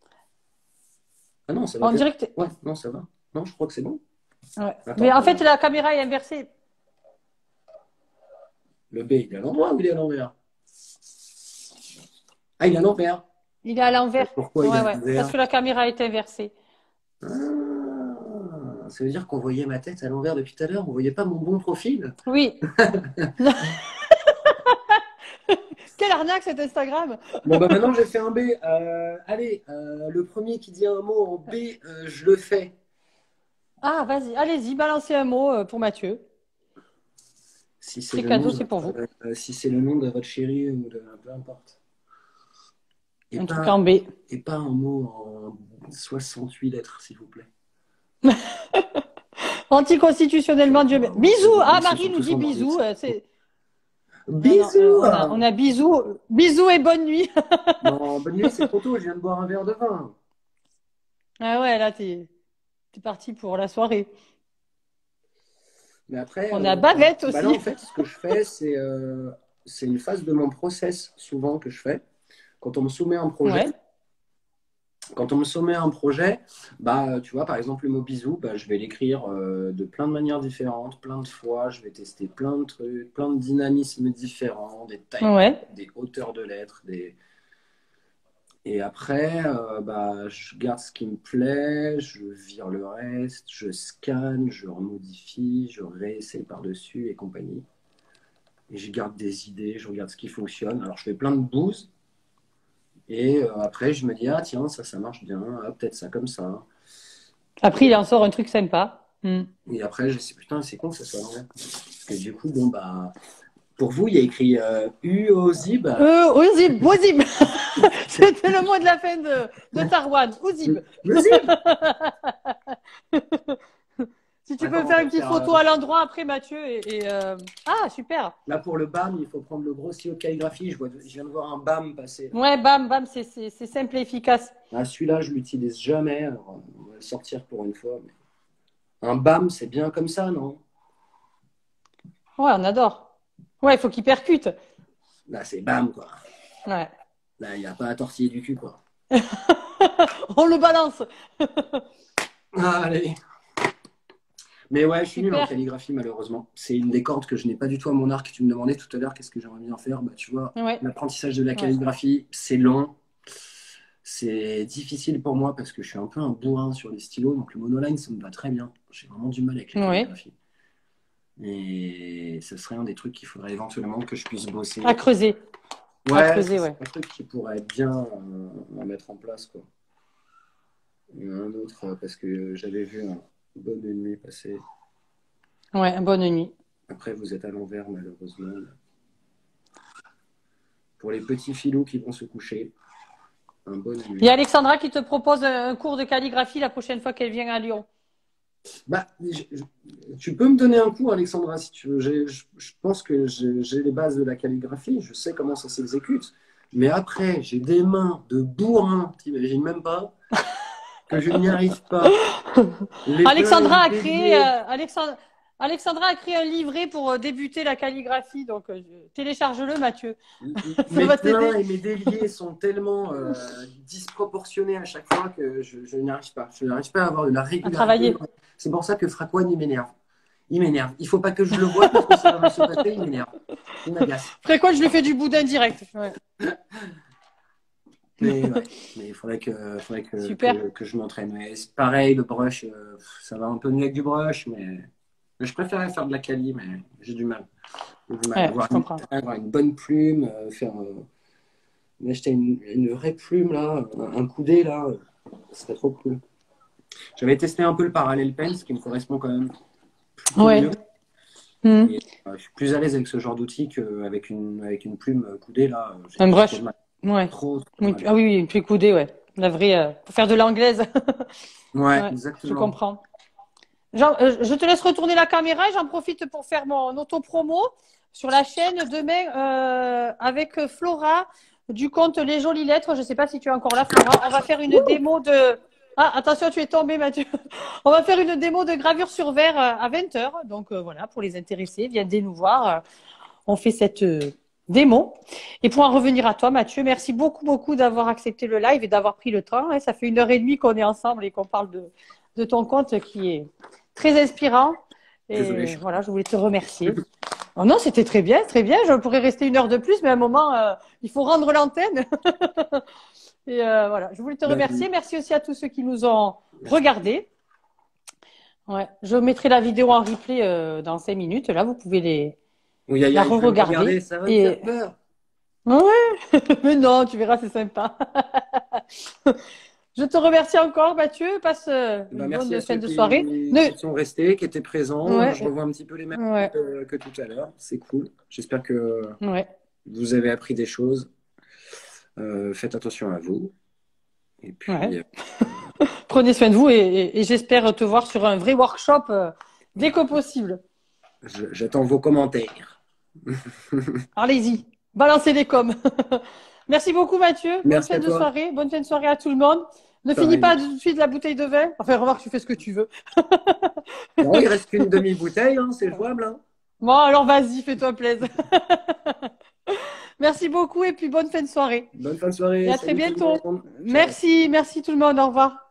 Ah non, ça doit On être. dirait que t'es- Ouais, non, ça va. Non, je crois que c'est bon. ouais. Attends, Mais en fait, attends. la caméra est inversée. Le B, il est à l'endroit ou il est à l'envers? Ah, il est à l'envers. Il est à l'envers. Pourquoi il est Ouais, à ouais. l'envers? Parce que la caméra est inversée. Ah, ça veut dire qu'on voyait ma tête à l'envers depuis tout à l'heure. On voyait pas mon bon profil. Oui. Quelle arnaque cet Instagram! Bon, bah maintenant j'ai fait un B. Euh, allez, euh, le premier qui dit un mot en B, euh, je le fais. Ah, vas-y, allez-y, balancez un mot euh, pour Mathieu. Si c'est C'est le cadeau, nom, c'est pour vous. euh, si c'est le nom de votre chérie ou de peu importe. Et Un pas, truc en B. et pas un mot en soixante-huit lettres, s'il vous plaît. Anticonstitutionnellement, Dieu merci. Bisous! Ah, Marie Surtout nous dit son mari. bisous. euh, c'est... Non, non, Bisous! euh, on a, on a bisous. Bisous et bonne nuit. Non, bonne nuit, c'est trop tôt, je viens de boire un verre de vin. Ah ouais, là, t'es, t'es parti pour la soirée. Mais après, On euh, a bavette bah là, aussi. en fait, ce que je fais, c'est euh, c'est une phase de mon process, souvent, que je fais. Quand on me soumet un projet, Ouais. quand on me soumet un projet, bah, tu vois, par exemple, le mot bisou, bah, je vais l'écrire euh, de plein de manières différentes, plein de fois. Je vais tester plein de trucs, plein de dynamismes différents, des tailles, Ouais. des hauteurs de lettres. Des... Et après, euh, bah, je garde ce qui me plaît, je vire le reste, je scanne, je remodifie, je réessaye par-dessus et compagnie. Et je garde des idées, je regarde ce qui fonctionne. Alors, je fais plein de bouses. Et euh, après, je me dis, ah tiens, ça, ça marche bien. Ah, peut-être ça comme ça. Après, il en sort un truc sympa. Hmm. Et après, je sais, putain, c'est con que ça soit à l'envers. Parce que du coup, bon, bah, pour vous, il y a écrit euh, U O Z I B. Euh, Ouzib, Ouzib. C'était le mot de la fin de, de Tarwan. Ouzib. U O Z I B. Si tu peux Attends, me faire on une va petite faire, photo euh, à l'endroit après, Mathieu. Et, et, euh, Ah, super. Là, pour le B A M, il faut prendre le gros stylo de calligraphie. Je, vois, je viens de voir un B A M passer. Ouais, bam, bam, c'est c'est- c'est simple et efficace. Ah, celui-là, je l'utilise jamais. Alors, on va le sortir pour une fois. Mais... Un B A M, c'est bien comme ça, non? Ouais, on adore. Ouais, il faut qu'il percute. Là, c'est B A M, quoi. Ouais. Là, il n'y a pas à tortiller du cul, quoi. On le balance. Ah, allez. Mais ouais, je suis nul en Super. calligraphie, malheureusement. C'est une des cordes que je n'ai pas du tout à mon arc. Tu me demandais tout à l'heure qu'est-ce que j'aimerais bien faire. Bah, tu vois, Ouais. l'apprentissage de la Ouais. calligraphie, c'est long. C'est difficile pour moi parce que je suis un peu un bourrin sur les stylos. Donc le monoline, ça me va très bien. J'ai vraiment du mal avec la Ouais. calligraphie. Et ce serait un des trucs qu'il faudrait éventuellement que je puisse bosser. À creuser. À Ouais, creuser, c'est ouais. un truc qui pourrait être bien euh, à mettre en place, quoi. Il y en a un autre euh, parce que j'avais vu un Bonne nuit passer. Ouais, bonne nuit. Après, vous êtes à l'envers, malheureusement. Pour les petits filous qui vont se coucher, un bonne nuit. Il y a Alexandra qui te propose un cours de calligraphie la prochaine fois qu'elle vient à Lyon. Bah, je- je- tu peux me donner un cours, Alexandra, si tu veux. J'ai- Je, je pense que j'ai j'ai les bases de la calligraphie, je sais comment ça s'exécute. Mais après, j'ai des mains de bourrin, t'imagines même pas, que je n'y arrive pas. Les Alexandra a mains créé, déliées. euh, Alexandra, Alexandra a créé un livret pour euh, débuter la calligraphie. Donc, euh, je- télécharge-le, Mathieu. Ça Mes va pleins t'aider. et mes déliés sont tellement euh, disproportionnés à chaque fois que je, je n'y arrive pas. Je n'arrive pas à avoir de la À régularité. travailler. C'est pour ça que Fracoine, il m'énerve. Il m'énerve. Il faut pas que je le voie parce que ça va me se passer, il m'énerve. Il m'agace. Après je lui fais du boudin direct. Ouais. Mais ouais, mais il faudrait que, faudrait que, Super. que, que je m'entraîne. Mais c'est pareil, le brush, euh, ça va un peu mieux avec du brush, mais Mais je préférais faire de la quali, mais j'ai du mal. J'ai du mal. Ouais, Avoir je une, comprends. avoir une bonne plume, euh, faire, euh, m'acheter une, une vraie plume, là, un, un coudé, là, euh, ce serait trop cool. J'avais testé un peu le parallèle pen, ce qui me correspond quand même plutôt Ouais. mieux. Hmm. Et, euh, je suis plus à l'aise avec ce genre d'outil qu'avec une, avec une plume coudée, là. euh, j'ai Un trop brush. de mal. Ouais. Trop, trop de Oui, mal. ah oui, oui, une pluie coudée, ouais. La vraie, euh, pour faire de l'anglaise. Ouais, Ouais, je exactement. comprends. Jean, euh, je te laisse retourner la caméra et j'en profite pour faire mon auto-promo sur la chaîne demain euh, avec Flora du compte Les Jolies Lettres. Je ne sais pas si tu es encore là, Flora. On va faire une démo de... Ah, attention, tu es tombé, Mathieu. On va faire une démo de gravure sur verre euh, à vingt heures. Donc euh, voilà, pour les intéressés, viendez nous voir. Euh, On fait cette euh, démo. Et pour en revenir à toi, Mathieu, merci beaucoup, beaucoup d'avoir accepté le live et d'avoir pris le temps. hein. Ça fait une heure et demie qu'on est ensemble et qu'on parle de, de ton compte qui est très inspirant. Désolé. Et voilà, je voulais te remercier. Oh non, c'était très bien, très bien. Je pourrais rester une heure de plus, mais à un moment, euh, il faut rendre l'antenne. Et euh, voilà, je voulais te Bah, remercier. Merci aussi à tous ceux qui nous ont merci. regardés. Ouais, je mettrai la vidéo en replay euh, dans cinq minutes. Là, vous pouvez les, Oui, aïe, la aïe, je vais me re-regarder. regarder, ça va me Et faire peur. ouais, mais non, tu verras, c'est sympa. Je te remercie encore, Mathieu. Passe euh, Bah, une merci à bonne fin ceux de qui, soirée. Ne... qui sont restés, qui étaient présents. Je Ouais, revois un petit peu les mêmes ouais, que, que tout à l'heure. C'est cool. J'espère que ouais. vous avez appris des choses. Euh, faites attention à vous. Et Ouais. puis, euh, Prenez soin de vous et, et- et j'espère te voir sur un vrai workshop euh, dès que possible. je- j'attends vos commentaires. Allez-y, balancez les coms. Merci beaucoup, Mathieu. Bonne Merci fin à de toi. soirée. Bonne fin de soirée à tout le monde. Ne finis Pareil. pas tout de suite la bouteille de vin. Enfin, remarque, tu fais ce que tu veux. Non, il reste qu'une demi-bouteille, hein, c'est jouable. Hein. Bon, alors vas-y, fais-toi plaisir. Merci beaucoup et puis bonne fin de soirée. Bonne fin de Et soirée. à très Salut tout le bientôt. monde. Ciao. Merci, merci tout le monde. Au revoir.